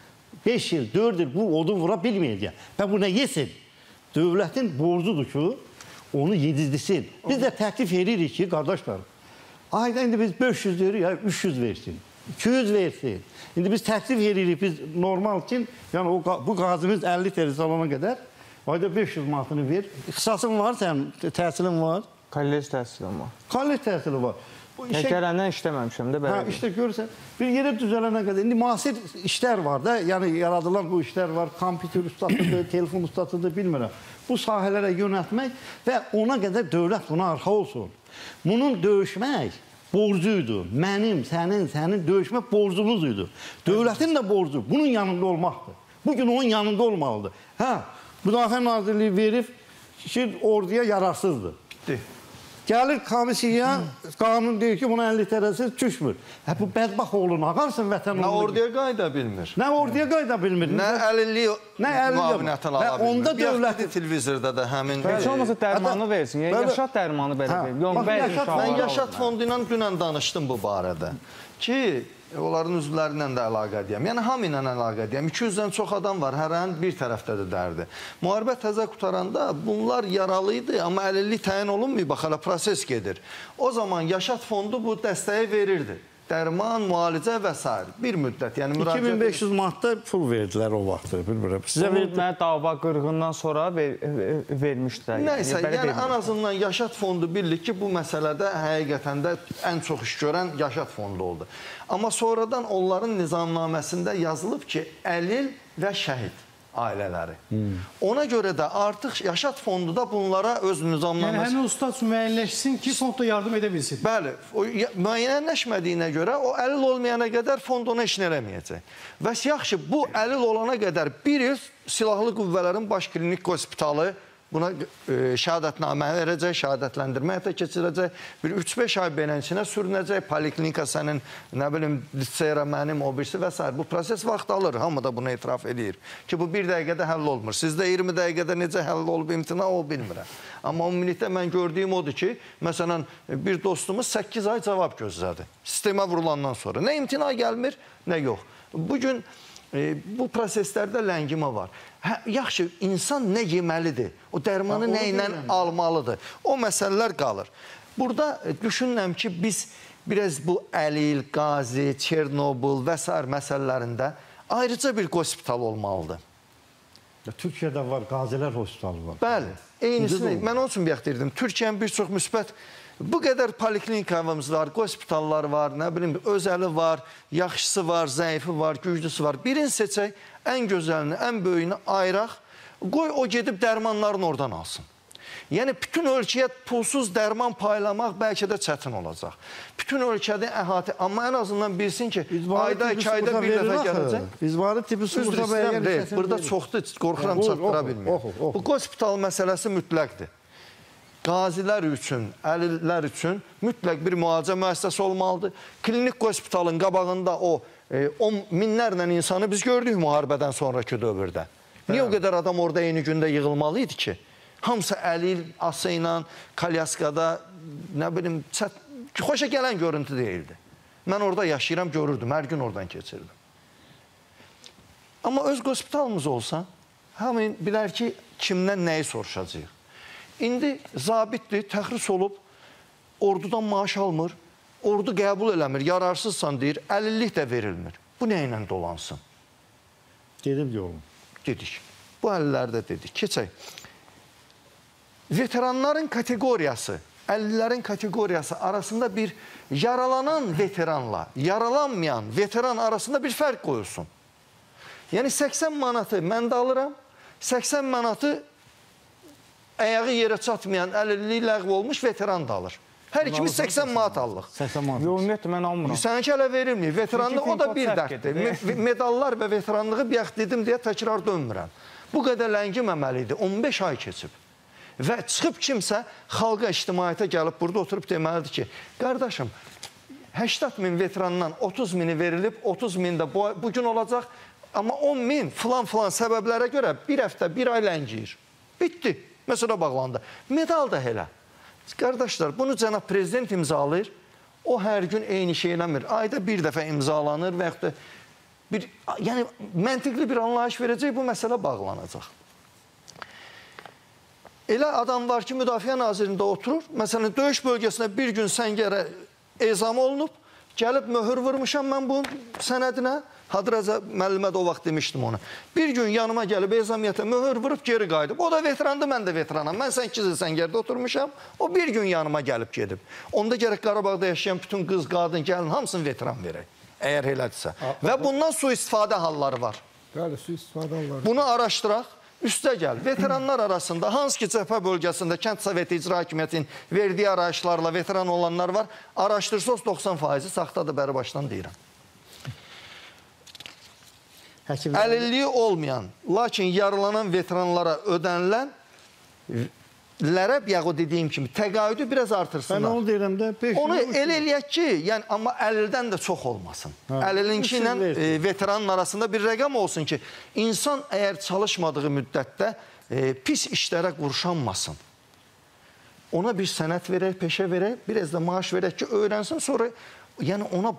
beş il, dörd il bu odun vura bilməyəcək. Və bu nə yesin? Dövlətin borcudur ki, onu yedizdirsin. Biz də təklif edirik ki, qardaşlar, ayda indi biz beş yüz deyirik, ya üç yüz versin. iki yüz versin. İndi biz təklif edirik, biz normal için, yəni o, bu qazimiz əlli dərəcə alana qədər ayda beş yüz manatını ver. İxtisasın var, sənin təhsilin var. Kollec təhsilim var. Kollec təhsili var. Gələndən işləməmişəm də. Hə, işte görürsən, bir yerə düzələnə qədər. İndi müasir işlər var da, yəni yaradılan bu işlər var. Kompüter ustatıdır, telefon ustatıdır, bilmirəm. Bu sahələrə yönəltmək və ona qədər dövlət buna arxa olsun. Bunun döyüşmək borcuydu. Mənim, sənin, sənin döyüşmək borcumuzuydu. Dövlətin də borcu bunun yanında olmaqdır. Bugün onun yanında olmalıdır. Hə, Müdafiə Nazirliyi verib ki, orduya yararsızdır. Bitti. Gəlir komisiya, qanun deyir ki, buna əlli dərəcəsi düşmür. Hə, bu bədbax oğlun ağarsın vətən Nə orduya qayda bilmir. Nə orduya qayda bilmir. Nə əlillik müavinətini ala bilmir. Onda dövlət televizorda da həmin... Heç olmasa dərmanı versin. Yaşat dərmanı belə verir. Mən Yaşat Fondu ilə dünən danışdım bu barədə. Ki, onların üzvlərlə də əlaqədiyəm. Yəni, hamı ilə əlaqədiyəm. iki yüzdən çox adam var, hər an bir tərəfdədir dərdi. Müharibə təzə qutaranda bunlar yaralıydı, amma əlillik təyin olunmuyor, bax, hələ proses gedir. O zaman Yaşat Fondu bu dəstəyi verirdi. Dərman, müalicə və s. Bir müddət, yəni müraciət... iki min beş yüz manatda pul verdilər o vaxtı, bilmirəm. Sizə mənə dava qırğından sonra vermişdilər. Nəysə, yəni ən azından Yaşat Fondu bilir ki, bu məsələdə həqiqətən də ən çox iş görən Yaşat Fondu oldu. Amma sonradan onların nizamnaməsində yazılıb ki, əlil və şəhid ailələri. Hmm. Ona görə də artıq Yaşat Fondu da bunlara öz nizamnaməsi... Yəni, həmin ustad müəyyənləşsin ki, fond da yardım edə bilsin. Bəli, o müəyyənləşmədiyinə görə o əlil olmayana qədər fond ona işin eləməyəcək. Və yaxşı, bu əlil olana qədər bir il Silahlı Qüvvələrin Baş Klinik Hospitalı buna e, şəhadətnamə verəcək, şəhadətləndirmə həyata keçirəcək, bir üç beş ay beləncəsinə sürünəcək, poliklinika sənin, nə bilim, liseyra mənim, o birisi və s. Bu proses vaxt alır, hamı da bunu etiraf edir ki, bu bir dəqiqədə həll olmur. Sizdə iyirmi dəqiqədə necə həll olub imtina, o bilmirəm. Amma ümumilikdə mən gördüyüm odur ki, məsələn, bir dostumuz səkkiz ay cavab gözlədi, sistemə vurulandan sonra. Nə imtina gəlmir, nə yox. Bugün e, bu proseslərdə ləngimə var. Hə, yaxşı, insan nə yeməlidir? O dərmanı nə ilə almalıdır? O məsələlər qalır. Burada düşünürəm ki, biz biraz bu Əlil, Qazi, Çernobıl və s. məsələlərində ayrıca bir hospital olmalıdır. Türkiyədə var, Qazilər hospitalı var. Bəli, eynisini, mən onun üçün bəxtirdim. Türkiyənin bir çox müsbət, bu qədər poliklinikavımız var, hospitallar var, nə bilim, özəli var, yaxşısı var, zəifi var, güclüsü var. Birini seçək, ən gözəlini, ən böyüyünü ayıraq, qoy o gedib dərmanlarını oradan alsın. Yəni, bütün ölkəyə pulsuz dərman paylamaq bəlkə də çətin olacaq. Bütün ölkədə əhatə, amma ən azından bilsin ki, ayda, iki ayda bir dəfə gələcək. İzbarı tipi suğursa bəyər burada çoxdur, qorxuram çatdıra bilməyəm. Bu hospital məsələsi mütləqdir. Qazilər üçün, əlillər üçün mütləq bir müalicə müəssisəsi olmalıdır. Klinik hospitalın qabağında o on minlərlə insanı biz gördük müharibədən sonraki dövrdə. Niyə o qədər adam orada eyni gündə yığılmalı idi ki? Hamısı əlil, ası ilə, kalyaskada, nə bilim, xoşa gələn görüntü deyildi. Mən orada yaşayıram, görürdüm, hər gün oradan keçirdim. Amma öz hospitalımız olsa, hamı bilər ki, kimdən nəyi soruşacaq. İndi zabitdir, təxris olub, ordudan maaş almır, ordu qəbul eləmir, yararsızsan deyir, əlillik də verilmir. Bu nə ilə dolansın? Dedim yolum. Dedik. Bu əlillərdə dedik. Keçək. Veteranların kateqoriyası, əlillərin kateqoriyası arasında bir yaralanan veteranla yaralanmayan veteran arasında bir fərq qoyulsun. Yəni səksən manatı mən də alıram, səksən manatı ayağı yerə çatmayan əlilliyi ləğv olmuş veteran da alır. Hər ikimiz səksən manat allıq. Ümumiyyətlə mən almıram. Səninki hələ verilməyib. Veteranlıq o da bir dərddir. Medallar və veteranlığı bir yaxd dedim deyə təkrar dönmürəm. Bu qədər ləngiməməlidir. on beş ay keçib. Və çıxıb kimsə xalqa, ictimaiyyətə gəlib burada oturub deməlidir ki, qardaşım, səksən min veterandan otuz mini verilib, otuz min də bugün olacaq, amma on min filan-filan səbəblərə görə bir həftə, bir ay ləngiyir. Bitdi. Məsələ bağlandı. Medal da elə. Qardaşlar, bunu cənab prezident imzalayır. O hər gün eyni şey eləmir. Ayda bir dəfə imzalanır və yaxud da bir, yəni məntiqli bir anlayış verəcək, bu məsələ bağlanacaq. Elə adam var ki, Müdafiə Nazirində oturur. Məsələn, döyüş bölgəsində bir gün səngərə ezam olunub, gəlib möhür vurmuşam mən bu sənədinə. Hadraca müəllimə də o vaxt demişdim onu. Bir gün yanıma gəlib ezamiyyətə möhür vurub geri qayıdıb. O da veterandır, mən də veteranam. Mən səkkiz il səngərdə oturmuşam. O bir gün yanıma gəlib gedib. Onda gərək Qarabağda yaşayan bütün qız, qadın, gəlin hamısını veteran verək. Əgər elədirsə. Və bundan su-istifadə halları var. Bəli, su-istifadə halları. Bunu araşdıraq. Üstə gəl. Veteranlar arasında hansı ki cəbhə bölgəsində Kənd Soveti İcra Hakimiyyətinin verdiyi arayışlarla veteran olanlar var. Araşdırsanız doxsan faizi saxtadır, bəri başdan deyirəm. Əlilliyi olmayan, lakin yaralanan veteranlara ödənilən lərə, yaxud dediyim kimi, təqaüdü biraz artırsınlar. Mən onu deyirəm də. Onu elə eləyək ki, yəni, amma əlildən də çox olmasın. Əlilinki ilə e, veteranın arasında bir rəqəm olsun ki, insan əgər çalışmadığı müddətdə e, pis işlərə qurşanmasın. Ona bir sənət verək, peşə verək, biraz da maaş verək ki, öyrənsin, sonra yəni ona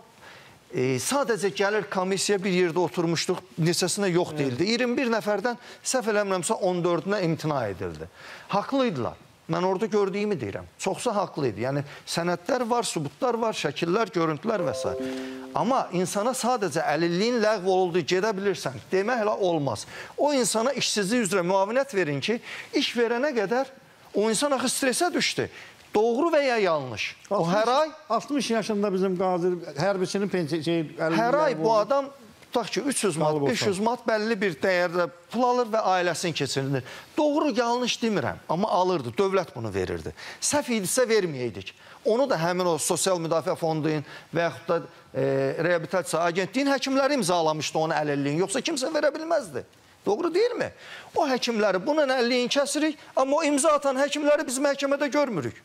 E, sadəcə gəlir komissiya bir yerdə oturmuşduq, neçəsinə yox deyildi. iyirmi bir nəfərdən səhv eləmirəmsə on dördünə imtina edildi. Haqlıydılar. Mən orada gördüyümü deyirəm. Çoxsa haqlıydı. Yəni sənədlər var, sübutlar var, şəkillər, görüntülər və s. Amma insana sadəcə əlilliyin ləğv olunduğu gedə bilirsən, demək elə olmaz. O insana işsizlik üzrə müavinət verin ki, iş verənə qədər o insan axı stresə düşdü. Doğru və ya yanlış. O hər ay altmış yaşında bizim qazi hərbiçinin pensiya şey hər ay bu adam tutaq ki üç yüz manat, beş yüz manat bəlli bir dəyərdə pul alır və ailəsini keçirilir. Doğru yanlış demirəm, amma alırdı. Dövlət bunu verirdi. Səhv idisə verməyəydik. Onu da həmin o Sosial Müdafiə Fondunun və yaxud da e, Reabilitasiya Agentliyin həkimləri imzalamışdı onu əlilliyin. Yoxsa kimsə verə bilməzdi. Doğru deyilmi? O həkimləri bunun əlilliyin kəsirik, amma o imza atan həkimləri biz məhkəmədə görmürük.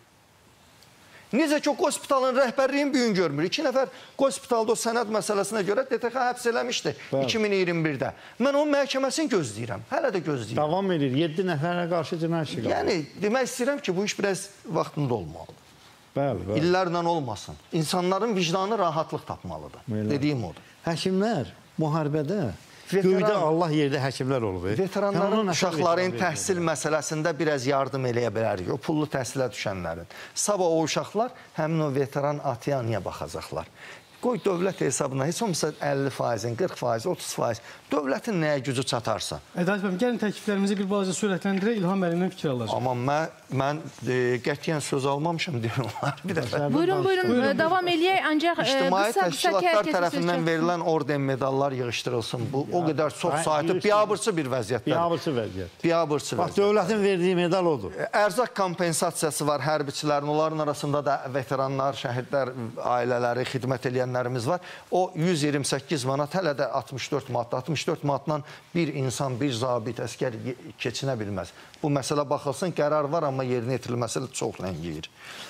Necə ki, o hospitalın rəhbərliyin bir gün görmür. İki nəfər hospitalda o sənəd məsələsinə görə D T X həbs eləmişdi iki min iyirmi birdə. Mən onun məhkəməsini gözləyirəm. Hələ də gözləyirəm. Davam edir. yeddi nəfərə qarşı cinayət işi. Yəni, demək istəyirəm ki, bu iş biraz vaxtında olmalıdır. Bəli, bəli. İllərlə olmasın. İnsanların vicdanı rahatlıq tapmalıdır. Belə. Dediyim odur. Həkimlər müharibədə göydə Allah yerdə həkimlər olub. Veteranların, uşaqların təhsil məsələsində biraz yardım eləyə bilərik. O pullu təhsilə düşənlərin. Sabah o uşaqlar həmin o veteran ataya niyə baxacaqlar? Qoy dövlət hesabına heç olmasa əlli faizin, qırx faiz, otuz faiz dövlətin nəyə gücü çatarsa. Ədalət bəy, gəlin təkliflərimizi bir balaca sürətləndirək, İlham müəllimdən fikir alacaq. Amma mən, mən e, qətiyyən söz almamışam deyirlər bir dəfə. Buyurun, buyurun, buyurun, davam eləyək, ancaq İctimai qısa, təşkilatlar tərəfindən verilən orden medallar yığışdırılsın. Bu ya, o qədər çox saytı biabırçı bir vəziyyətdir. Biabırçı vəziyyət. Biabırçı vəziyyət. Bax, dövlətin verdiyi medal odur. Ərzaq kompensasiyası var hərbiçilərin, onların arasında da veteranlar, şəhidlər, ailələri, xidmət eləyənlərimiz var. O yüz iyirmi səkkiz manat, hələ də altmış dörd manat, altmış dörd manatla bir insan, bir zabit, əskər keçinə bilməz. Bu məsələ baxılsın, qərar var, amma yerinə yetirilməsi çox ləngiyir.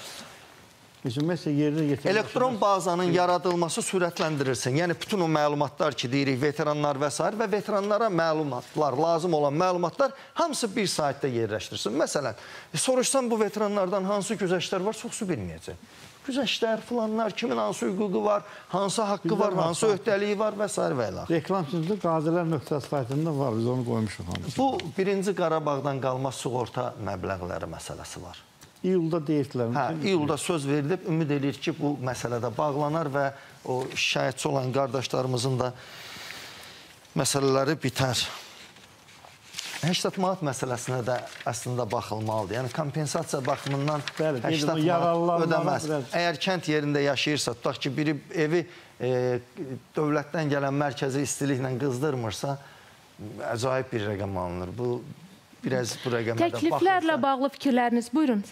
Elektron bazanın yaradılması sürətləndirilsin. Yəni, bütün o məlumatlar ki, deyirik, veteranlar və s. və veteranlara məlumatlar, lazım olan məlumatlar hamısı bir saytda yerləşdirsin. Məsələn, soruşsam bu veteranlardan hansı güzəştlər var, çoxsu bilməyəcək. Güzəştlər, filanlar, kimin hansı hüququ var, hansı haqqı var, hansı öhdəliyi var və s. və ilə. Reklam sözü qazilər nöqtəsi saytında var, biz onu qoymuşuq. Bu, birinci Qarabağdan qalma sığorta məbləğləri məsələsi var. İyulda deyirdilər. Hə, iyulda söz verilib, ümid edir ki, bu məsələdə bağlanar və o şikayətçi olan qardaşlarımızın da məsələləri bitər. səksən manat məsələsinə də əslində baxılmalıdır. Yəni, kompensasiya baxımından səksən manat ödəməz. Əgər kənd yerində yaşayırsa, tutaq ki, biri evi e, dövlətdən gələn mərkəzi istiliklə qızdırmırsa, əcaib bir rəqəm alınır. Bu, biraz bu rəqəmlərdən baxırsa. Təkliflərlə bağlı fikirləriniz, buyurun.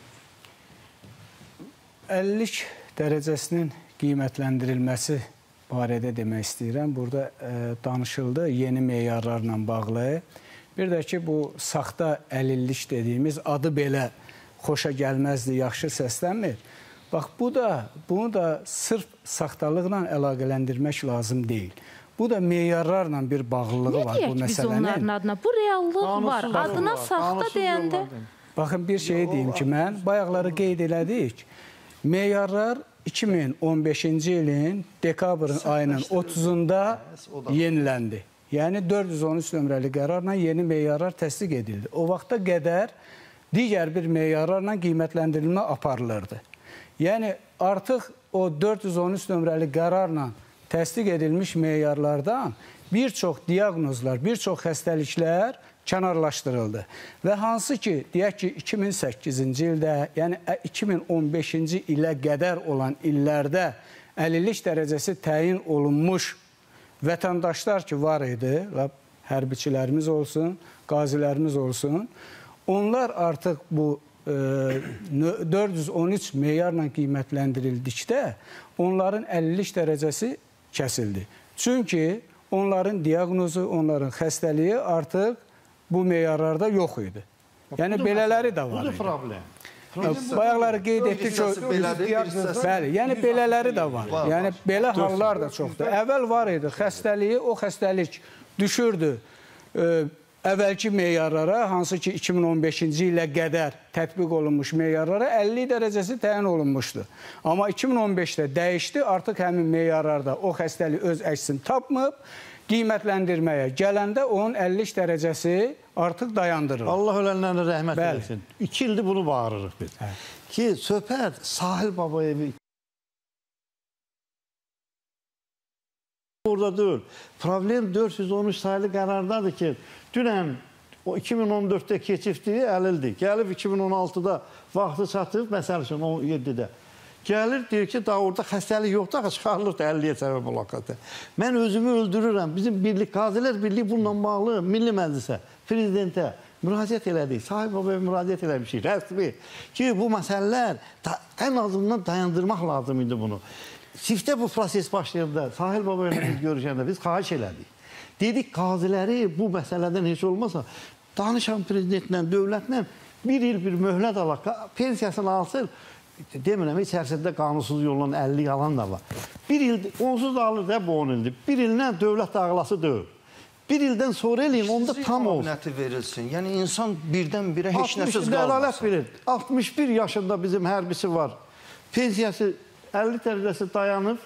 əlillik dərəcəsinin qiymətləndirilməsi barədə demək istəyirəm. Burada e, danışıldı yeni meyarlarla bağlı. Bir də ki, bu saxta əlillik dediyimiz adı belə xoşa gəlməzdi, yaxşı səslənmir. Bax, bu da, bunu da sırf saxtalıqla əlaqələndirmək lazım deyil. Bu da meyarlarla bir bağlılığı var bu məsələnin. Ne deyək biz onların adına? Bu reallıq var. Adına saxta deyəndə. Baxın, bir şey deyim ki, mən bayaqları qeyd elədik. Meyarlar iki min on beşinci ilin dekabrın ayının otuzunda yeniləndi. Yəni dörd yüz on üç nömrəli qərarla yeni meyarlar təsdiq edildi. O vaxta qədər digər bir meyarlarla qiymətləndirilmə aparılırdı. Yəni artıq o dörd yüz on üç nömrəli qərarla təsdiq edilmiş meyarlardan bir çox diaqnozlar, bir çox xəstəliklər kənarlaşdırıldı. Və hansı ki, deyək ki, iki min səkkizinci ildə, yəni iki min on beşinci ilə qədər olan illərdə əlillik dərəcəsi təyin olunmuş vətəndaşlar ki, var idi, hərbiçilərimiz olsun, qazilərimiz olsun, onlar artıq bu e, dörd yüz on üç meyarla qiymətləndirildikdə onların əlillik dərəcəsi kəsildi. Çünki onların diaqnozu, onların xəstəliyi artıq bu meyarlarda yox idi. Yəni, belələri də var idi. Bu da problem. Bayaqları qeyd etdik ki, bəli, yəni belələri də var. Yəni, belə hallar da çoxdur. Əvvəl var idi xəstəliyi, o xəstəlik düşürdü əvvəlki meyarlara, hansı ki, iki min on beşinci ilə qədər tətbiq olunmuş meyarlara əlillik dərəcəsi təyin olunmuşdu. Amma iki min on beşdə dəyişdi, artıq həmin meyarlarda o xəstəlik öz əksini tapmıb, qiymətləndirməyə gələndə onun əlillik dərəcəsi artıq dayandırılır. Allah ölənlərine rəhmət eləsin. İki ildir bunu bağırırıq biz. Hə. Ki, söhbət Sahil Babayevi orada deyil. Problem dörd yüz on üç sayılı qərardadır ki, dünən o iki min on dörddə keçifdiyi əlildir. Gəlib iki min on altıda vaxtı çatıb, məsəl üçün on yeddidə. Gəlir, deyir ki, daha orada xəstəlik yoxdur, axı çıxarılır da əlilliyə səbəb olaqatı. Mən özümü öldürürəm. Bizim birlik, Qazilər Birliyi bununla bağlı Milli Məclisə, Prezidentə müraciət elədik. Sahib Babaya müraciət eləmişik, rəsmi. Ki, bu məsələlər ən azından dayandırmaq lazım idi bunu. Siftə bu proses başlayanda, Sahil Babaya biz görüşəndə biz xahiş elədik. Dedik, qaziləri bu məsələdən heç olmasa, danışan prezidentlə, dövlətlə bir il bir möhlət alaq, pensiyasını alsın, demirəm, içərisində qanunsuz yolla əlillik alan da var. Bir il, onsuz da alır da bu on ildir. Bir illə dövlət dağılası deyil. Bir ildən sonra eləyin, onda tam olsun. Müqaviməti verilsin. Yəni, insan birdən-birə heç nəsiz qalmasın. altmış bir yaşında bizim hərbisi var. Pensiyası əlillik dərəcəsi dayanıb,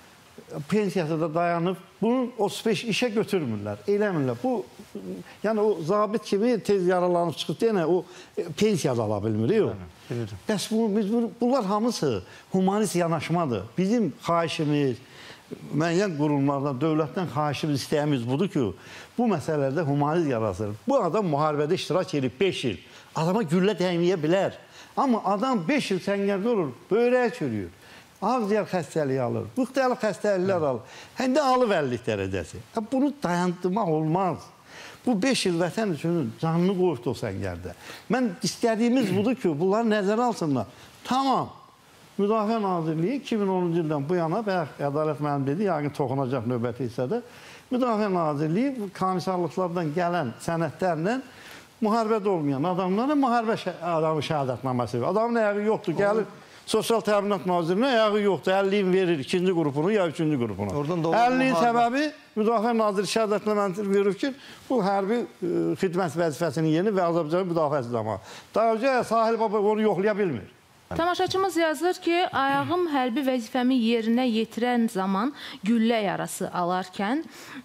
pensiyası da dayanıb. Bunu otuz beş işə götürmürlər, eləmirlər. Bu, yəni o zabit kimi tez yaralanıb çıxıb deyənə, o pensiya da ala bilmir, yox. Bəs bu, biz, bunlar hamısı humanist yanaşmadır. Bizim xahişimiz, müəyyən qurumlardan, dövlətdən xahişimiz, istəyimiz budur ki, bu məsələlərdə humanist yarasır. Bu adam müharibədə iştirak edib beş il. Adama güllə dəyməyə bilər. Amma adam beş il səngərdə olur, böyrək çürüyür. Ağziyar xəstəliyi alır, müxtəlif xəstəliklər alır. Həm də alıb əlillik dərəcəsi. Bunu dayandırmaq olmaz. Bu beş il vətən üçün canını qoyubdu o səngərdə. Mən istədiyimiz budur ki, bunları nəzərə alsınlar. Tamam, Müdafiə Nazirliyi iki min onuncu ildən bu yana, bəyək Ədalət mənim dedi, yəqin toxunacaq növbəti hissədə, Müdafiə Nazirliyi komissarlıqlardan gələn sənədlərlə müharibədə olmayan adamlara müharibə adamı şəhadətnaməsi verir. Adamın əyağı yoxdur, gəlir. Sosial Təminat Nazirinə ayağı yoxdur, əlilliyin verir ikinci qrupunu ya üçüncü qrupunu. Əlilliyin səbəbi Müdafiə Naziri şəhadətnaməsi verir ki, bu hərbi xidmət vəzifəsini yeni və Azərbaycan müdafiəsi zamanı. Daha öncə Sahil Baba onu yoxlaya bilmir. Tamaşaçımız yazır ki, ayağım hərbi vəzifəmi yerinə yetirən zaman güllə yarası alarkən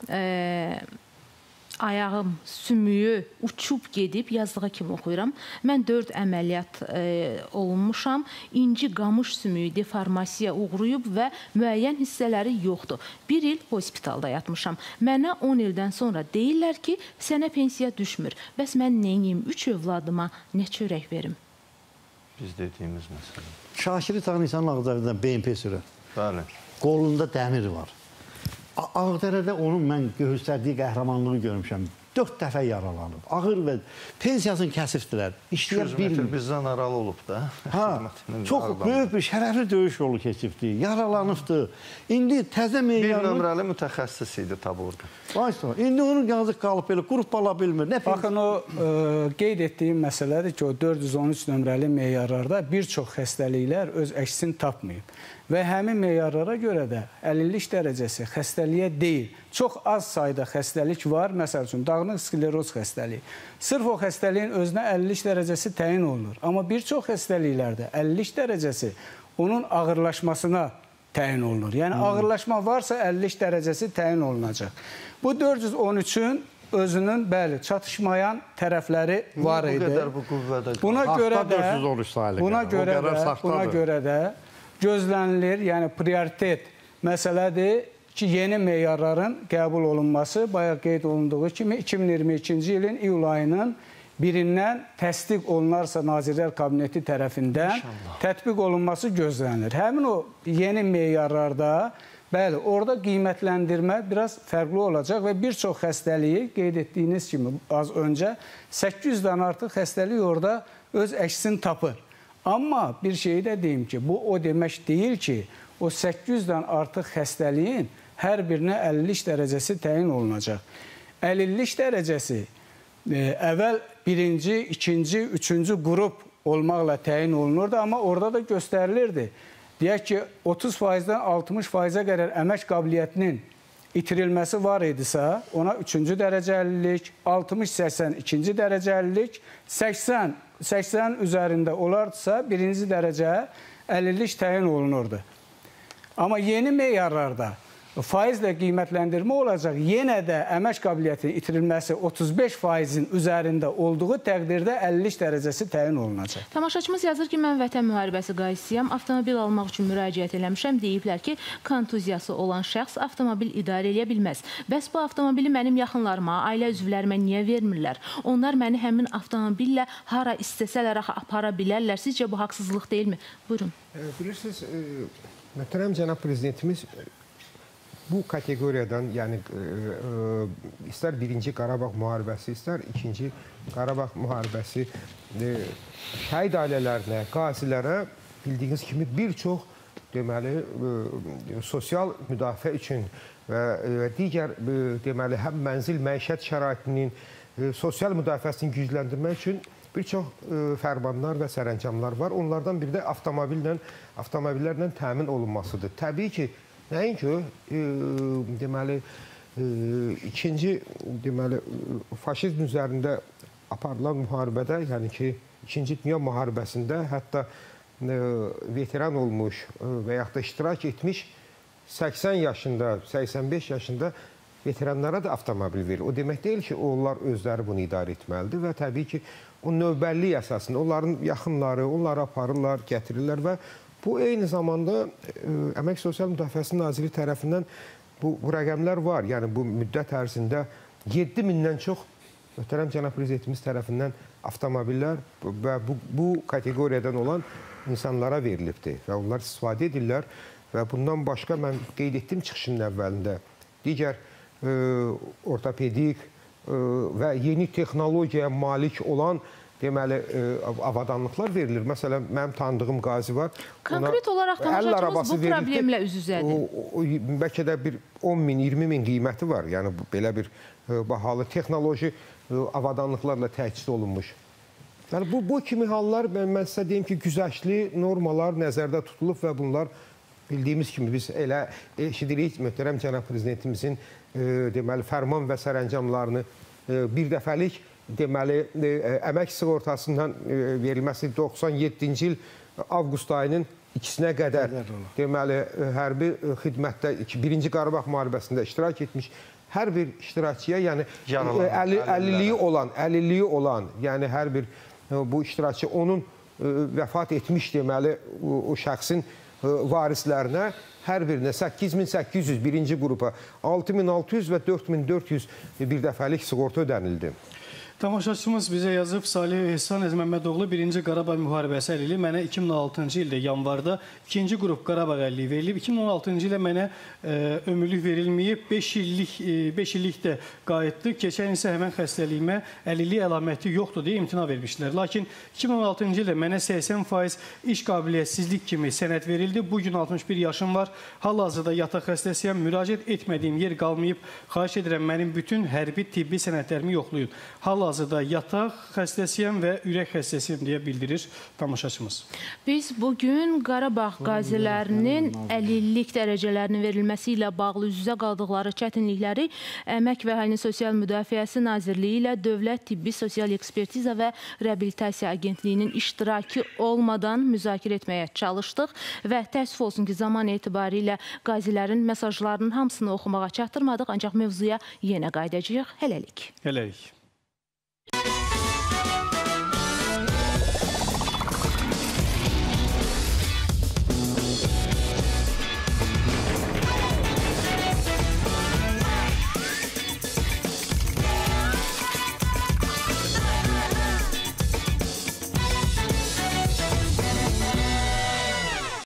e, ayağım, sümüyü uçub gedib, yazdığı kimi oxuyuram. Mən dörd əməliyyat e, olunmuşam. İnci qamış sümüyü deformasiya uğrayıb və müəyyən hissələri yoxdur. Bir il hospitalda yatmışam. Mənə on ildən sonra deyirlər ki, sənə pensiya düşmür. Bəs mən neyim? Üç övladıma nə çörək verim? Biz dediyimiz məsələ. Şakiri tanıysan Ağdərədən B M P sürər. Bəli. Qolunda dəmir var. Ağdərədə onun mən göstərdiyi qəhrəmanlığı görmüşəm. dörd dəfə yaralanıb. Ağır və pensiyasını kəsirdilər. İşləyə bilmir. Bizdən aralı olub da. Ha, çox böyük bir şərəfli döyüş yolu keçibdi. Yaralanıbdı. İndi təzə meyyanı... Bir nömrəli mütəxəssis idi tabi orada. Başla. İndi onun yazıq qalıb belə qrup ala bilmir. Nə Baxın, o e, qeyd etdiyim məsələdir ki, o dörd yüz on üç nömrəli meyarlarda bir çox xəstəliklər öz əksini tapmayıb. Və həmin meyarlara görə də əlillik dərəcəsi xəstəliyə deyil. Çox az sayda xəstəlik var. Məsəl üçün, dağınıq skleroz xəstəliyi. Sırf o xəstəliyin özünə əlillik dərəcəsi təyin olunur. Amma bir çox xəstəliklərdə əlillik dərəcəsi onun ağırlaşmasına təyin olunur. Yəni, hmm. ağırlaşma varsa əlillik dərəcəsi təyin olunacaq. Bu dörd yüz on üçün özünün, bəli, çatışmayan tərəfləri var idi. Buna görə də, buna görə də, buna görə də gözlənilir, yəni prioritet məsələdir ki, yeni meyarların qəbul olunması, bayaq qeyd olunduğu kimi iki min iyirmi ikinci ilin iyul ayının birindən təsdiq olunarsa Nazirlər Kabineti tərəfindən İnşallah. Tətbiq olunması gözlənilir. Həmin o yeni meyarlarda, bəli, orada qiymətləndirmə biraz fərqli olacaq və bir çox xəstəliyi, qeyd etdiyiniz kimi az öncə, səkkiz yüzdən artıq xəstəlik orada öz əksini tapır. Amma bir şeyi də deyim ki, bu o demək deyil ki, o səkkiz yüzdən artıq xəstəliyin hər birinə əlillik dərəcəsi təyin olunacaq. Əlillik dərəcəsi e, əvvəl birinci, ikinci, üçüncü qrup olmaqla təyin olunurdu, amma orada da göstərilirdi. Deyək ki, otuz faizdən altmış faizə qədər əmək qabiliyyətinin itirilməsi var idisə, ona üçüncü dərəcə əlillik, altmış səksən ikinci dərəcə əlillik, səksən səksən üzərində olardısa, birinci dərəcə əlillik təyin olunurdu. Amma yeni meyarlarda faizlə qiymətləndirmə olacaq, yenə də əmək qabiliyyətinin itirilməsi otuz beş faizin üzərində olduğu təqdirdə əlillik dərəcəsi təyin olunacaq. Tamaşaçımız yazır ki, mən vətən müharibəsi qaysiyəm, avtomobil almaq üçün müraciət eləmişəm, deyiblər ki, kontuziyası olan şəxs avtomobil idarə edə bilməz. Bəs bu avtomobili mənim yaxınlarıma, ailə üzvlərimə niyə vermirlər? Onlar məni həmin avtomobillə hara istəsələr apara bilərlər. Sizcə bu haqsızlıq deyilmi? Buyurun. Bilirsiniz, möhtərəm cənab prezidentimiz bu kateqoriyadan, yəni e, e, istər birinci Qarabağ müharibəsi, istər ikinci Qarabağ müharibəsi e, şəhid ailələrinə, qazilərə bildiyiniz kimi bir çox deməli e, sosial müdafiə üçün və e, digər e, deməli həm mənzil məişət şəraitinin e, sosial müdafiəsini gücləndirmək üçün bir çox e, fərmanlar və sərəncamlar var. Onlardan biri də avtomobillə, avtomobillərlə təmin olunmasıdır. Təbii ki, nəinki e, deməli e, ikinci deməli faşizm üzərində aparılan müharibədə, yəni ki, ikinci Dünya müharibəsində hətta e, veteran olmuş e, və yaxud da iştirak etmiş səksən yaşında, səksən beş yaşında veteranlara da avtomobil verilir. O demək deyil ki, onlar özləri bunu idarə etməlidir və təbii ki, o növbəllik əsasında onların yaxınları, onları aparırlar, gətirirlər və bu eyni zamanda ə, Əmək Sosial Müdafiəsi Naziri tərəfindən bu, bu rəqəmlər var. Yəni bu müddət ərzində yeddi mindən çox möhtərəm cənab prezidentimiz tərəfindən avtomobillər və bu, bu kateqoriyadan olan insanlara verilibdir və onlar istifadə edirlər və bundan başqa mən qeyd etdim çıxışının əvvəlində digər ə, ortopedik ə, və yeni texnologiyaya malik olan deməli, avadanlıqlar verilir. Məsələn, mənim tanıdığım qazi var. Konkret olaraq tamaşaçımız bu problemlə üz-üzədir. Bəlkə də bir on min, iyirmi min qiyməti var. Yəni, belə bir bahalı texnoloji avadanlıqlarla təchiz olunmuş. Yəni, bu, bu kimi hallar, mən, mən sizə deyim ki, güzəştli normalar nəzərdə tutulub və bunlar bildiyimiz kimi biz elə eşidirik, möhtərəm cənab prezidentimizin deməli, fərman və sərəncamlarını bir dəfəlik deməli, əmək sığortasından verilməsi doxsan yeddinci il avqust ayının ikisinə qədər deməli, hərbi xidmətdə birinci Qarabağ müharibəsində iştirak etmiş hər bir iştirakçıya, yəni əlilliyi olan, əlilliyi olan, yəni hər bir bu iştirakçı onun vəfat etmiş deməli, o şəxsin varislərinə hər birinə səkkiz min səkkiz yüz birinci qrupa altı min altı yüz və dörd min dörd yüz bir dəfəlik sığorta ödənildi. Tamaşaçımız bizə yazıb, Salih Ehsan Əzməmmədoğlu birinci Qarabağ müharibəsi əlili mənə iki min on altıncı ildə yanvarda ikinci qrup Qarabağ əlili verilib. iki min on altıncı ilə mənə e, ömürlük verilməyib, beş illik, e, beş illik də qayıtdı. Keçən isə həmən xəstəliyimə əlillik əlaməti yoxdur deyə imtina vermişdilər. Lakin iki min on altıncı ildə mənə səksən faiz iş qabiliyyətsizlik kimi sənəd verildi. Bugün altmış bir yaşım var. Hal-hazırda yataq xəstəsiyəm. Müraciət etmədiyim yer qalmayıb. Xahiş edirəm, mənim bütün hərbi tibbi sənədlərimi yoxlayın. Hal-hazırda yataq xəstəsiyəm və ürək xəstəsiyəm deyə bildirir tamaşaçımız. Biz bugün Qarabağ qazilərinin əlillik dərəcələrinin verilməsi ilə bağlı üz-üzə qaldıqları çətinlikləri Əmək və Əhalinin Sosial Müdafiəsi Nazirliyi ilə Dövlət Tibbi Sosial Ekspertiza və Reabilitasiya Agentliyinin iştirakı olmadan müzakirə etməyə çalışdıq və təəssüf olsun ki, zaman etibarilə qazilərin mesajlarının hamısını oxumağa çatdırmadıq, ancaq mövzuya yenə qayıdacağıq. Hələlik. Hələlik.